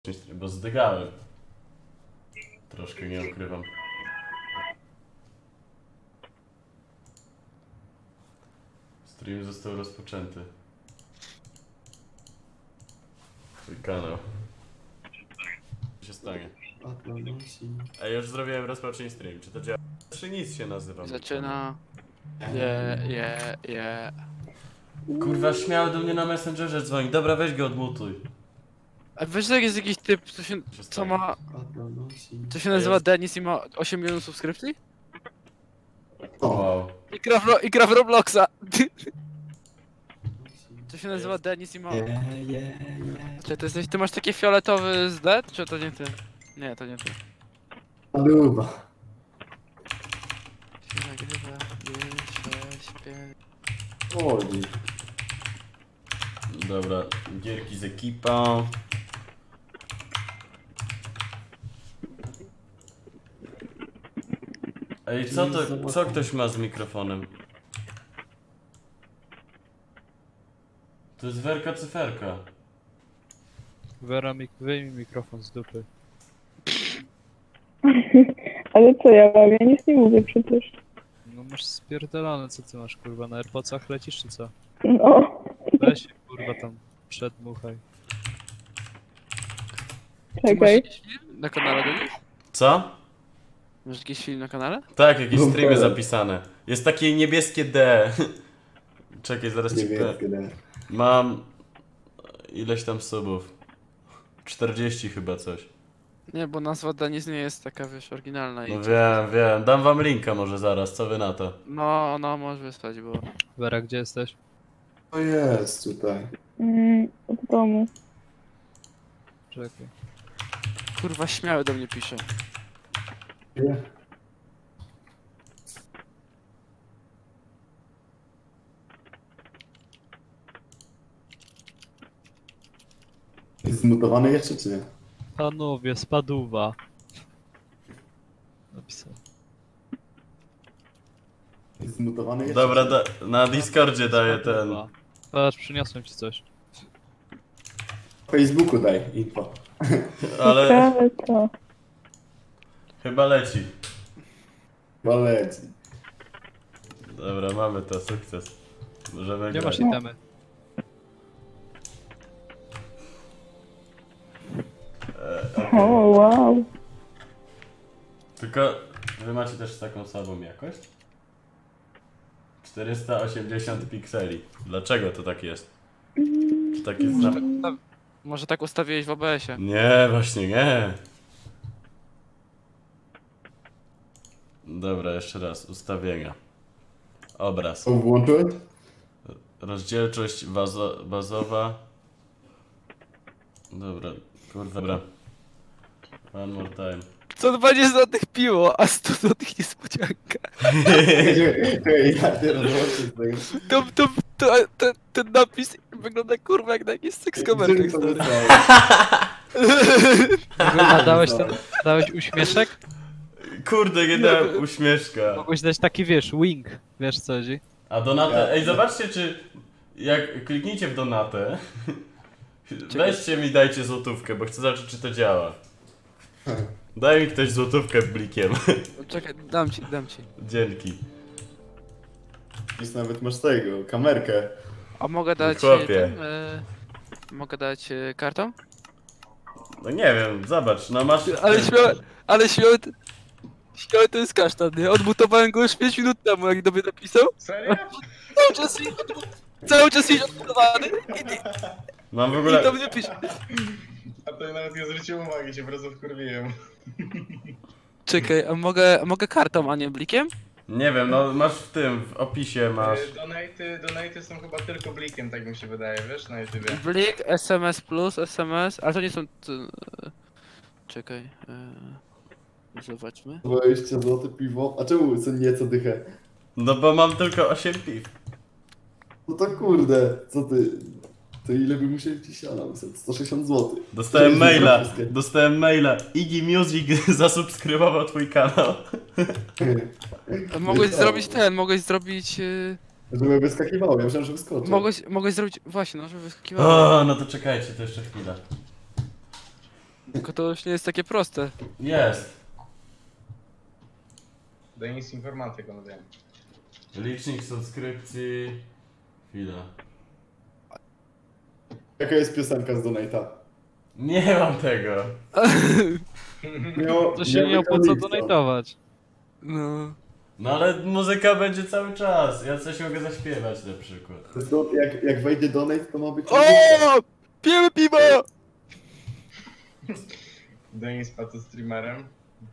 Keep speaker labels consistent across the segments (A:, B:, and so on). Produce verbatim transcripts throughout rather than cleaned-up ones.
A: Bo zdygałem. Troszkę nie ukrywam. Stream został rozpoczęty. Twój kanał. Co się stanie? Ej, już zrobiłem rozpocznij stream. Czy to działa? Czy nic się nazywa?
B: Zaczyna. Je, je, je.
A: Kurwa, śmiało do mnie na Messengerze dzwoni. Dobra, weź go odmutuj.
B: A wiesz, że jest jakiś typ, co się,
A: Co się
B: co
A: stanie?
B: ma, co się nazywa
A: Jest.
B: Denis i ma osiem milionów subskrypcji?
A: Wow.
B: I gra w, Ro i gra w Robloxa. Co się nazywa Denis i ma... Czy ty jesteś, ty masz taki fioletowy z D? Czy to nie ty? Nie, to nie ty.
C: Luba.
B: Się nagrywa, sześć, pięć...
C: Chodzi.
A: Dobra, gierki z ekipą. Ej, co to, co ktoś ma z mikrofonem? To jest werka cyferka.
D: Wera, mik wyjmij mikrofon z dupy.
E: Ale co ja robię? Nic nie mówię przecież.
D: No masz spierdolone, co ty masz, kurwa, na AirPodsach lecisz czy co?
E: No,
D: Weź się, kurwa, tam przedmuchaj.
B: Ty masz
E: czekaj.
B: jakiś film na kanale, Denis?
A: Co?
B: Masz jakiś film na kanale?
A: Tak, jakieś
C: No
A: streamy
C: tak.
A: zapisane. Jest takie niebieskie D. Czekaj, zaraz ci powiem.
C: Niebieskie, nie.
A: Mam ileś tam subów. czterdzieści chyba coś.
B: Nie, bo nazwa Denis nie jest taka, wiesz, oryginalna i...
A: No wiem, wiem. Dam wam linka może zaraz, co wy na to?
B: No, no, możesz wysłać, bo...
D: Wera, gdzie jesteś?
C: To jest tutaj.
E: Mm, w domu.
D: Czekaj.
B: Kurwa, śmiały do mnie pisze.
C: Nie. Jest zmutowany jeszcze, czy nie?
D: Panowie, spaduwa. Napisałem.
C: Jest zmutowany jeszcze?
A: Dobra,
C: czy
A: da, na Discordzie daję ten.
D: Spaduwa. Patrz, przyniosłem ci coś.
C: nie? Na Facebooku daj info.
A: Ale
E: Ciekawe co.
A: chyba leci.
C: Waleci.
A: Dobra, mamy to, sukces. Możemy
D: Gdzie
A: grać.
D: masz itemy?
E: O, wow.
A: Tylko wy macie też taką samą jakość? czterysta osiemdziesiąt pikseli. Dlaczego to tak jest? Czy tak jest na...
B: Może tak ustawiłeś w O B S-ie?
A: Nie, właśnie nie. Dobra, jeszcze raz. Ustawienia. Obraz.
C: Co włączyłeś?
A: Rozdzielczość bazo bazowa. Dobra, kurwa. Dobra. One more time.
B: Co dwadzieścia złotych piło, a sto złotych niespodzianka.
C: Hej, ja nie rozłączę z tego.
B: To, to, to, to, ten napis wygląda kurwa jak na jakiś seks komerkach,
C: Gdzie to
B: stary.
C: wysłałeś?
D: A dałeś ten, dałeś uśmieszek?
A: Kurde, nie dałem uśmieszka.
D: Mogłeś dać taki, wiesz, wing. Wiesz co chodzi?
A: A donatę. Ej, zobaczcie, czy. Jak kliknijcie w donatę. Weźcie mi, dajcie złotówkę, bo chcę zobaczyć, czy to działa. Daj mi ktoś złotówkę blikiem.
B: Czekaj, dam ci, dam ci.
A: Dzięki.
C: Już nawet masz tego, kamerkę.
B: A mogę dać
A: Chłopie.
B: ten, e, mogę dać e, kartą?
A: No nie wiem, zobacz, no masz.
B: Ale śmiały, ale śmiały, śmiały to jest kasztan, nie? Odmutowałem go już pięć minut temu, jak do mnie napisał.
F: Serio?
B: Cały czas, cały czas jest odmutowany i, i,
A: Mam w
B: i
A: ogóle.
B: do mnie pisze.
F: A to nawet nie zwróciłem uwagi, się po prostu wkurwiłem.
B: Czekaj, a mogę, a mogę kartą, a nie blikiem?
A: Nie wiem, no masz w tym, w opisie masz.
F: Y, Donaty, donaty są chyba tylko blikiem, tak mi się wydaje, wiesz, na YouTubie.
B: Blik, S M S plus, S M S, ale to nie są... To, e, czekaj, e, zobaczmy.
C: dwadzieścia złotych piwo. A czemu co nieco dychę?
A: No bo mam tylko osiem piw.
C: No to kurde, co ty? To ile by musieli ci siana wysłać? sto sześćdziesiąt złotych.
A: Dostałem
C: To jest
A: maila,
C: wszystkie.
A: dostałem maila. Iggy Music zasubskrybował twój kanał.
B: A mogłeś
C: Wiedziałem.
B: zrobić ten, mogłeś zrobić... E,
C: Żeby wyskakiwało, ja myślałem, że wyskoczy.
B: mogłeś, mogłeś zrobić... Właśnie, no, żeby wyskakiwało.
A: O, no to czekajcie, to jeszcze chwila.
B: Tylko to już nie jest takie proste.
A: Jest.
F: Denis informatyk, on wiem.
A: Licznik subskrypcji. Chwila.
C: Jaka jest piosenka z Donate'a?
A: Nie mam tego.
C: Miał,
D: To się nie
C: miał
D: opłaca
C: Kalixto.
D: donatować.
B: No.
A: No ale muzyka będzie cały czas. Ja coś mogę zaśpiewać na przykład.
C: To jak, jak wejdzie donate, to ma być...
B: O! Pijemy piwo!
F: Denis padł streamerem.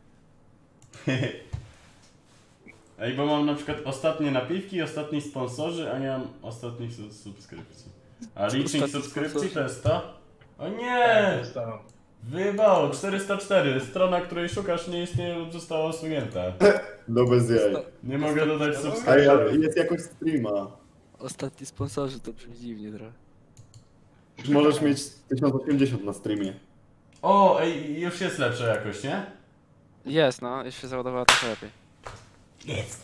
A: Ej, bo mam na przykład ostatnie napiwki, ostatni sponsorzy, a nie mam ostatnich su- subskrypcji. A licznik
B: Ostatni
A: subskrypcji
B: sponsorzy.
A: to jest to? O
F: Tak,
A: nie!
F: dostał.
A: Wyjebało, czterysta cztery. Strona, której szukasz, nie istnieje lub została usunięta.
C: No bez jaj.
A: Nie mogę dodać
C: Ej,
A: subskrypcji.
C: ale jest jakoś streama.
B: Ostatni sponsorzy to brzmi dziwnie trochę.
C: Już możesz mieć tysiąc osiemdziesiąt na streamie.
A: O, ej, już jest lepsza jakość, nie?
B: Jest, no, już się załadowała trochę lepiej.
A: Jest.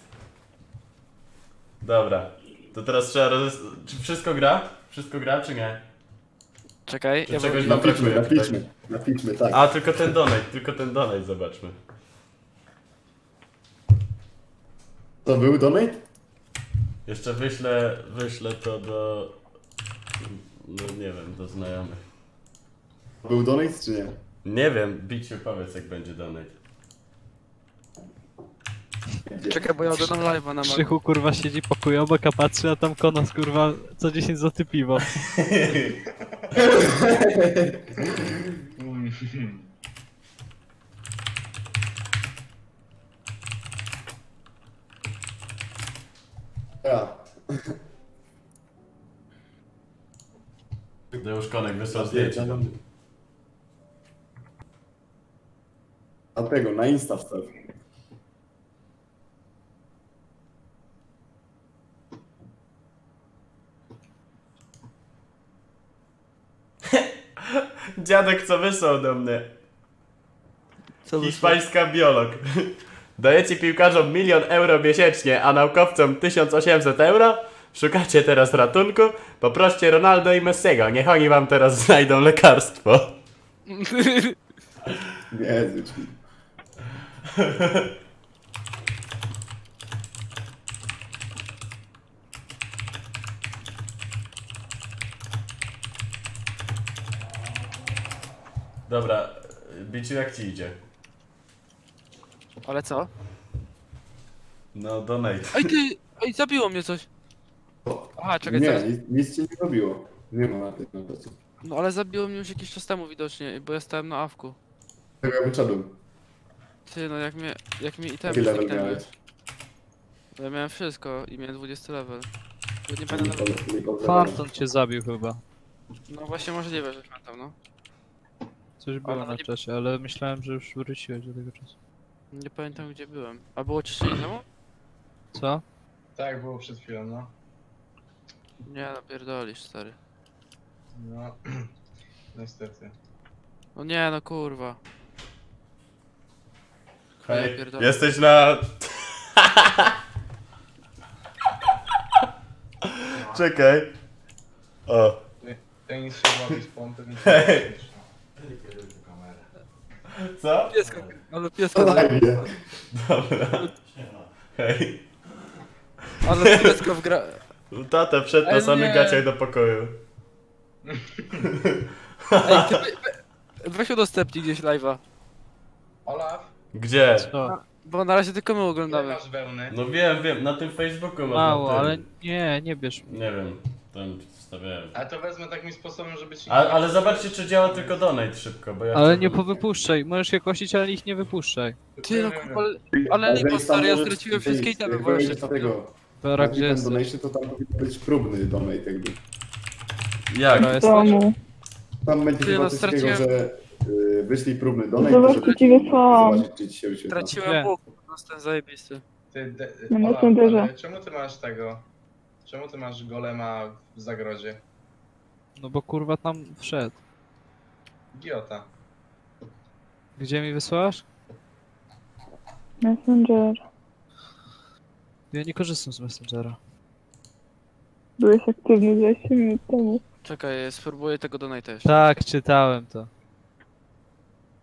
A: Dobra, to teraz trzeba roz... Czy wszystko gra? Wszystko gra, czy nie?
B: Czekaj,
A: Czy
B: ja
A: czegoś
B: bym...
A: nam
C: Napiszmy,
A: brakuje tutaj?
C: napiszmy, napiszmy, tak.
A: A, tylko ten donate, tylko ten donate, zobaczmy.
C: To był donate?
A: Jeszcze wyślę, wyślę to do... No nie wiem, do znajomych.
C: Był donate czy nie?
A: Nie wiem, Biciu, powiedz jak będzie donate.
C: Gdzie?
B: Czekaj, bo ja oddam live'a na Mac.
D: Krzychu kurwa siedzi pokój obok, a patrzy, a tam Konos kurwa co dziesięć złotych piwo.
F: Mm.
C: Ja.
A: Deusz Konek wysłał zdjęcie. do mnie.
C: A tego, na Insta wstaw.
A: Dziadek co wysłał do mnie.
B: Co wyszło?
A: Hiszpańska biolog. Dajecie piłkarzom milion euro miesięcznie, a naukowcom tysiąc osiemset euro? Szukacie teraz ratunku? Poproście Ronaldo i Messiego, niech oni wam teraz znajdą lekarstwo.
C: Nie, zwyczaj.
A: Dobra, Biciu, jak ci idzie?
B: Ale co?
A: No, donate.
B: Ej ty! Ej, zabiło mnie coś! Aha, czekaj,
C: Nie,
B: zaraz.
C: nic, nic cię nie robiło. Nie ma na tym na to.
B: No ale zabiło mnie już jakiś czas temu widocznie, bo ja stałem na awku.
C: Tego ja wyszedłem.
B: Ty, no jak mnie, jak mnie
C: Jaki
B: itemy
C: level
B: zniknęły.
C: miałeś?
B: Ja miałem wszystko i miałem dwudziesty level. Bo nie pamiętam nawet...
D: Phantom cię zabił chyba.
B: No właśnie możliwe, że pamiętam, no.
D: Coś było
B: Ale
D: na
B: nie-
D: czasie, ale myślałem, że już wróciłeś do tego czasu.
B: Nie pamiętam gdzie byłem. A było czyszczenie temu?
D: Co?
F: Tak, było przed chwilą, no.
B: Nie, no pierdolisz, stary.
F: No, niestety.
B: No nie, no kurwa.
A: Hej,
B: Ja pierdolę.
A: jesteś na... Czekaj. O.
F: Denis się łapi z pompy, więc...
A: Hej. Co?
B: Pieska, ale
C: To
B: pieska,
C: na mnie.
A: Dobra. Hej.
B: ale pieska w gra...
A: Tata wszedł na
B: Ej,
A: samych
B: nie.
A: gaciach do pokoju.
B: Ej, ty we, we, weź udostępnij gdzieś live'a.
F: Olaf,
A: Gdzie?
D: Co?
B: Bo na razie tylko my
F: ile
B: oglądamy.
F: masz wełny?
A: No wiem, wiem, na tym Facebooku można
D: Mało,
A: tym.
D: ale nie, nie bierz mnie.
A: Nie wiem, tam wstawiałem.
F: A to wezmę takim sposobem, żeby ci...
A: A, ale zobaczcie, czy działa tylko donate szybko, bo ja
D: Ale
A: chciałbym-
D: nie powypuszczaj, możesz je kosić, ale ich nie wypuszczaj.
B: Ty no kurwa, ale- ale
C: jeżeli
B: lipo
C: tam
B: stary, ja
C: możesz-
B: straciłem
C: Denis,
B: wszystkie itemy
C: jak
B: właśnie
C: wejdziesz z
B: ostatnio.
C: tego,
D: Dobra,
C: na
D: gdzie
C: ten
D: jesteś?
C: donation, to tam powinien być próbny donate jakby.
A: Jak?
D: Dobra,
E: W
D: jesteś?
E: domu.
C: Tam będzie
B: Ty,
C: chyba
B: no,
C: coś takiego,
B: straciłem-
C: że y, wyślij próbny donate,
E: Zobacz,
C: żeby
E: co ci wysłałam.
C: zobaczyć, czy ci się wyświetla.
D: Nie.
B: Straciłem Bóg, ten zajebisty.
F: Ty, de,
E: Na
F: Olaf,
E: Messengerze.
F: ale czemu ty masz tego? Czemu ty masz golema w zagrodzie?
D: No bo kurwa tam wszedł.
F: Idiota.
D: Gdzie mi wysłasz?
E: Messenger.
D: Ja nie korzystam z Messengera.
E: Byłeś aktywny dwadzieścia minut temu.
B: Czekaj, spróbuję tego donate jeszcze.
D: Tak, czytałem to.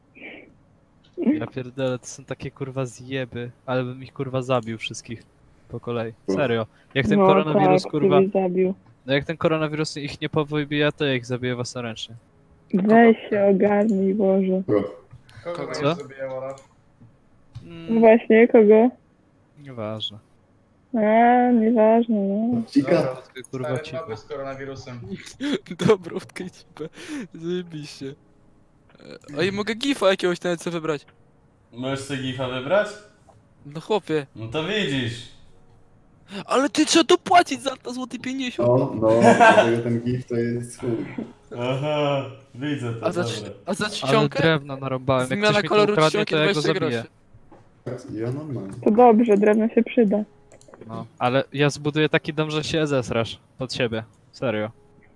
D: Ja pierdolę, to są takie kurwa zjeby, ale bym ich kurwa zabił wszystkich po kolei. Serio. Jak ten
E: No
D: koronawirus
E: tak,
D: kurwa,
E: ciebie zabił.
D: no jak ten koronawirus ich nie powybija, to ja ich zabiję własnoręcznie.
E: Weź się ogarnij, Boże.
F: Kogo
B: Co?
F: będziesz sobie, Olaf?
E: No
D: Mm,
E: właśnie, kogo?
D: nieważne.
E: A, nieważne, no.
C: Cika.
D: Tylko kurwa
F: Stare
D: cicho.
F: baby z koronawirusem.
B: Dobra, utkaj cipę. Zajebiście. E, A i mogę gifa jakiegoś nawet sobie wybrać.
A: Możesz sobie gifa wybrać?
B: No chłopie.
A: No to widzisz.
B: Ale ty trzeba dopłacić za to złoty pięćdziesiąt.
C: No, no, dlatego ten gif to jest chuj.
A: Aha, widzę to,
B: A za,
A: dobra.
B: trz- a za
D: Ale
B: czcionkę?
D: drewno narąbałem, jak
B: Zmiana
D: ktoś mi to
B: koloru
D: ukradnie,
B: czcionki
D: to ja go
B: dwadzieścia
D: zabiję.
B: groszy.
C: Ja normalnie.
E: To dobrze, drewno się przyda.
D: No, ale ja zbuduję taki dom, że się zesrasz pod siebie. Serio.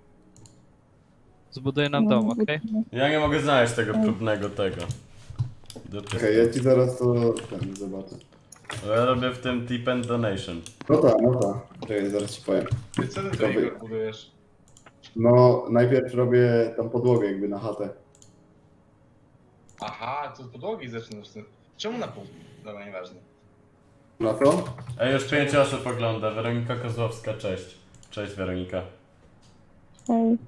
D: Zbuduję nam
E: No,
D: dom, okej?
A: Ja nie mogę znaleźć tego próbnego tego. Dupy.
C: Okej, ja ci zaraz to ten zobaczę.
A: Ja robię w tym tip and donation.
C: No tak, no tak. Czekaj, zaraz ci powiem.
F: Ty co ty tu,
C: Tylko wy-
F: Igor, budujesz?
C: No, najpierw robię tam podłogę jakby na chatę.
F: Aha, to z podłogi zaczynasz. Czemu na pół? Dobra, nieważne.
C: Na to?
A: Ej, już pięć osób ogląda. Weronika Kozłowska, cześć. Cześć Weronika.
E: Ej,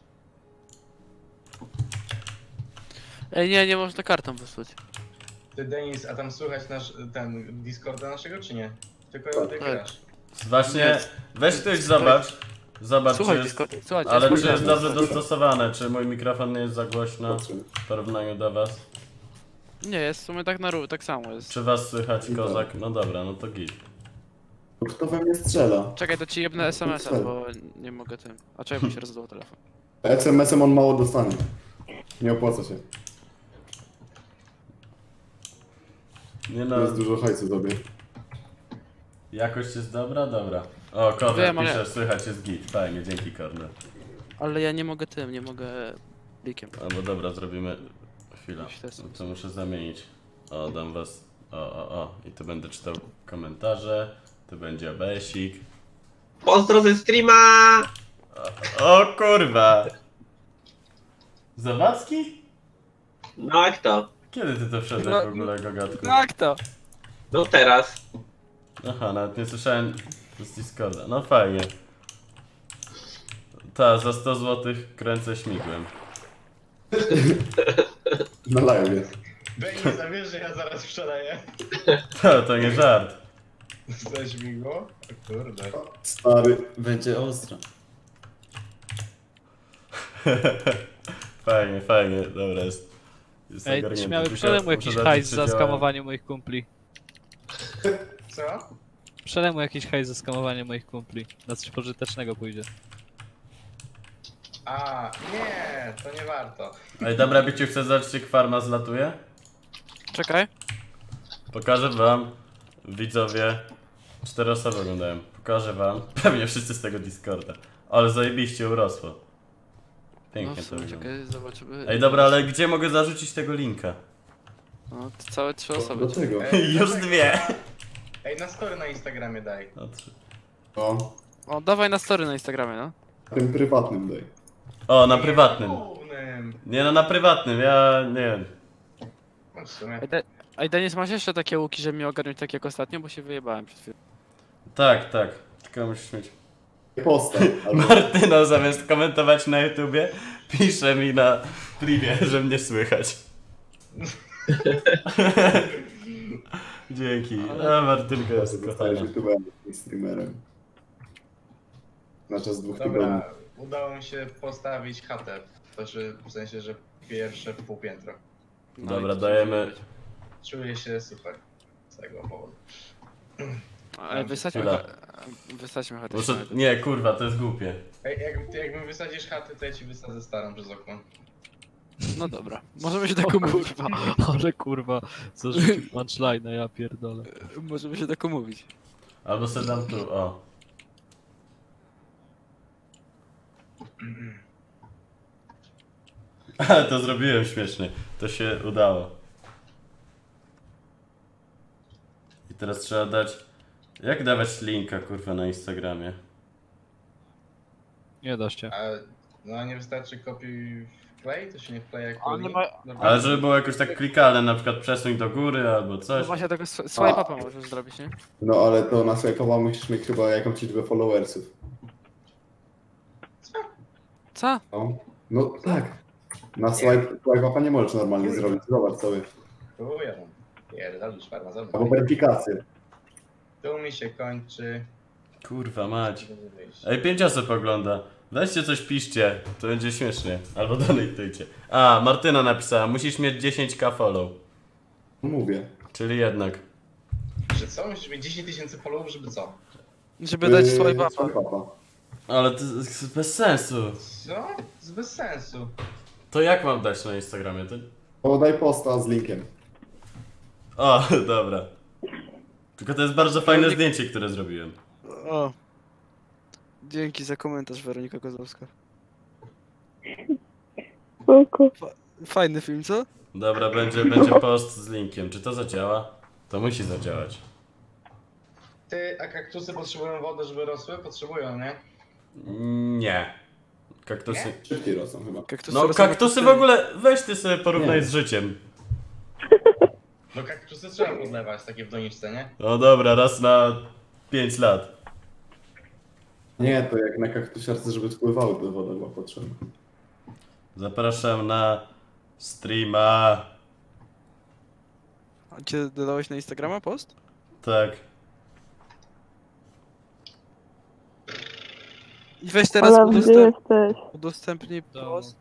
B: Ej, nie, nie można kartą wysłać.
F: Ty, Denis, a tam słychać nasz, ten Discorda naszego, czy nie? Tylko ją odegrasz.
A: Właśnie, weź ktoś zobacz. Zobacz, czy
B: Słuchaj,
A: jest,
B: Discord, słuchajcie,
A: ale czy
B: słuchajcie.
A: jest dobrze dostosowane, czy mój mikrofon nie jest za głośno
C: Patrzę.
A: w porównaniu do was.
B: Nie, jest w sumie tak na ró- tak samo jest.
A: Czy was słychać, kozak? No dobra, no to git.
C: Kto we mnie strzela?
B: Czekaj, to ci jebnę es em es em, bo nie mogę tym. A czekaj, bo się rozdało telefon.
C: es em esem on mało dostanie. Nie opłaca się.
A: Nie no,
C: Jest dużo hajsu sobie.
A: jakość jest dobra? Dobra. O, kozak
B: Wiem, ale-
A: pisze, słychać jest git. Fajnie, dzięki Kornel.
B: Ale ja nie mogę tym, nie mogę blikiem.
A: Albo dobra, zrobimy chwilę.
B: Jakiś test.
A: No to muszę zamienić. O, dam was. O, o, o. I tu będę czytał komentarze. Tu będzie obesik.
G: Pozdro ze streama!
A: O, o kurwa! Zawadzki?
G: No a kto?
A: Kiedy ty to wszedłeś
B: No,
A: w ogóle, Gogatku?
B: Jak to?
G: No teraz.
A: Aha, nawet nie słyszałem z Discorda. No fajnie. Ta, za sto złotych kręcę śmigłem.
C: Na live jest.
F: Denis, a wiesz, że ja zaraz przeleję?
A: To, to nie żart.
F: Za śmigło? O kurde.
C: Stary.
H: Będzie ostro.
A: Fajnie, fajnie, dobra jest. Jest
D: Ej,
A: ogarnięty.
D: śmiały
A: Tylko
D: przelej mu
A: muszę
D: jakiś
A: zobaczyć,
D: hajs
A: czy
D: za
A: działa.
D: skamowanie moich kumpli.
F: Co?
D: Przelej mu jakiś hajs za skamowanie moich kumpli. Na coś pożytecznego pójdzie.
F: A, nie, to nie warto.
A: Ej, dobra, byciu, chcę zobaczyć, jak farma zlatuje?
B: Czekaj.
A: Pokażę wam, widzowie, cztery osoby oglądają. Pokażę wam, pewnie wszyscy z tego Discorda. Ale zajebiście urosło.
B: No
A: Pięknie
B: w
A: to
B: sumie,
A: wygląda.
B: czekaj, zobaczymy.
A: Ej, dobra, ale gdzie mogę zarzucić tego linka?
B: No, to całe trzy osoby.
C: Do czego?
F: Ej,
A: Już
F: dawaj,
A: dwie.
F: Na, ej, na story na Instagramie daj.
A: No, trzy.
C: O,
B: O, dawaj na story na Instagramie, no.
C: tym prywatnym daj.
A: O, na prywatnym.
F: Głównym.
A: Nie no, na prywatnym, ja nie wiem.
F: No w sumie.
B: Ej, De- Ej, Denis, masz jeszcze takie łuki, żeby mi ogarnąć tak jak ostatnio, bo się wyjebałem przed chwilą.
A: Tak, tak. Tylko musisz mieć.
C: Postaw. Albo...
A: Martyno zamiast komentować na YouTubie, pisze mi na privie, że mnie słychać. Dzięki. A Martynka jest
C: Zostajesz
A: kochana.
C: youtuberem i streamerem. Na czas dwóch tygodni.
F: Dobra, udało mi się postawić chatę. Znaczy, w sensie, że pierwsze półpiętro.
B: No
A: Dobra,
B: i to
A: dajemy.
B: może być.
F: Czuję się super z tego powodu.
B: Ale wysadźmy,
A: Chwila.
B: cho- wysadźmy chociaż.
A: Muszę...
B: nawet.
A: Nie, kurwa, to jest głupie.
F: Ej, jak, jak mi wysadzisz chatę, to ja ci wysadzę starą przez okno.
B: No dobra, możemy się tak umówić.
D: Kurwa, ale kurwa, zarzucił punchline, ja pierdolę.
B: Możemy się tak umówić.
A: Albo sobie dam tu, o. Ale to zrobiłem śmiesznie. To się udało. I teraz trzeba dać... Jak dawać linka, kurwa, na Instagramie?
D: Nie da się.
F: A no nie wystarczy kopiuj wklei? To się nie wklei jak
B: A nie
F: plugin?
B: ma-
F: Dobra.
A: Ale żeby było jakoś tak klikalne, na przykład przesuń do góry albo
B: No
A: coś.
B: właśnie tego sw- swipe upa możesz zrobić, nie?
C: No ale to na Swipe'a musisz mieć chyba jakąś liczbę followersów.
B: Co?
C: No, no tak. Na Swipe, Swipe'a nie możesz normalnie zrobić, zobacz sobie.
F: Próbuję. Pierdolisz farmazon.
C: Albo weryfikację.
F: Tu mi się kończy.
A: Kurwa mać.
F: Żeby wyjść.
A: Ej, pięć osób ogląda. Weźcie coś piszcie, to będzie śmiesznie. Albo donatujcie. A, Martyna napisała, musisz mieć dziesięć ka follow.
C: Mówię.
A: Czyli jednak.
F: Że co? Musisz mieć dziesięć tysięcy followów, żeby co?
B: Żeby dać
C: Yy,
B: swipe upa.
C: Swipe'a.
A: Ale to jest bez sensu.
F: Co? To jest bez sensu.
A: To jak mam dać na Instagramie? To...
C: To daj posta z linkiem.
A: O, dobra. Tylko to jest bardzo fajne zdjęcie, które zrobiłem.
B: O. Dzięki za komentarz, Weronika Kozłowska.
E: Spoko.
B: Fajny film, co?
A: Dobra, będzie, będzie post z linkiem. Czy to zadziała? To musi zadziałać.
F: Ty, a kaktusy potrzebują wody, żeby rosły? Potrzebują, nie?
A: Nie. Kaktusy...
C: Szybciej rosną chyba.
B: Kaktusy
A: No
B: rosną na
A: kaktusy w
B: pustyni.
A: ogóle, weź ty sobie porównaj
C: Nie.
A: z życiem.
F: No kaktusy trzeba podlewać, takie w doniczce, nie?
A: No dobra, raz na pięć lat.
C: Nie, to jak na kaktusiarce, żeby spływały, to woda była potrzebna.
A: Zapraszam na streama.
B: A cię dodałeś na Instagrama post?
A: Tak.
B: I weź teraz
E: Ola, gdzie
B: udostęp...
E: jesteś?
B: udostępnij post.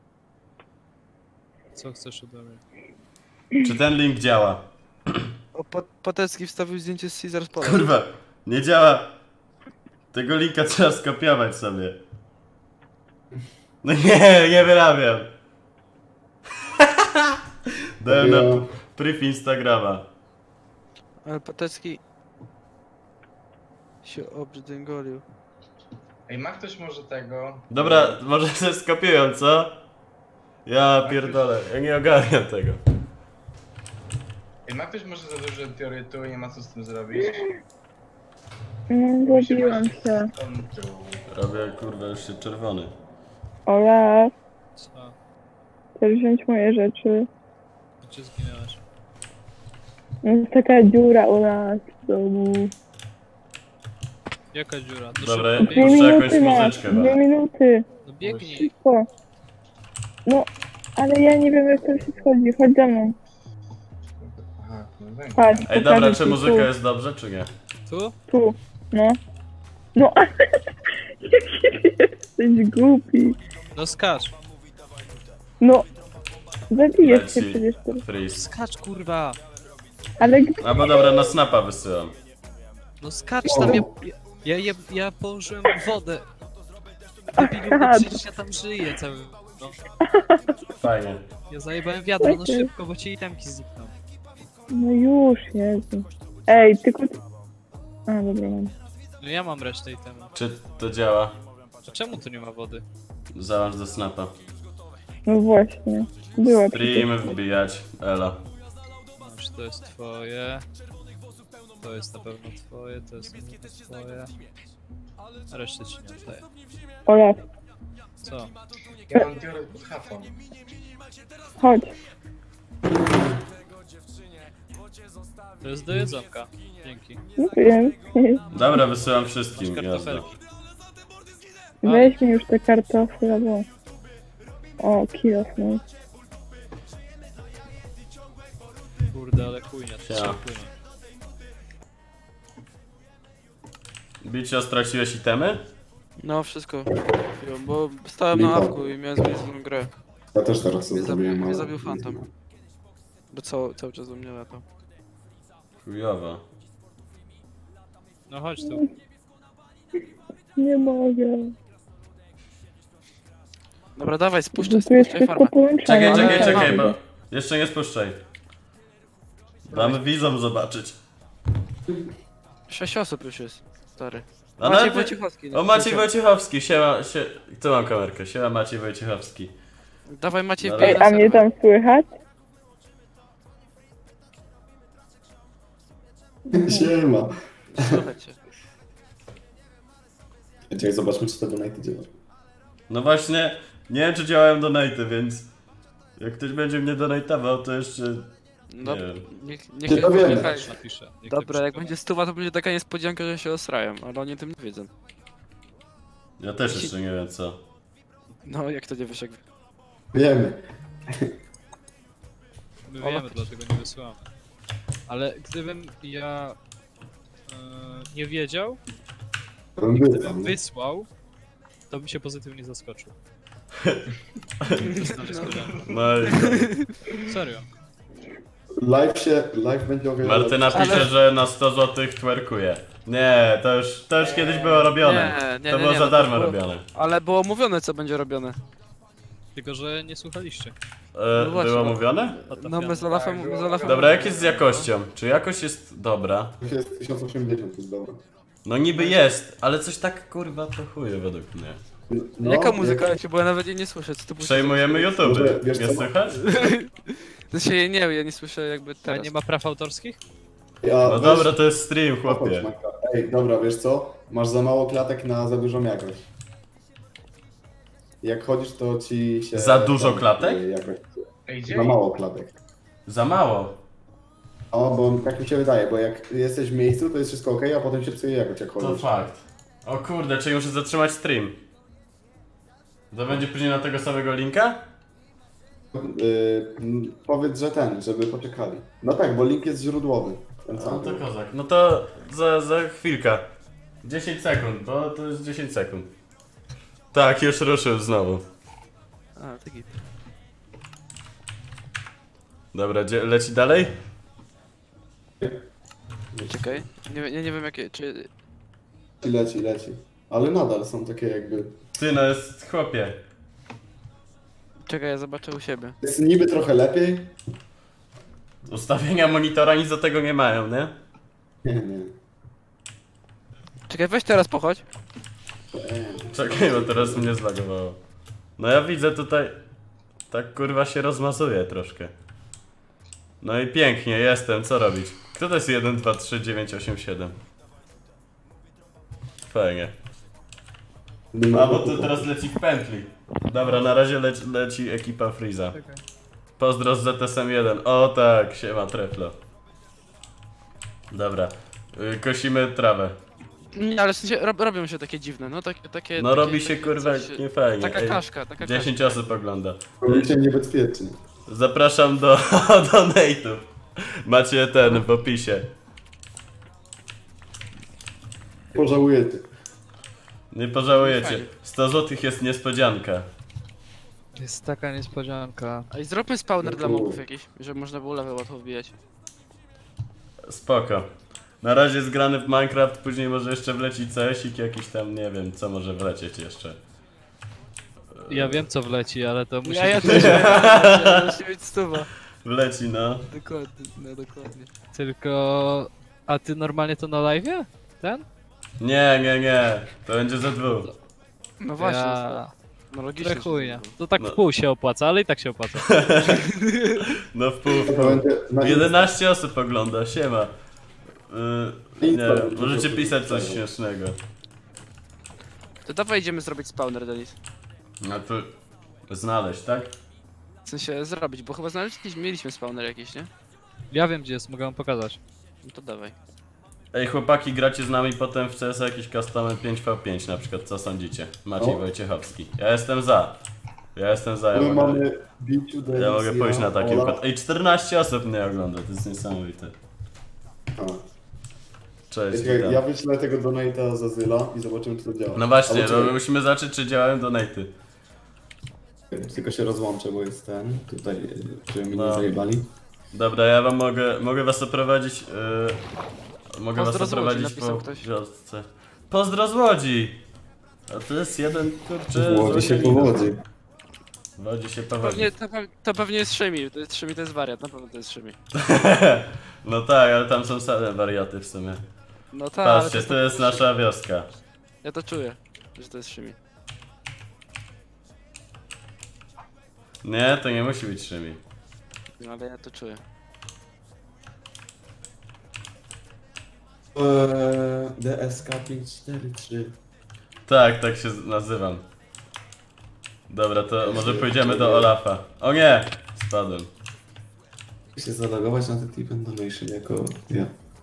D: Co chcesz ode mnie?
A: Czy ten link działa?
B: O, Pat- Patecki wstawił zdjęcie z Caesar Pola.
A: Kurwa, nie działa. Tego linka trzeba skopiować sobie. No nie, nie wyrabiam. Dałem na
C: Ja-
A: priv Instagrama.
B: Ale Patecki się obrzydęgolił.
F: Ej, ma ktoś może tego?
A: Dobra, może się skopiują, co? Ja pierdolę, ja nie ogarniam tego.
F: Ej, ma ktoś może za dużo teorytu i nie ma co z tym zrobić?
E: No, zgodziłam się.
F: On tu.
A: Robię, kurwa, już się czerwony.
E: Ola,
D: Co?
E: chcesz wziąć moje rzeczy?
D: Gdzie zginęłaś?
E: No, jest taka dziura u nas w domu.
D: Jaka dziura? To
A: Dobra,
D: szybko
E: Dwie
A: Puszczę
D: biegnij.
A: jakąś
E: minuty masz,
A: muzyczkę,
E: dwie
A: wam.
E: minuty.
D: No biegnij.
E: Szybko. No, ale ja nie wiem jak to się schodzi. Chodź za mną.
F: Aha, no węgiel.
E: Patrz,
A: Ej, dobra,
E: pokażę
A: czy
E: ci,
A: muzyka
E: tu,
A: jest dobrze, czy nie?
D: Tu?
E: Tu, no. No, jaki jesteś głupi.
D: No skacz.
E: No, zabijesz się
A: Leci.
E: przecież to.
A: Freeze.
D: Skacz kurwa.
E: Ale gdzie?
A: A bo dobra, na snapa wysyłam.
D: No skacz tam, ja, ja, ja, ja położyłem wodę. Debilu, no
E: Aha,
D: przecież ja tam żyję cały... No,
A: Fajnie.
D: ja zajebałem wiadro, no
E: Okej.
D: szybko, bo ci itemki znikną.
E: No już, Jezu. Ej, tylko... A, dobra, mam.
D: No ja mam resztę itemu.
A: Czy to działa?
D: A czemu tu nie ma wody?
A: Załącz do snapa.
E: No właśnie. Była przecież.
A: Stream wbijać, elo.
D: Masz, to jest twoje. To jest na pewno twoje, to jest na pewno twoje. A resztę ci nie oddaję.
E: Olaf,
D: Co?
F: Ja mam teoryt pod hafą.
E: chodź.
D: To jest do jedzonka. Dzięki.
E: No wiem.
A: Dobra, wysyłam
D: Masz
A: wszystkim, jazda.
D: kartofelki.
E: Weź mi już te kartofle, albo... O, kilof, no.
D: Kurde, ale chujnia, to
A: Siema.
D: trzeba płynie.
A: Bicio, straciłeś itemy?
B: No wszystko. Wziąłem, Bo stałem na awku i miałem zmienić tą grę.
C: Ja też teraz to
B: Mnie zabił,
C: zrobiłem,
B: mnie
C: ale...
B: zabił Phantom. Bo cały, cały czas do mnie latał.
A: Chujowa.
D: No chodź tu.
E: Nie mogę.
B: Dobra, dawaj, spuszczaj,
E: No tu jest
B: spuszczaj
E: wszystko
B: farmę.
E: połączone.
A: Czekaj,
B: Ale-
A: czekaj, czekaj,
B: ale-
A: bo... Jeszcze nie spuszczaj. Damy widzom zobaczyć.
B: Sześć osób już jest, stary.
A: A
B: Maciej
A: nawet-
B: Wojciechowski.
A: O, Maciej Wojciechowski, siema, sie... Tu mam kamerkę, siema Maciej Wojciechowski.
B: Dawaj Maciej,
A: No
B: wbij
E: Ej,
B: na
E: a mnie
B: serwer.
E: tam słychać?
C: Siema.
B: Słychać cię.
C: Czekaj, zobaczmy, czy to donate działa.
A: No właśnie, Nie wiem, czy działają donaty, więc jak ktoś będzie mnie donatował, to jeszcze...
B: No,
A: Nie wiem.
B: niech, niech,
C: Ty
B: niech,
C: to wiemy.
B: niech,
D: Napiszę. napiszę. Niech
B: Dobra,
D: napisze
B: jak
D: to.
B: będzie stuwa, to będzie taka niespodzianka, że się osrają, ale oni o tym nie wiedzą.
A: Ja też jeszcze nie wiem co.
B: No, jak to nie wiesz, jak...
C: Wiemy.
D: My wiemy, dlatego nie wysyłamy. Ale gdybym ja e, nie wiedział,
C: Tam
D: i
C: był
D: gdybym
C: tam, nie?
D: wysłał, to bym się pozytywnie zaskoczył.
A: No i...
D: Serio.
C: Live się, live będzie o wiele
A: Martyna
C: lepszy.
A: pisze, że na sto złotych twerkuje. Nie, to już, to już kiedyś było robione.
B: Nie, nie,
A: to
B: nie,
A: było
B: nie,
A: za
B: no to
A: darmo
B: było-
A: robione.
B: Ale było mówione, co będzie robione.
D: Tylko, że nie słuchaliście.
A: E,
B: No właśnie,
A: było
B: no.
A: mówione?
B: No, my z Olafem...
F: Tak,
B: z
F: było
B: Olafem
A: Dobra, jak jest z jakością? Czy jakość jest dobra?
C: To jest tysiąc osiemdziesiąt, jest dobra.
A: No niby jest, ale coś tak kurwa to chuje według mnie.
C: No,
B: Jaka muzyka
C: jak-
B: leci, bo ja nawet jej nie słyszę, co ty mówisz?
A: Przejmujemy YouTube.
C: Może, wiesz
A: Nie
C: co?
A: słychać?
B: To się jej nie, ja nie słyszę jakby
D: A
B: teraz.
D: nie ma praw autorskich?
C: Ja,
A: No
C: weź-
A: dobra, to jest stream,
C: Chodź,
A: chłopie.
C: Majka. Ej, dobra, wiesz co? Masz za mało klatek na za dużą jakość. Jak chodzisz, to ci się...
A: Za dużo
C: tam,
A: klatek?
C: y, Jakość.
F: Ej,
C: Za
F: dzień.
C: mało klatek.
A: Za mało.
C: O, bo tak mi się wydaje, bo jak jesteś w miejscu, to jest wszystko ok, a potem się psuje jakość, jak
A: To
C: chodzisz.
A: fakt. O kurde, czyli muszę zatrzymać stream. To będzie później na tego samego linka?
C: Y, m, powiedz, że ten, żeby poczekali. No tak, bo link jest źródłowy. Ten
A: No
C: sam.
A: to kozak. No to za, za chwilkę. dziesięć sekund, bo to jest dziesięć sekund. Tak, już ruszył znowu.
B: A, taki...
A: Dobra, gdzie, leci dalej?
B: Czekaj. Nie, nie, nie wiem jakie, czy...
C: Leci, leci, leci. Ale nadal są takie jakby...
A: Ty no jest chłopie.
B: Czekaj, ja zobaczę u siebie.
C: Jest niby trochę lepiej.
A: Ustawienia monitora nic do tego nie mają, nie?
C: Nie, nie.
B: Czekaj, weź teraz pochodź.
C: E,
A: Czekaj, bo teraz mnie zlagowało. No ja widzę tutaj... Tak kurwa się rozmazuje troszkę. No i pięknie, jestem, co robić? Kto to jest jeden, dwa, trzy, dziewięć, osiem, siedem? Fajnie. A bo to teraz leci w pętli. Dobra, na razie leci, leci ekipa Freeza. Pozdro z Z S M jeden. O tak, siema Treflo. Dobra, y, kosimy trawę.
B: Nie, ale w sensie rob, robią się takie dziwne, no takie... takie
A: No
B: takie,
A: robi się
B: takie
A: kurwa
B: coś-
A: nie fajnie.
B: Taka
A: Ej,
B: kaszka, taka
A: dziesięć
B: kaszka.
A: osób ogląda.
C: Robi się niebezpiecznie.
A: Zapraszam do donate'ów. Macie ten w opisie.
C: Pożałujecie.
A: Nie pożałujecie.
B: Fajnie.
A: sto złotych jest niespodzianka.
D: Jest taka niespodzianka.
B: A i zróbmy spawner
C: No
B: dla
C: tu.
B: mobów jakiś, żeby można było level łatwo wbijać.
A: Spoko. Na razie jest grany w Minecraft, później może jeszcze wleci C S ik jakiś tam, nie wiem co może wlecieć jeszcze.
D: Ja wiem co wleci, ale to musi
B: Ja, ja
D: być
B: też wiem, ja musi być stuwa.
A: Wleci no.
B: Dokładnie, no dokładnie.
D: tylko... A ty normalnie to na live'ie? Ten?
A: Nie, nie, nie. To będzie ze dwóch.
B: No właśnie,
D: Ja...
B: no logicznie. że
D: Chuja.
B: to-
D: To tak
A: No.
D: w pół się opłaca, ale i tak się opłaca.
A: No w pół, w
C: To
A: pół.
C: będzie na
A: jedenaście osób ogląda, siema. Yy, nie
C: Insta
A: wiem,
C: będzie
A: możecie
C: po
A: pisać coś
C: prostu.
A: śmiesznego.
B: To dawaj idziemy zrobić spawner, Denis.
A: No to znaleźć, tak?
B: W sensie zrobić, bo chyba znaleźliśmy, mieliśmy spawner jakiś, nie?
D: Ja wiem gdzie jest, mogę wam pokazać.
B: No to dawaj.
A: Ej chłopaki, gracie z nami potem w C S jakieś customy pięć na pięć na przykład, co sądzicie? Maciej
C: O.
A: Wojciechowski. Ja jestem za. Ja jestem za, ja
C: My
A: mogę,
C: mamy Biciu, Denis,
A: ja mogę pójść na taki
C: Ola.
A: układ. Ej, czternaście osób mnie ogląda, to jest niesamowite.
C: A.
A: Cześć,
C: Czekaj,
A: witam.
C: ja wyślę tego donate'a za Zyla i zobaczymy, czy to działa.
A: No właśnie,
C: Albo
A: no,
C: czekaj,
A: musimy zobaczyć, czy działają donaty.
C: tylko się rozłączę, bo jest ten, tutaj, żeby mi
A: No.
C: nie zajebali.
A: Dobra, ja wam mogę, mogę was oprowadzić, yy, mogę
B: Pozdro
A: was
B: z Łodzi,
A: oprowadzić
B: napisał
A: po
B: ktoś.
A: wiosce. Pozdro z Łodzi! A to jest jeden, kurczę,
C: Włodzi się
A: Złodzianina.
C: powodzi.
A: Wodzi się powodzi.
B: Pewnie, to, pe- to pewnie jest Szymi, to jest Szymi, to jest wariat, na pewno to jest Szymi.
A: No tak, ale tam są same wariaty w sumie.
B: No tak, ale
A: Patrzcie,
B: to,
A: to jest nasza wioska.
B: ja to czuję, że to jest Szymi.
A: Nie, to nie musi być Szymi.
B: No ale ja to czuję.
C: Eee, D S K pięć cztery trzy.
A: Tak, tak się z- nazywam. Dobra, to może pójdziemy do Olafa. O nie! Spadłem.
C: Się zalogować na ten event donation jako ja.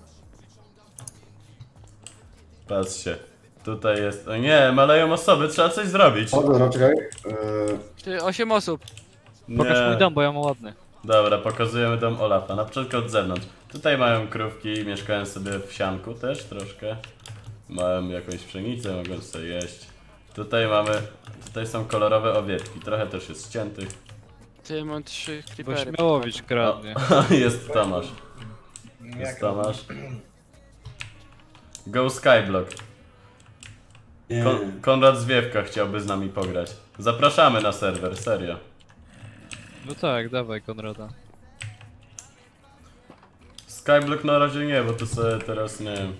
A: Patrzcie. Tutaj jest... O nie, maleją osoby, trzeba coś zrobić.
C: O, dobra, czekaj. Eee,
B: Ty, osiem osób.
D: Pokaż mój
A: Nie.
D: dom, bo ja mam ładny.
A: Dobra, pokazujemy dom Olafa. Na początku od zewnątrz. Tutaj mają krówki, mieszkają sobie w sianku też troszkę. Mają jakąś pszenicę, mogą sobie jeść. Tutaj mamy... Tutaj są kolorowe owieczki, trochę też jest ściętych.
B: Ty, mam trzy
D: Bo
B: creepery.
D: Śmiałowicz kradnie.
A: Jest Tomasz. Jest
F: Jak
A: Tomasz. Go Skyblock.
C: nie.
A: Kon Konrad Zwiewka chciałby z nami pograć. Zapraszamy na serwer, serio.
D: No tak, dawaj Konrada.
A: Skyblock na razie nie, bo to sobie teraz nie wiem.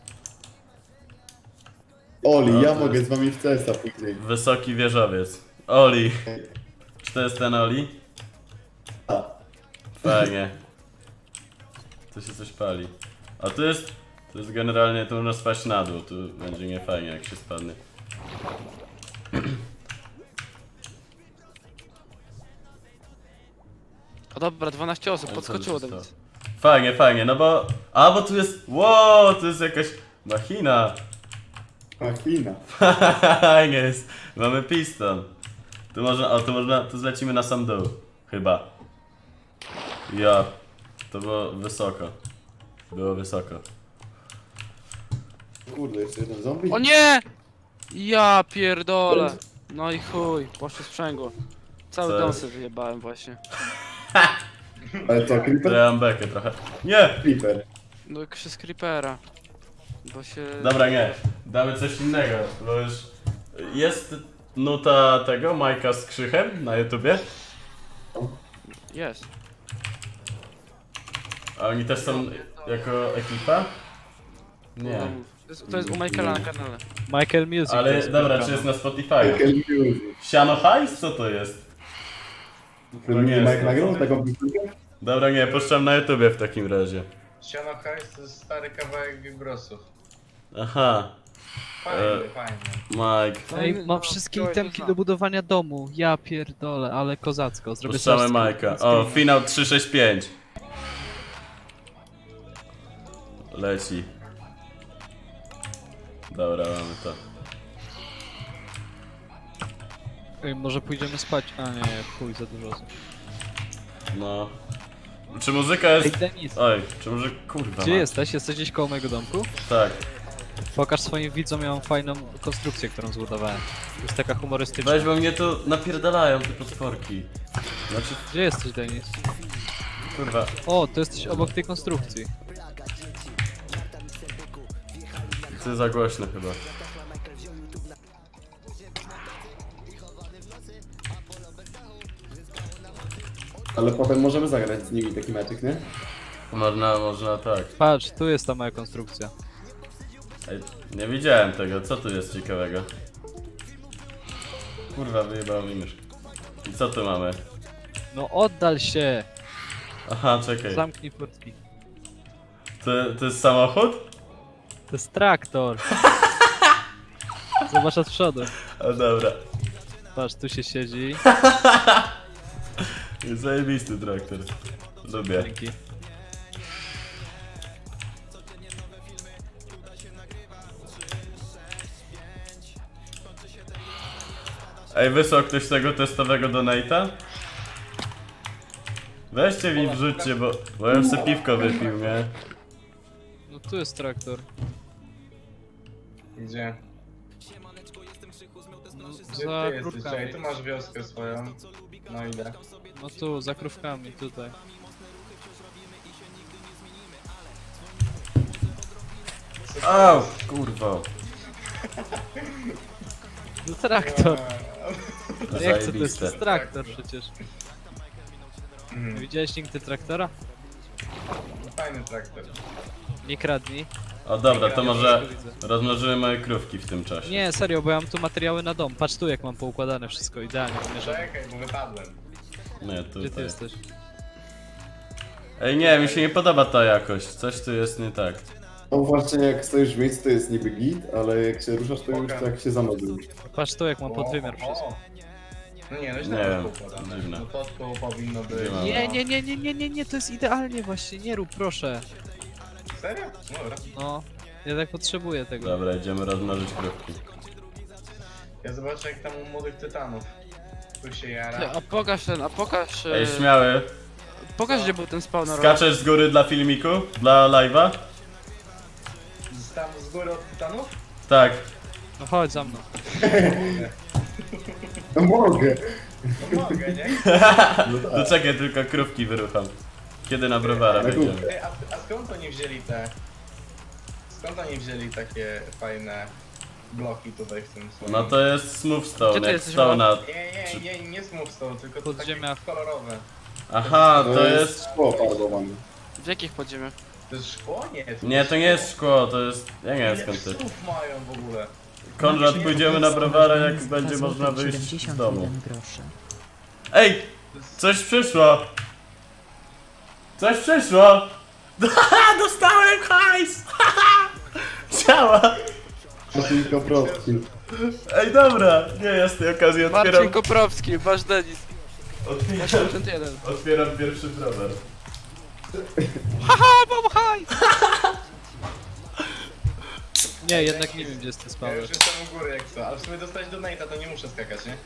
C: Oli,
A: No,
C: ja
A: to
C: mogę
A: jest-
C: z wami w C S a później.
A: Wysoki wieżowiec. Oli. Czy to jest ten Oli?
C: A.
A: Fajnie. Tu się coś pali. A tu jest... Tu jest generalnie, tu można spaść na dół, tu będzie niefajnie jak się spadnie.
B: O dobra, dwanaście osób,
A: Ale co
B: podskoczyło
A: się
B: do
A: stało?
B: mnie.
A: Fajnie, fajnie, no bo... A, bo tu jest... Wow, tu jest jakaś machina.
C: Machina.
A: Fajnie jest. Mamy piston. Tu można, o tu można, tu zlecimy na sam dół. Chyba. Ja. To było wysoko. Było wysoko.
C: Kurde, jeszcze jeden zombie?
B: O nie! Ja pierdolę. No i chuj, poszło sprzęgło. Cały
A: Co?
B: dom sobie wyjebałem właśnie.
C: Ale co,
A: To
C: creeper?
A: ja mam bekę trochę. Nie!
C: Creeper.
B: No krzyż creepera. Bo się...
A: Dobra, nie. Damy coś innego, bo już... Jest nuta tego, Majka z Krzychem na YouTubie.
B: Jest.
A: A oni też są jako ekipa? Nie.
B: To jest, to jest u Michaela na kanale.
D: Michael Music. to
A: Ale
D: jest
A: dobra,
D: program.
A: czy jest na Spotify?
C: Michael Music.
A: Siano Hajs? Co to jest?
C: Ten
A: No nie
C: Mike
A: jest.
C: nagrał taką piosenkę?
A: Dobra, nie, puszczam na YouTubie w takim razie.
F: Siano Hajs to jest stary kawałek Grosów.
A: Aha,
F: Fajny,
A: E,
F: fajny.
A: Mike.
D: Ej,
B: No,
D: mam
B: no,
D: wszystkie
B: kogoś
D: itemki
B: znam.
D: do budowania domu. Ja pierdolę, ale kozacko. Zrobię
A: Puszczamy
D: sobie
A: Majka.
D: screen-
A: O, finał trzy sześć pięć. Leci. Dobra, mamy to.
D: Ej, może pójdziemy spać? A nie, chuj, za dużo osób.
A: No. Czy muzyka
D: Ej,
A: jest...
D: Denis,
A: Oj, czy może... Kurwa
D: gdzie
A: mać.
D: jesteś? Jesteś gdzieś koło mojego domku?
A: Tak.
D: Pokaż swoim widzom, ja mam fajną konstrukcję, którą zbudowałem. To jest taka humorystyczna.
A: Weź, bo mnie tu napierdalają te potworki. Znaczy,
D: Gdzie jesteś, Denis?
A: kurwa.
D: O, to jesteś obok tej konstrukcji.
A: To za głośno chyba.
C: Ale potem możemy zagrać z nimi taki meczyk, nie?
A: Można, można tak.
D: Patrz, tu jest ta moja konstrukcja.
A: Ej, nie widziałem tego, co tu jest ciekawego? Kurwa, wyjebała mi mysz. I co tu mamy?
D: No oddal się!
A: Aha, czekaj.
D: Zamknij furtki.
A: To, to jest samochód?
D: To jest traktor! Zobacz od przodu.
A: A dobra.
D: Patrz, tu się siedzi.
A: Jest zajebisty traktor. Lubię.
D: Dzięki.
A: Ej, wysłał ktoś tego testowego donate'a? Weźcie mi wrzućcie, bo, bo ja bym sobie piwko wypił, nie?
D: No tu jest traktor.
F: Gdzie?
D: No,
F: Gdzie
D: za
F: ty jesteś?
D: krówkami.
F: Czekaj, tu masz wioskę swoją. No idę.
D: No tu, za krówkami, tutaj.
A: Au, kurwa.
D: No traktor! No jak co to jest? To
A: Zajebiste.
D: jest traktor przecież. Nie
F: Mhm.
D: widziałeś nigdy traktora?
F: Fajny traktor.
D: Nie kradnij.
A: O dobra, to może
D: Wszystko widzę.
A: rozmnożymy moje krówki w tym czasie.
D: Nie, serio, bo ja mam tu materiały na dom. Patrz tu jak mam poukładane wszystko, idealnie wymierzone.
F: Czekaj, bo wypadłem.
A: Nie,
D: Gdzie ty
A: tutaj.
D: jesteś?
A: Ej, nie, mi się nie podoba ta jakość. Coś tu jest nie tak.
C: No właśnie, jak stoisz w miejscu, to jest niby git, ale jak się ruszasz, to już
F: Spoko.
C: tak się zanurzysz.
D: Patrz tu jak mam
F: O,
D: podwymiar
F: o,
D: wszystko.
F: No nie, no
A: Nie
F: źle
A: wiem,
F: to układane.
A: dziwne.
F: No to tu powinno być...
A: Dziwne.
D: Nie, nie, nie, nie, nie, nie, nie, to jest idealnie właśnie, nie rób, proszę.
F: Serio? Dobra.
D: No, ja tak potrzebuję tego.
A: Dobra, idziemy rozmnożyć krówki.
F: Ja zobaczę jak tam u młodych tytanów. Tu się
B: Ty,
F: jara.
B: a pokaż ten, a pokaż... e,
A: Ej, śmiały.
B: Pokaż gdzie był ten spawner.
A: Skaczesz z góry dla filmiku? Dla live'a?
F: Z tam z góry od tytanów?
A: Tak.
D: No chodź za mną.
C: No mogę.
F: No mogę, nie?
C: No
A: To
C: tak.
A: czekaj, tylko krówki wyrucham. Kiedy na browara
C: Ale
A: wejdziemy?
F: Ej, a, a skąd oni wzięli te... Skąd oni wzięli takie fajne bloki tutaj w tym słonie?
A: No to jest Smooth
B: Gdzie
A: Stone,
B: ty
A: jak
B: jesteś,
A: Stona.
F: Nie, nie, nie, nie smooth stone, tylko to
D: Podziemia.
F: takie kolorowe.
A: Aha,
C: To
A: to
C: jest
A: jest...
C: szkło farbowane.
B: W jakich podziemiach?
F: To jest szkło? Nie, to
A: Nie, to nie jest szkło, to jest... Ja nie wiem
F: Ile
A: skąd to jest.
F: psów mają w ogóle?
A: Konrad, pójdziemy na browara, jak będzie można wyjść z domu.
H: Groszy.
A: Ej! Coś przyszło! Coś przyszło! Dostałem hajs! Działa!
C: Marcin Koprowski.
A: Ej, dobra! Nie, ja z tej okazji otwieram...
B: Marcin Koprowski, wasz Denis.
A: Otwieram,
B: osiemdziesiąt jeden.
A: otwieram pierwszy browar.
D: Haha, mam hajs! Nie, jednak nie wiem gdzie jest ten
F: Ja
D: spawner.
F: już jestem u góry jak co, ale w sumie dostać do Nate'a to nie muszę skakać, nie?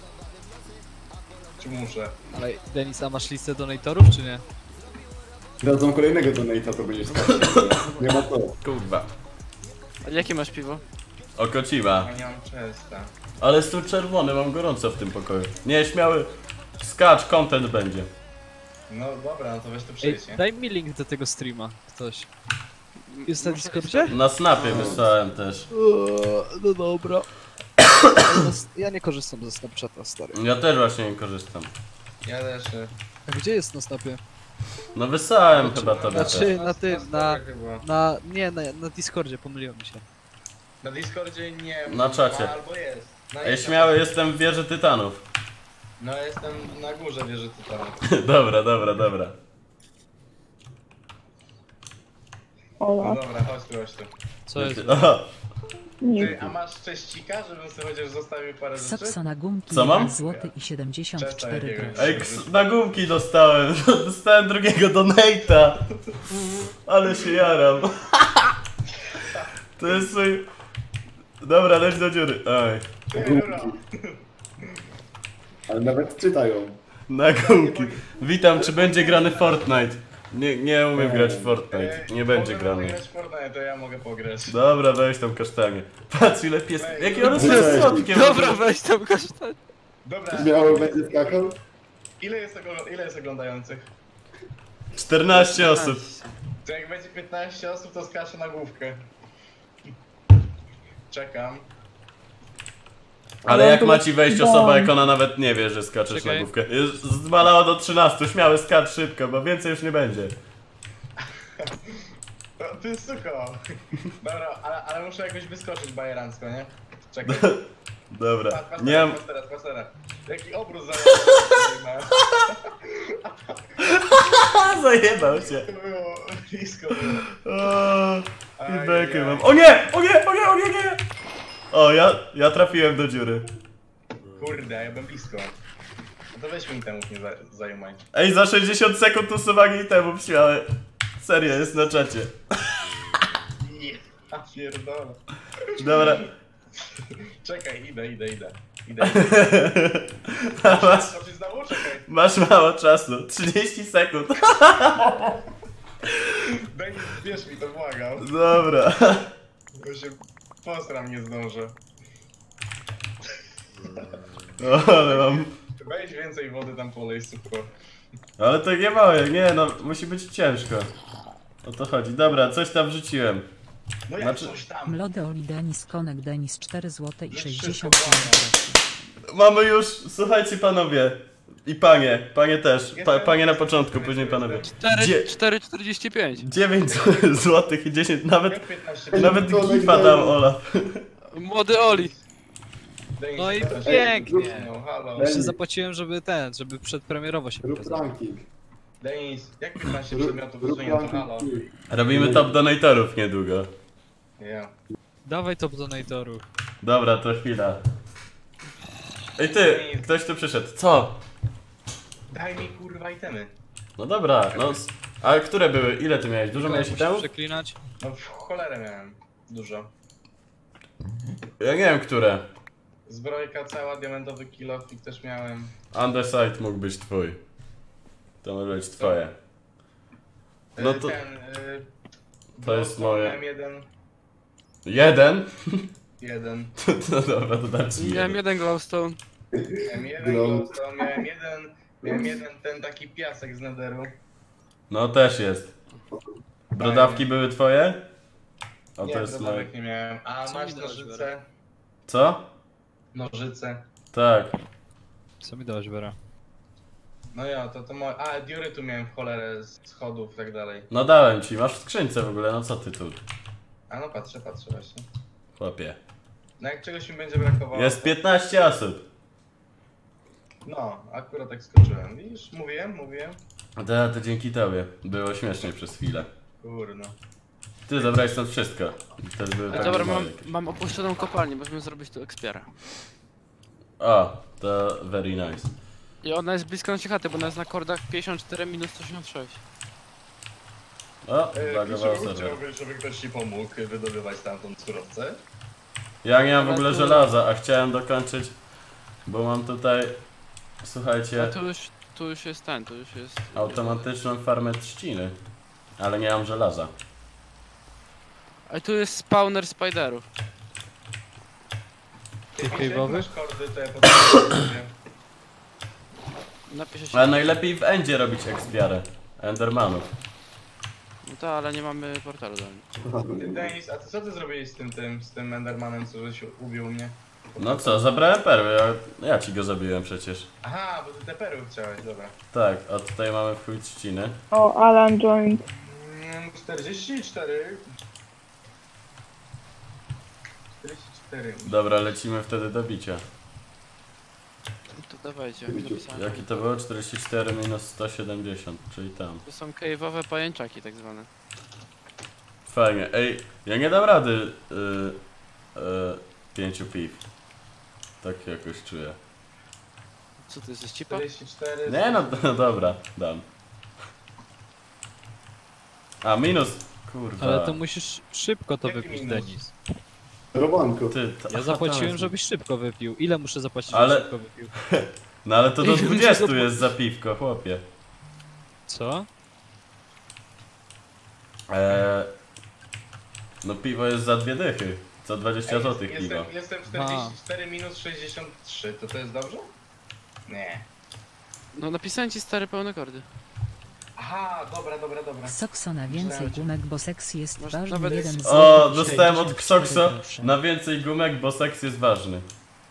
F: Czy muszę?
D: Ale Denis, a masz listę donatorów czy nie?
C: Dadzą kolejnego donate'a, to będziesz skakał. Nie ma co.
A: Kurwa.
B: A jakie masz piwo?
A: Okociła.
F: Ja nie mam częsta.
A: Ale jest tu czerwony, mam gorąco w tym pokoju. Nie, śmiały. Skacz, content będzie.
F: No dobra, no to weź to
D: Ej,
F: przejdź, nie?
D: daj mi link do tego streama, ktoś. Jest na
B: Masz
D: Discordzie?
A: Na snapie wysłałem też.
D: No dobra. Ja nie korzystam ze Snapchata, stary.
A: Ja też właśnie nie korzystam.
F: Ja też. y,
D: A gdzie jest na Snapie?
A: No wysłałem chyba tobie też.
D: Znaczy na tym, na...
F: chyba.
D: na... nie, na, na Discordzie, pomyliło mi się.
F: Na Discordzie nie.
A: Na czacie.
F: A, albo jest. No
A: Ej,
F: jest na
A: śmiały,
F: czacie.
A: jestem w wieży tytanów.
F: No jestem na górze wieży tytanów.
A: Dobra, dobra, dobra.
F: No
E: Ola.
F: dobra, chodź tu, chodź tu.
D: Co jest?
A: Aha,
E: Nie.
F: Ty, a masz cześcika, żebym sobie chociaż zostawił parę rzeczy?
H: Sapsa na gumki
A: Co mam?
H: jeden złoty i siedemdziesiąt cztery
F: Czekaj,
H: grosze.
A: Ej, ks- na gumki dostałem. Dostałem drugiego donate'a. Ale się jaram. To jest swój... Dobra, leć do dziury. Oj.
F: Ty, dobra.
C: Ale nawet czytają.
A: Na gumki. Witam, czy będzie grany Fortnite? Nie, nie umiem grać w Fortnite.
F: Ej,
A: Nie będzie
F: mogę
A: grany.
F: grać w Fortnite, to ja mogę pograć.
A: Dobra, weź tam kasztanie. Patrz ile pies...
F: Ej,
A: Jaki on jest
C: cześć.
A: słodkie.
B: Dobra, weź tam kasztan.
F: Dobra,
C: Miało będzie skakał?
F: ile jest, ogl- ile jest oglądających?
A: czternaście osób.
F: To jak będzie piętnaście osób, to skaczę na główkę. Czekam.
A: Ale
E: Ale
A: jak
E: to
A: ma
E: jest
A: ci wejść
E: dom.
A: osoba, jak ona nawet nie wie, że skaczesz
D: Czekaj.
A: na główkę. Jest zmalało do trzynastu, śmiały skacz szybko, bo więcej już nie będzie.
F: No, ty suko. Dobra, ale, ale muszę jakoś wyskoczyć bajerancko, nie? Czekaj.
A: Dobra,
F: Patrz, patrz
A: nie
F: teraz,
A: mam...
F: patrz teraz, patrz teraz. Jaki obrót za
A: Zajebał się.
F: To było blisko było.
A: O,
F: Aj,
A: i bekę
F: aj.
A: mam. O nie! O nie! O nie! O nie! nie. O, ja, ja trafiłem do dziury.
F: Kurde, ja byłem blisko. No to weź mi temu nie za, zajumaj.
A: Ej, za sześćdziesiąt sekund usuwanie temu śmiały. Serio, jest na czacie.
F: Ja pierdolę.
A: Dobra.
F: Czekaj, idę, idę, idę. Idę, idę.
A: A masz,
F: Skoczyć znowu? Czekaj.
A: masz mało czasu. trzydzieści sekund.
F: Daj, bierz mi to, błagam.
A: Dobra.
F: Bo się posram nie zdążę.
A: O, ale mam...
F: Weź więcej wody tam polej, szybko.
A: Ale to nie małe, nie no, musi być ciężko. O to chodzi. Dobra, coś tam wrzuciłem.
F: No jak
A: Znaczy-
F: coś tam.
H: Mlody Oli Denis Konek Denis cztery złote i
F: Jest
H: sześćdziesiąt
F: wszystko
H: pięć groszy.
A: Mamy już, słuchajcie panowie. I panie, panie też. Pa,
F: Jestem.
A: panie na początku, później panowie. Dzie-
B: cztery czterdzieści pięć.
A: dziewięć złotych i dziesięć, nawet,
F: Jak piętnaście
A: nawet
C: To
A: gifa
C: tak
A: dał
C: dalej.
A: Olaf.
B: Młody Oli.
F: Daj mi
D: No i
F: sprawdzić.
D: pięknie.
F: No halo.
D: Jeszcze zapłaciłem, żeby ten, żeby przedpremierowo się
C: Rób
D: pokazał.
C: ranking.
F: Denis, jak piętnaście
C: Rób,
F: przedmiotów
C: rób
F: wysunięto, halo?
C: ranking.
A: Robimy top donatorów niedługo.
F: Ja.
D: Dawaj top donatorów.
A: Dobra, to chwila. Ej ty, ktoś tu przyszedł. Co?
F: Daj mi kurwa itemy.
A: No dobra, no. s- Ale które były? Ile ty miałeś? Dużo miałeś
D: Musisz
A: itemów?
D: przeklinać.
F: No w cholerę miałem. Dużo.
A: Ja nie wiem, które.
F: Zbrojka cała, diamentowy kilofik też miałem.
A: Underside mógł być twój. To może być twoje. No
F: No
A: to-
F: Ten, y,
A: to jest
F: Glowstone
A: moje.
F: Miałem jeden.
A: Jeden?
F: Jeden.
A: No dobra, to dam ci
B: Miałem
A: jeden.
B: jeden glowstone.
F: Miałem jeden
C: Glow.
F: glowstone, miałem jeden. Miałem jeden ten taki piasek z netheru.
A: No też jest. Brodawki były twoje? O,
F: Nie,
A: to jest moje.
F: brodawek nie miałem. A
D: Co
F: masz
D: mi dałeś,
F: nożyce?
A: Co?
F: Nożyce.
A: Tak.
D: Co mi dałeś, Vera?
F: No ja, to to moje. A, diury tu miałem w cholerę z schodów i tak dalej.
A: No dałem ci, masz w skrzynce w ogóle, no co ty tu?
F: A no patrzę, patrzę właśnie.
A: Chłopie.
F: No jak czegoś mi będzie brakowało.
A: Jest piętnaście osób.
F: No, akurat tak skoczyłem. Widzisz, mówiłem, mówiłem.
A: A to, to dzięki tobie. Było śmiesznie przez chwilę.
F: Kurno.
A: Ty zabrałeś stąd wszystko. I wtedy były
B: A
A: takie
B: dobra, mam,
A: małe jakieś.
B: mam opuszczoną kopalnię, możemy zrobić tu ekspiara.
A: O, to very nice.
B: I ona jest blisko naszej chaty, bo ona jest na kordach pięćdziesiąt cztery minus sto osiemdziesiąt sześć.
A: O,
F: E,
A: zagował
F: Krzysiu,
A: serwer.
F: chciałbyś, żeby ktoś ci pomógł wydobywać stamtąd surowce?
A: Ja nie mam w
B: Ale
A: ogóle
B: tu-
A: żelaza, a chciałem dokończyć, bo mam tutaj,
B: A
A: słuchajcie,
B: tu już, tu już jest ten, tu już jest...
A: automatyczną farmę trzciny. Ale nie mam żelaza.
B: A tu jest spawner spiderów.
D: Tych
F: Wiecie, jak
D: cave'owych?
F: masz kordy, to ja potrzebuję.
B: Napiszę się...
A: Ale najlepiej w endzie robić ekspiarę. Endermanów.
B: No to, ale nie mamy portalu do nich.
F: Ty, Denis, a ty co ty zrobiłeś z tym, tym, z tym Endermanem, co żeś ubił mnie?
A: No co, zabrałem perły, ja, ja ci go zabiłem przecież.
F: Aha, bo ty te perły chciałeś, dobra.
A: Tak, a tutaj mamy w chuj trzciny.
E: O, Alan joined.
F: Mm, czterdzieści cztery. czterdzieści cztery.
A: Dobra, lecimy wtedy do bicia.
B: To dawajcie, napisałem.
A: Jaki to było? czterdzieści cztery minus sto siedemdziesiąt, czyli tam.
B: To są cave'owe pajęczaki tak zwane.
A: Fajnie. Ej, ja nie dam rady y, y, pięciu piw. Tak jakoś czuję.
B: Co ty, jesteś cipa?
F: czterdzieści cztery.
A: Nie no, no dobra, dam. A, minus. Kurwa.
D: Ale to musisz szybko to
F: Jaki
D: wypić,
F: minus?
D: Denis.
C: Robanko.
A: Ty, to,
D: Ja
A: aha,
D: zapłaciłem,
A: tam.
D: żebyś szybko wypił. Ile muszę zapłacić,
A: Ale-
D: żebyś szybko wypił?
A: No ale to do
B: Ej,
A: dwudziestu
B: to-
A: jest za piwko, chłopie.
D: Co?
A: Eee, no piwo jest za dwie dychy. Za dwadzieścia
F: Ej,
A: złotych piwo.
F: jestem, jestem czterdzieści cztery minus sześćdziesiąt trzy, to to jest dobrze? Nie.
B: No napisałem ci stare pełne kordy.
F: Aha, dobra, dobra, dobra.
H: Sokso na więcej gumek, bo seks jest
B: Masz
H: ważny.
B: nawet-
H: Jeden z
A: O,
H: złotych
A: dostałem od
H: sześćdziesiąt cztery
A: Ksokso
H: grosze.
A: na więcej gumek, bo seks jest ważny.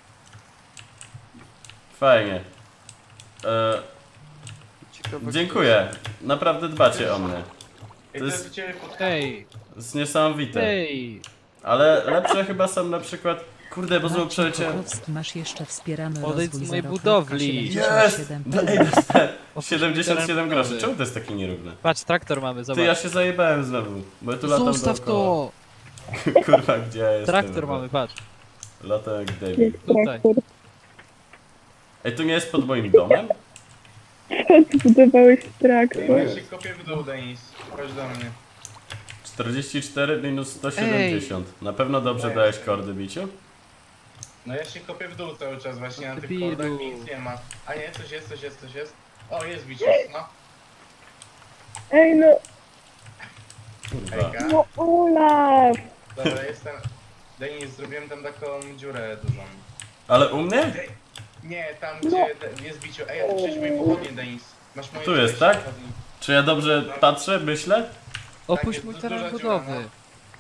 A: Fajnie. Eee,
B: Ciekawe,
A: dziękuję. Naprawdę dbacie o mnie.
F: Ej,
A: To
F: to
A: jest-
F: jest u ciebie pod...
D: Ej!
A: To jest niesamowite.
D: Ej!
A: Ale lepsze chyba są na przykład... Kurde, bo znowu
H: Marcin
A: przeleciałem...
H: Kotowski, masz jeszcze wspieramy
D: Odejdź
H: rozwój
D: z mojej
H: za rok
D: budowli.
H: siedemdziesiąt
A: Jest!
H: siedem
A: No, ej,
H: pełnych.
A: dostałem
D: Otwórz
A: siedemdziesiąt siedem
D: literem
A: groszy.
D: budowy.
A: Czemu to jest takie nierówne?
D: Patrz, traktor mamy, zobacz.
A: Ty, ja się zajebałem znowu. Bo ja tu latam
D: Zostaw
A: dookoła.
D: to!
A: Kurwa, gdzie ja jestem?
D: Traktor
A: chyba?
D: mamy, patrz.
A: Latam jak David.
E: Jest
D: Tutaj.
E: traktor.
A: Ej, tu nie jest pod moim domem?
E: Zbudowałeś
F: Ej,
E: traktor.
F: ja się kopię w dół, Denis. Chodź do mnie.
A: czterdzieści cztery minus sto siedemdziesiąt. Na pewno dobrze
F: Ej.
A: dałeś kordy, Biciu?
F: No ja się kopię w dół cały czas właśnie na tych
D: Debilu.
F: kordach, nic nie ma. A nie, coś jest, coś jest, coś jest. O, jest bicie, no.
E: Ej no,
A: Kurwa.
F: Ejka.
E: no Olaf!
F: Dobra, jestem... Denis, zrobiłem tam taką dziurę dużą.
A: Ale u mnie?
F: Nie, tam gdzie de- jest biciu. Ej, a ty przecież moje pochodnie, Denis. Masz moje
A: Tu jest,
F: czterdzieści
A: tak?
F: pochodni.
A: Czy ja dobrze patrzę, myślę?
D: Opuść
F: jest
D: mój
F: duża
D: teren
F: dziura,
D: budowy.
F: no.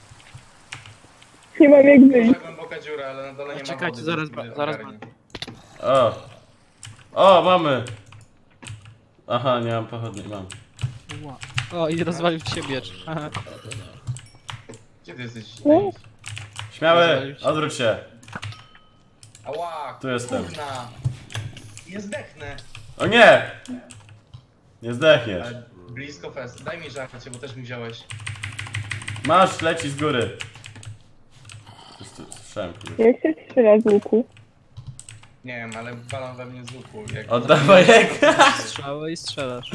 E: Nie mam jak wyjść.
F: Duża, głęboka dziura, ale na dole nie ma
B: Czekajcie,
F: wody,
B: zaraz
F: więc
B: ba-
F: nie
B: zaraz
F: ogarnie.
A: O! O, mamy! Aha, nie mam pochodni, mam.
D: Ła. O, i rozwalił ci się miecz. Aha.
F: Gdzie ty jesteś,
E: No.
F: Denis?
A: Śmiały, odwróć się.
F: Ała,
A: Tu jestem.
F: kurna. Nie zdechnę.
A: O nie! Nie zdechniesz.
F: Ale blisko fest. Daj mi żarcie, bo też mi wziąłeś.
A: Masz, leci z góry. Już tu Słyszałem, kurwa.
E: Jak się strzela z łuku?
F: Nie wiem, ale walą we mnie z łuku. Jak...
A: Oddawaj jak.
D: Strzałę i strzelasz.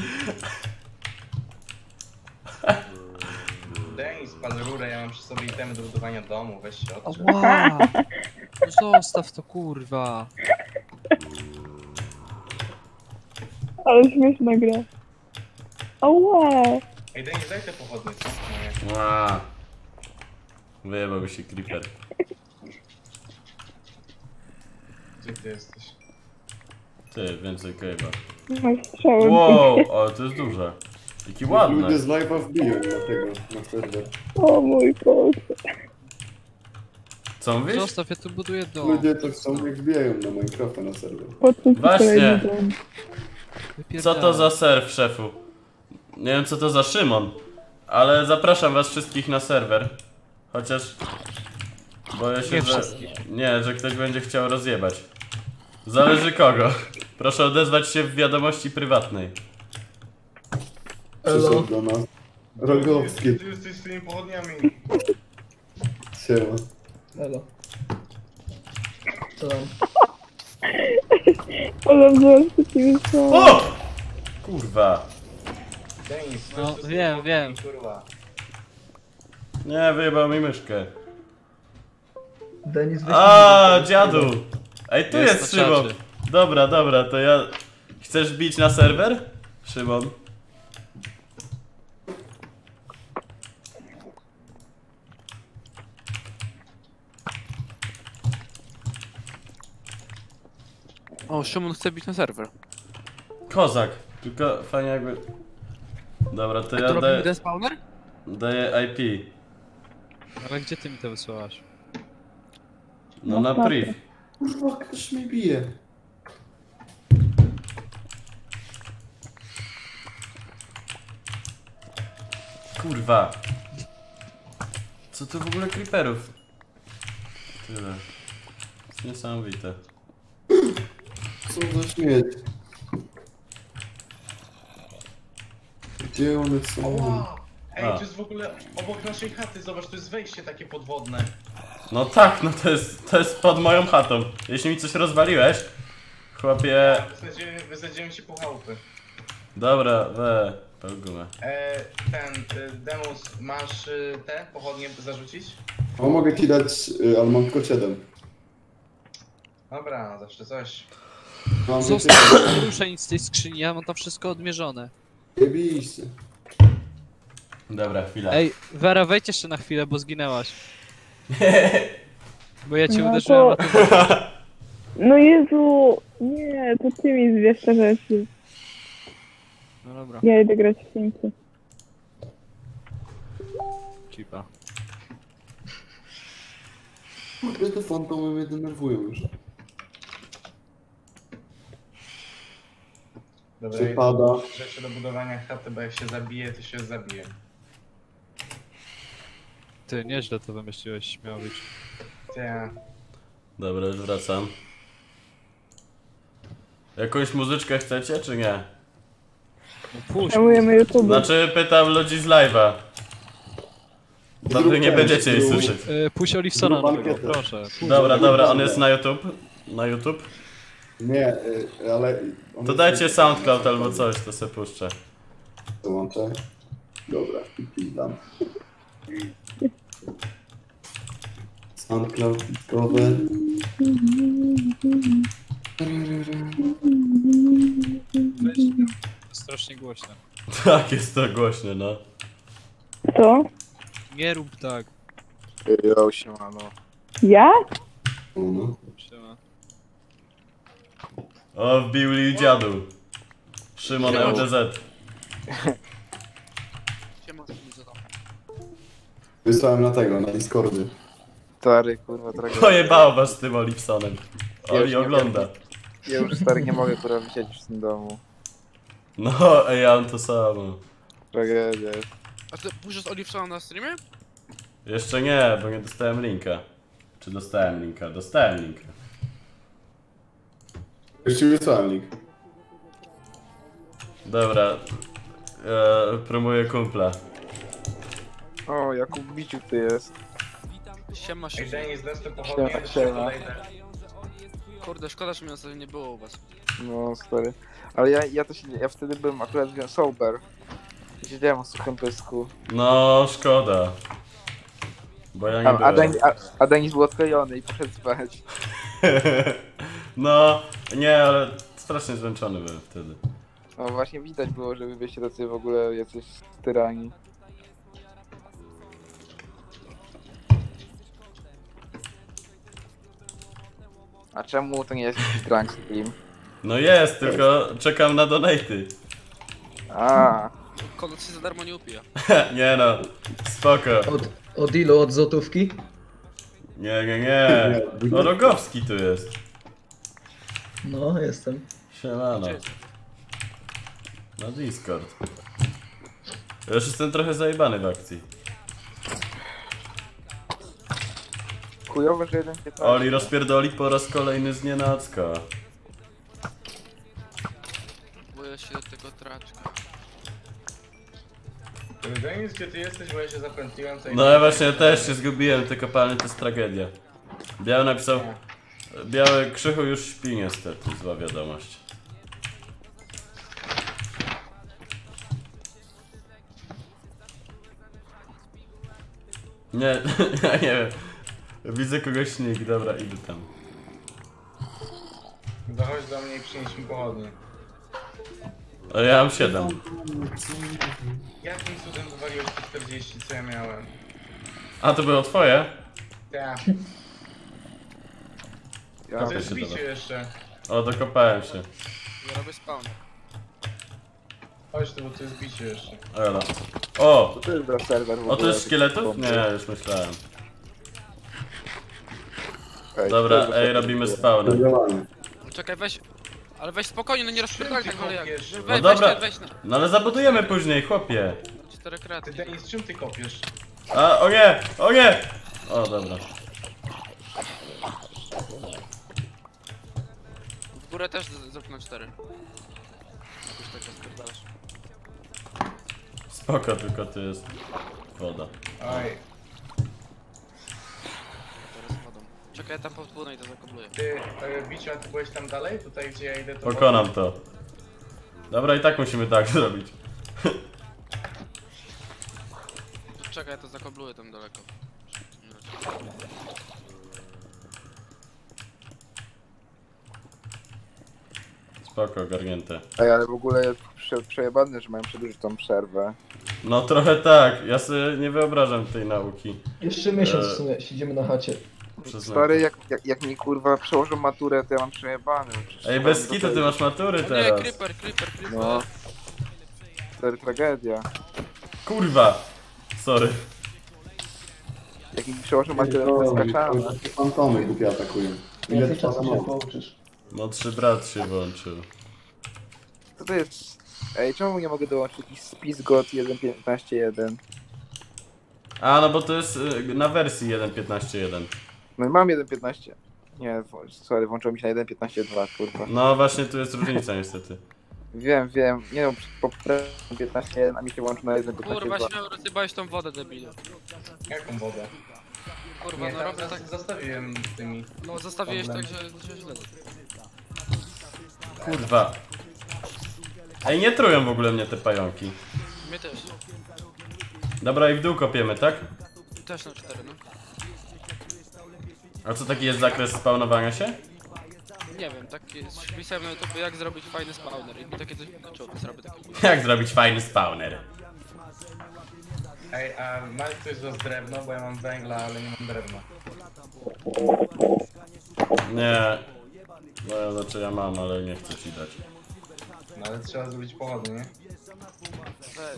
F: Denis, spal rurę, ja mam przy sobie itemy do budowania domu, weź się odczep.
D: Ała! No zostaw to, kurwa.
E: Ale śmieszna gra. Ała!
F: Ej, Denis, daj te pochodnie, co? Moje.
A: Ła. Wyjebał mi się creeper.
F: Gdzie ty jesteś?
A: Ty, więcej cave'a.
E: Masz strzały.
A: Wow, ale to jest duże. Jaki ładny.
C: Ludzie z live'a wbiją na tego, na serwer.
E: O mój Boże.
A: Co mówisz?
D: Zostaw, ja tu buduję dom.
C: Ludzie to chcą, jak wbijają na Minecrafta na serwer.
E: Po co ty
A: Właśnie.
E: kolejny dom?
A: Co to za serw, szefu? Nie wiem co to za Szymon, ale zapraszam was wszystkich na serwer. Chociaż boję się,
D: Nie
A: że...
D: wszystkich.
A: Nie, że ktoś będzie chciał rozjebać. Zależy kogo. Proszę odezwać się w wiadomości prywatnej.
C: Przyszedł do nas. Rogowski.
F: Ty jesteś z tymi pochodniami.
C: Siema.
I: Elo. Co tam?
E: Ale wziąłem przeciwnie strzały.
A: O! Kurwa.
F: Denis,
D: No,
F: weź tu z tymi
D: wiem,
F: pochodniami,
D: wiem.
F: Kurwa.
A: Nie, wyjebał mi myszkę.
I: Denis, weź
A: A,
I: mi-
A: dziadu! Ej, tu
D: Jest
A: jest,
D: na
A: Szymon.
D: czacie.
A: Dobra, dobra, to ja... Chcesz bić na serwer? Szymon.
B: O, Szymon chce bić na serwer.
A: Kozak. Tylko fajnie jakby... Dobra, to
B: A
A: ja
B: to robimy
A: daję,
B: despawner?
A: daję I P.
D: Ale gdzie ty mi to wysłałaś?
A: No na priv.
C: Kurwa, ktoś mnie bije.
A: Kurwa. Co tu w ogóle creeperów? Tyle. Jest niesamowite.
C: Co za śmieć. Gdzie one są?
F: Wow. Ej,
A: A.
F: to jest w ogóle obok naszej chaty, zobacz, to jest wejście takie podwodne.
A: No tak, no to jest, to jest pod moją chatą. Jeśli mi coś rozwaliłeś, chłopie...
F: Wysadzimy, wysadzimy ci po chałupy.
A: Dobra, we, peł gumę.
F: E, ten, y, Demus, masz y, te pochodnie zarzucić?
C: O, mogę ci dać, y, ale mam tylko siedem.
F: Dobra, zawsze coś.
C: Mam
D: Zostaw, nie ruszaj nic z tej skrzyni, ja mam tam wszystko odmierzone.
C: Nie bijcie.
A: Dobra, chwila.
D: Ej, Wera, wejdź jeszcze na chwilę, bo zginęłaś. Bo ja cię
E: No
D: uderzyłem,
E: to-
D: a ty...
E: No Jezu! Nie, to ty mi zwiesz te rzeczy.
D: No dobra,
E: Ja idę grać w Simsy.
D: cipa.
C: Kurde, te fantomy mnie denerwują już.
F: Dobra,
C: Przepada.
F: rzeczy do budowania chaty, bo jak się zabije, to się zabije.
D: Ty, nieźle to wymyśliłeś, śmiało być.
F: Ty,
A: Dobra, już wracam. Jakąś muzyczkę chcecie, czy nie?
D: No puść,
E: Szanujemy YouTube.
A: Znaczy, pytam ludzi z live'a. To wy nie będziecie jej
C: Zrób-
A: słyszeć.
D: y, puść Olifsona
C: Zrób
D: nowego,
C: ankietę.
D: proszę.
A: Dobra, dobra, on jest na YouTube. Na YouTube?
C: Nie, y, ale... on
A: To
C: jest-
A: dajcie SoundCloud albo coś, to se puszczę.
C: Dołączę. Dobra, i dam. SoundCloud, Discover.
D: Weź, strasznie głośno.
A: Tak, jest to głośne, no.
E: Co?
D: Nie rób tak.
J: Jo, siemano.
E: Ja?
C: O, no.
D: Siema.
A: O, wbił Lil Dziadu. Szymon L D Z.
B: Siema, co tam?
C: Wysłałem na tego, na Discordzie.
J: Stary, kurwa, tragedia.
A: Pojebało was z tym Olipsonem.
J: Ja już
A: Oli
J: nie
A: ogląda.
J: Ja już, stary, nie mogę, kurwa, wysiedzieć w tym domu.
A: No, ej, ja mam to samo.
J: Tragedia jest.
B: A ty puszczasz Olifsona na streamie?
A: Jeszcze nie, bo nie dostałem linka. Czy dostałem linka? Dostałem linka.
C: Już ci wysłałem link.
A: Dobra. Ja promuję kumpla.
J: O, Jakub Biciu ty jest.
B: Siema,
F: ej,
B: Szymon.
F: Denis, dasz te pochodnie,
J: Siema,
F: to
J: siema.
F: podejdę.
B: Kurde, szkoda, że mnie ostatnio nie było u was.
J: No stary. Ale ja, ja to się, ja wtedy byłem akurat sober. Siedziałem o suchym pysku.
A: No, szkoda. Bo ja nie
J: A, a,
A: byłem.
J: Denis, a, a Denis był odklejony i poszedł spać.
A: No, nie, ale strasznie zmęczony byłem wtedy.
J: No właśnie widać było, że wy byście tacy w ogóle jacyś tyrani. A czemu to nie jest jakiś drunk stream?
A: No jest, tylko czekam na donaty.
J: A,
B: Konot się za darmo nie upija.
A: Nie no, spoko.
I: Od, od ilu? Od złotówki?
A: Nie, nie, nie. O, Rogowski tu jest.
I: No, jestem.
A: Siemano.
B: Gdzie jest?
A: Na Discord. Ja już jestem trochę zajebany w akcji.
J: chujowe, że jeden piętnaście.
A: Oli rozpierdoli po raz kolejny z nienacka.
B: Boję się tego traczka.
F: Denis, gdzie ty jesteś, bo ja się zapętliłem. co i-
A: No ja właśnie też się zgubiłem, te kopalnie to jest tragedia. Biały napisał... Biały Krzychu już śpi niestety, zła wiadomość. Nie, ja nie wiem. Widzę kogoś nick, dobra, idę tam.
F: Dochodź do mnie i przynieś mi pochodnie.
A: A ja mam siedem.
F: Jakim cudem wywaliłeś te czterdzieści, co ja miałem?
A: A to było twoje?
F: Tak.
J: Ja
F: To
A: to
F: jest
A: się
F: bicie
A: doda.
F: jeszcze.
A: O, dokopałem się.
B: Ja robię spawner.
F: Chodź tu, bo to jest bicie jeszcze.
A: Ela. O!
J: To jest dla serwer w ogóle.
A: O, to jest szkieletów? Nie, już myślałem.
J: Ej,
A: Dobra,
J: to jest
A: ej,
J: dla
A: robimy
J: serwer.
A: spawner.
C: Zdecydowanie.
B: Czekaj, weź. Ale weź spokojnie, no nie rozpierdolaj tak, ale jak. Weź,
F: No
B: weź,
A: dobra.
B: weź, weź, weź
A: No ale zabudujemy później, chłopie.
B: na cztery
F: Ty
B: kraty.
F: Denis, czym ty kopiesz?
A: A, o nie! O nie! O, dobra.
B: W górę też z- zrób na cztery. Jakoś tak rozpierdalasz.
A: Spoko, tylko tu jest woda.
F: Oj,
B: Teraz wodą. Czekaj, ja tam podpłynę i to zakobluję.
F: ty, e, Biciu, a ty byłeś tam dalej? Tutaj, gdzie ja idę, to...
A: Pokonam to. Dobra, i tak musimy tak zrobić.
B: Czekaj, ja to zakobluję tam daleko.
A: Spoko, ogarnięte.
J: Ej, ale w ogóle jest prze, przejebane, że mają przedłużyć tą przerwę.
A: No trochę tak, ja sobie nie wyobrażam tej nauki.
I: Jeszcze miesiąc
A: Eee.
I: w sumie siedzimy na chacie.
A: Przez
J: Stary, jak, jak, jak mi kurwa przełożą maturę, to ja mam przejebany. Przecież
A: Ej,
J: tam
A: bez
J: do
A: kitu, ty
J: tej-
A: masz matury
B: O nie,
A: teraz.
B: creeper, creeper, creeper.
J: No. Stary, tragedia.
A: Kurwa! Sorry.
J: Jak mi przełożą maturę, to skaczamy.
C: Fantomy głupie atakują. Ile
I: Więcej
C: trwa
I: czasu
C: ta
I: się
C: noc?
I: pouczysz.
A: Młodszy brat się włączył.
J: Co to jest? Ej, czemu nie mogę dołączyć jakiś spis God jeden piętnaście jeden?
A: A, no bo to jest y, na wersji jeden piętnaście jeden.
J: No i mam jeden piętnaście. Nie, w- sorry, włączyło mi się na jeden piętnaście dwa, kurwa.
A: No właśnie, tu jest różnica niestety.
J: Wiem, wiem, nie no, po piętnaście jeden, a mi się włączy na jeden piętnaście
B: Kurwa,
J: dwa.
B: śmiał, rozjebałeś tą wodę, debilu.
F: Jaką wodę?
B: Kurwa,
F: Nie,
B: no
F: tam
B: robię
F: zas-
B: tak.
F: zostawiłem tymi...
B: No zostawiłeś tak,
F: Problem.
B: że, że źle.
A: Kurwa. Ej, nie trują w ogóle mnie te pająki.
B: Mnie też.
A: Dobra, i w dół kopiemy, tak?
B: Też na cztery, no.
A: A co taki jest zakres spawnowania się?
B: Nie wiem, tak jest wpisałem na YouTube, jak zrobić fajny spawner. I mi takie coś wyskoczyło, więc robię taki.
A: Jak zrobić fajny spawner?
F: Ej, a ma ktoś z was drewno? Bo ja mam węgla, ale nie mam drewna.
A: Nie. No, znaczy ja mam, ale nie chcę ci dać.
F: No ale trzeba zrobić pochodnie, nie?
B: Ej,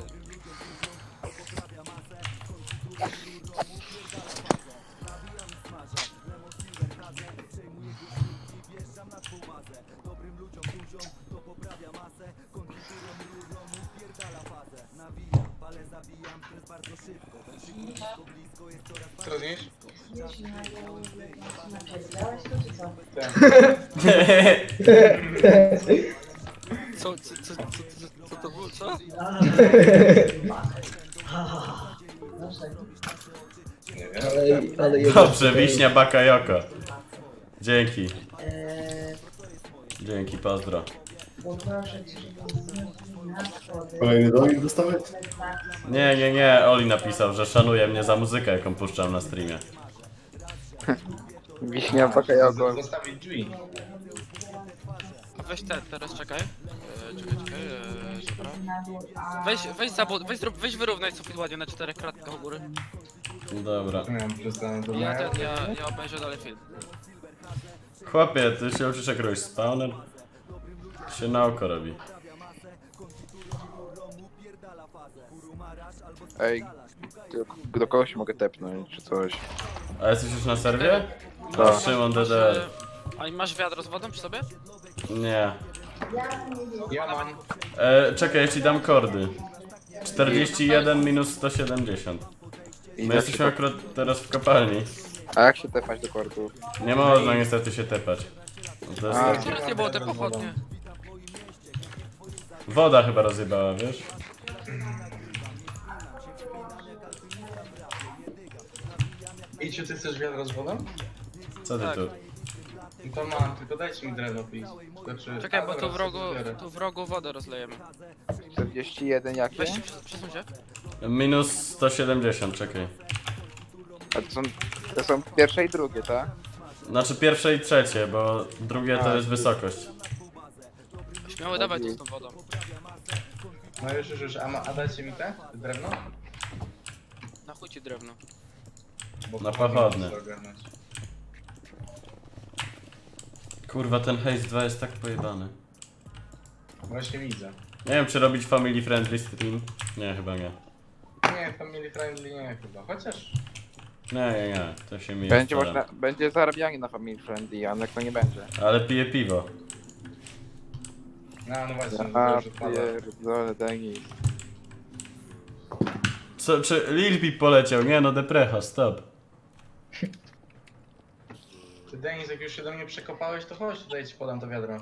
F: Co rozumiem?
B: co, co, co, co, co, co to było, co?
F: Nie wiem.
I: Ale, ale jednak...
A: Dobrze, wiśnia bakajoko. Dzięki. Dzięki, pozdro.
C: Kolejny donik dostałeś?
A: Nie, nie, nie, Oli napisał, że szanuje mnie za muzykę, jaką puszczam na streamie.
J: Wiśnia, baka i ogon.
F: Zostawić drzwi.
B: A weź ten, teraz czekaj. E, czekaj, czekaj, e, dobra. Weź, weź zabud, weź, zrób, weź wyrównaj sufit ładnie na czterech kratkach u góry.
A: Dobra.
F: Nie wiem, przestanę do
B: Ja ten, ja, ja obejrzę dalej film.
A: Chłopie, ty się uczysz jak robisz spawner? Się na oko robi.
J: Ej, do, do kogoś mogę tepnąć, czy coś.
A: A jesteś już na serwie?
J: Tak.
A: No, Szymon D D R.
B: A masz wiadro z wodą przy sobie?
A: Nie.
F: Ja mam.
A: E, czekaj, ja ci dam kordy. czterdzieści jeden minus sto siedemdziesiąt.
J: I
A: My jesteśmy akurat teraz w kopalni.
J: A jak się tepać do korków?
A: Nie można niestety się tepać. To jest
J: A.
A: taki...
B: Teraz nie było te pochodnie.
A: Woda chyba rozjebała, wiesz?
F: Idź, ty chcesz wiadro z wodą?
A: Co ty
B: Tak.
A: tu?
F: To mam, tylko dajcie mi drewno, please. Znaczy,
B: Czekaj,
F: a,
B: bo
F: dobra,
B: tu w rogu,
F: sobie biorę.
B: tu w rogu wodę rozlejemy.
J: czterdzieści jeden jakie?
B: Weź się, przes- przesuń się.
A: Minus sto siedemdziesiąt, czekaj.
J: A to są, to są pierwsze i drugie, tak?
A: Znaczy pierwsze i trzecie, bo drugie to
J: A,
A: jest wysokość.
B: Śmiało dawaj tu z tą wodą.
F: No już, już, już. A, ma, a dajcie mi te? Drewno?
B: Na chuj ci drewno.
F: Bo
A: Na
F: pochodnie
A: pochodne.
F: muszę ogarnąć.
A: Kurwa, ten Haze dwa jest tak pojebany.
F: Właśnie widzę.
A: Nie wiem, czy robić family friendly stream. Nie, chyba nie.
F: Nie, family friendly nie chyba. Chociaż...
A: Nie, nie, nie. To się mi
J: Będzie,
A: jest
J: można, będzie zarabianie na Family Friendly, a na to nie będzie.
A: Ale piję piwo.
F: No, no właśnie,
J: A,
F: dobrze pada.
J: pierdolę, Denis.
A: Co, czy Lil Peep poleciał? Nie no, deprecha, stop.
F: Ty, Denis, jak już się do mnie przekopałeś, to chodź, tutaj ci podam to wiadro.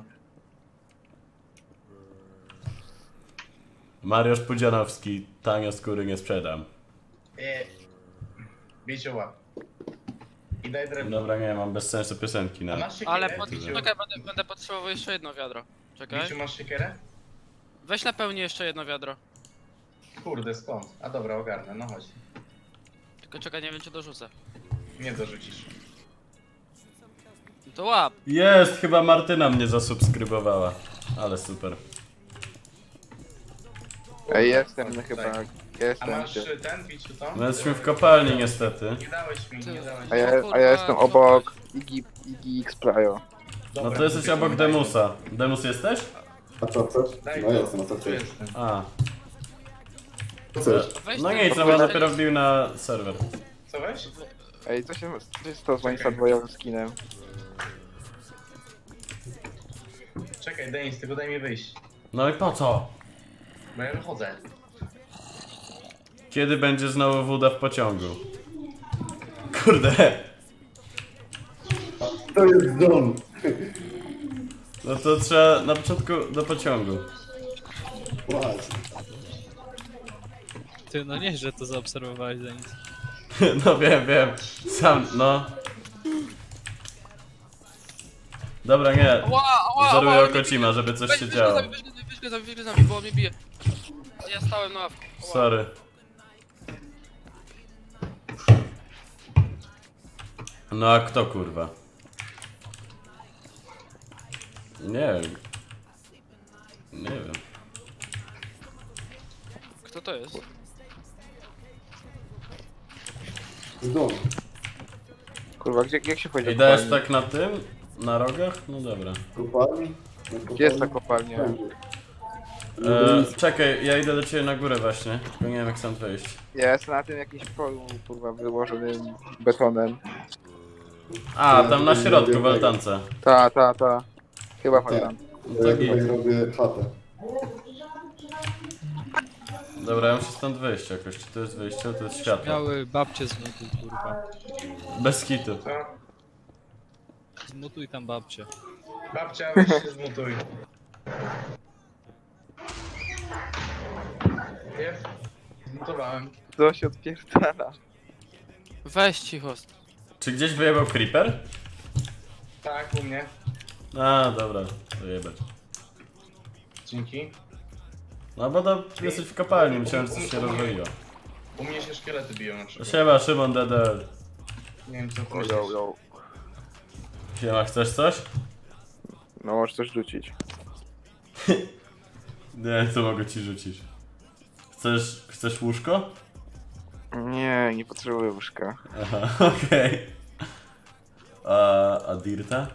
A: Mariusz Pudzianowski, tanio skóry nie sprzedam.
F: Eee. Bijcie łap. I daj drewno.
A: Dobra, nie, mam bez sensu piosenki
F: A
A: na.
F: masz siekierę?
B: Ale pod...
F: Biciu?
B: czekaj, będę, będę potrzebował jeszcze jedno wiadro. Czekaj.
F: Biciu, masz siekierę?
B: Weź napełnij jeszcze jedno wiadro.
F: Kurde, skąd? A dobra, ogarnę, no chodź.
B: Tylko czekaj, nie wiem czy dorzucę.
F: Nie dorzucisz.
B: No to łap.
A: Jest, chyba Martyna mnie zasubskrybowała. Ale super.
J: Ej, jestem
F: Chodź
J: chyba,
F: tutaj. A
J: jestem.
F: masz y, ten, Biciu, to?
A: My jesteśmy w kopalni niestety.
F: Nie dałeś mi, nie dałeś
J: A
F: mi.
J: ja,
B: O
J: a
B: kurwa,
J: ja jestem
B: co
J: obok Iggy, Iggy X Pryo.
A: No
F: Dobra,
A: to jesteś
F: Biciu,
A: obok
F: daj.
A: Demusa. Demus jesteś?
C: A co chcesz?
F: Daj
C: No
F: to.
C: jestem, a co
F: Tu
C: chcesz?
F: jestem.
A: A.
C: Co chcesz?
B: Weź
A: No
B: ten-
A: nic, no bo dopiero wbił na serwer.
F: Co weź?
J: Ej, co się co się stało z moim sadwojowym skinem?
F: Czekaj, Denis, tylko daj mi wyjść.
A: No i po co?
F: Bo ja wychodzę.
A: Kiedy będzie znowu woda w pociągu? Kurde.
C: To jest dom!
A: No to trzeba na początku do pociągu.
C: Właśnie.
D: Ty, no nie, że to zaobserwowałeś za nic.
A: No wiem, wiem. Sam, no. Dobra, nie.
B: Ała, ała,
A: Wzoruję
B: ała,
A: Okocima, żeby coś
B: weź,
A: się
B: weź
A: działo.
B: go za mnie, weź go za mnie, weź go za mnie, weź go za mnie, bo on mnie bije. A ja stałem na ławku. Ała.
A: Sorry. No a kto kurwa? Nie wiem. Nie wiem.
B: Kto to jest?
C: Dom.
J: Kurwa, gdzie, jak się wchodzi
A: I
J: do
A: dajesz
J: kopalni?
A: tak na tym? Na rogach? No dobra.
C: Kopalni? Na
J: Gdzie jest ta
C: kopalni?
J: kopalnia?
C: Będzie.
A: E, czekaj, ja idę do ciebie na górę właśnie. Tylko nie wiem jak stąd wejść.
J: Ja jestem na tym jakimś polu, kurwa, wyłożonym betonem.
A: A, tam na środku w altance.
J: Ta, ta, ta. Chyba
C: Tak.
J: pamiętam.
A: No
C: To ja
A: tak i...
C: tutaj robię chatę.
A: Dobra, ja muszę stąd wyjść jakoś. Czy to jest wyjście? To jest światło.
D: Miały babcie zmutuj, kurwa.
A: Bez kitu.
F: Co?
D: Zmutuj tam babcie.
F: Babcia, weź się zmutuj. Jest? Zmutowałem.
J: To się odpierdala.
B: Weź cicho.
A: Czy gdzieś wyjebał creeper?
F: Tak, u mnie.
A: A, dobra, to jebać.
F: Dzięki.
A: No bo to jesteś w kopalni, myślałem, że coś się rozwoiło.
F: U mnie się szkielety biją na przykład.
A: Siema, Szymon D D L.
F: Nie wiem co
J: O,
F: myślisz.
J: yo, yo.
A: Siema, chcesz coś?
J: No możesz coś rzucić.
A: Nie, co mogę ci rzucić? Chcesz, chcesz łóżko?
J: Nie, nie potrzebuję łóżka.
A: Aha, okej. A, a Dirta?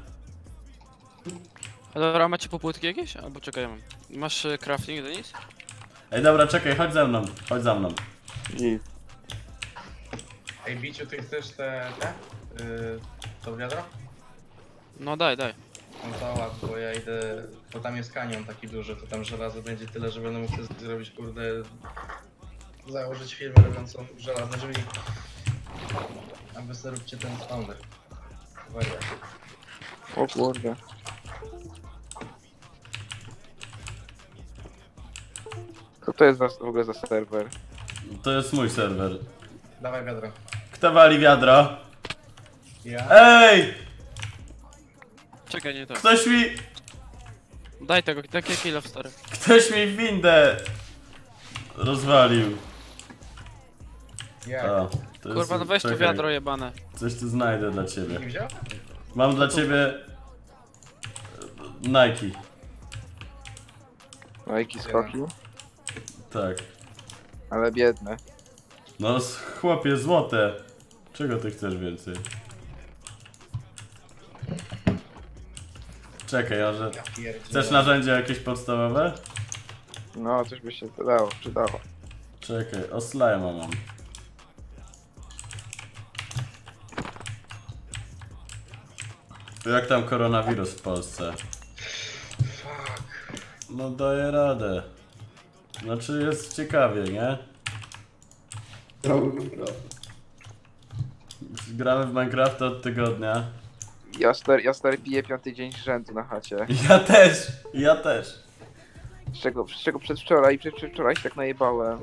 B: A dobra, macie popłytki jakieś? Albo czekaj, ja mam. Masz e, crafting, Denis?
A: Ej, dobra, czekaj, chodź ze mną, chodź za mną.
J: I
F: Ej, Biciu, ty chcesz te... te? Yy, to wiadro?
B: No daj, daj.
F: No to ład, bo ja idę... Bo tam jest kanion taki duży, to tam żelazo będzie tyle, że będę mógł sobie zrobić, kurde... Założyć firmę robiącą żelazne drzwi. A wy sobie róbcie ten spawner. Wariat.
J: o kurde. Co to jest za, w ogóle za serwer?
A: To jest mój serwer.
F: Dawaj wiadro.
A: Kto wali wiadro?
F: Ja?
A: Ej!
B: Czekaj, nie to.
A: Ktoś mi...
B: Daj tego, takie kill stary.
A: Ktoś mi windę rozwalił.
F: Jak?
A: A, to
B: Kurwa, no weź tu
A: czekaj,
B: wiadro jebane.
A: Coś tu znajdę dla ciebie.
F: Nie wziął?
A: Mam dla ciebie... Nike.
J: No jaki skoki?
A: Tak.
J: Ale biedne.
A: No s- chłopie, złote. Czego ty chcesz więcej? Czekaj, może...
F: Ja pierdzielę.
A: Chcesz narzędzia jakieś podstawowe?
J: No, coś by się przydało, przydało.
A: Czekaj, o slime mam. Jak tam koronawirus w Polsce?
F: Fuck.
A: No daję radę. Znaczy jest ciekawie, nie?
C: Cały Minecraft.
A: Gramy w Minecrafta od tygodnia.
J: Ja stary, ja stary piję piąty dzień z rzędu na chacie.
A: Ja też, ja też.
J: Z czego, z czego przedwczoraj, przed, przedwczoraj się tak najebałem.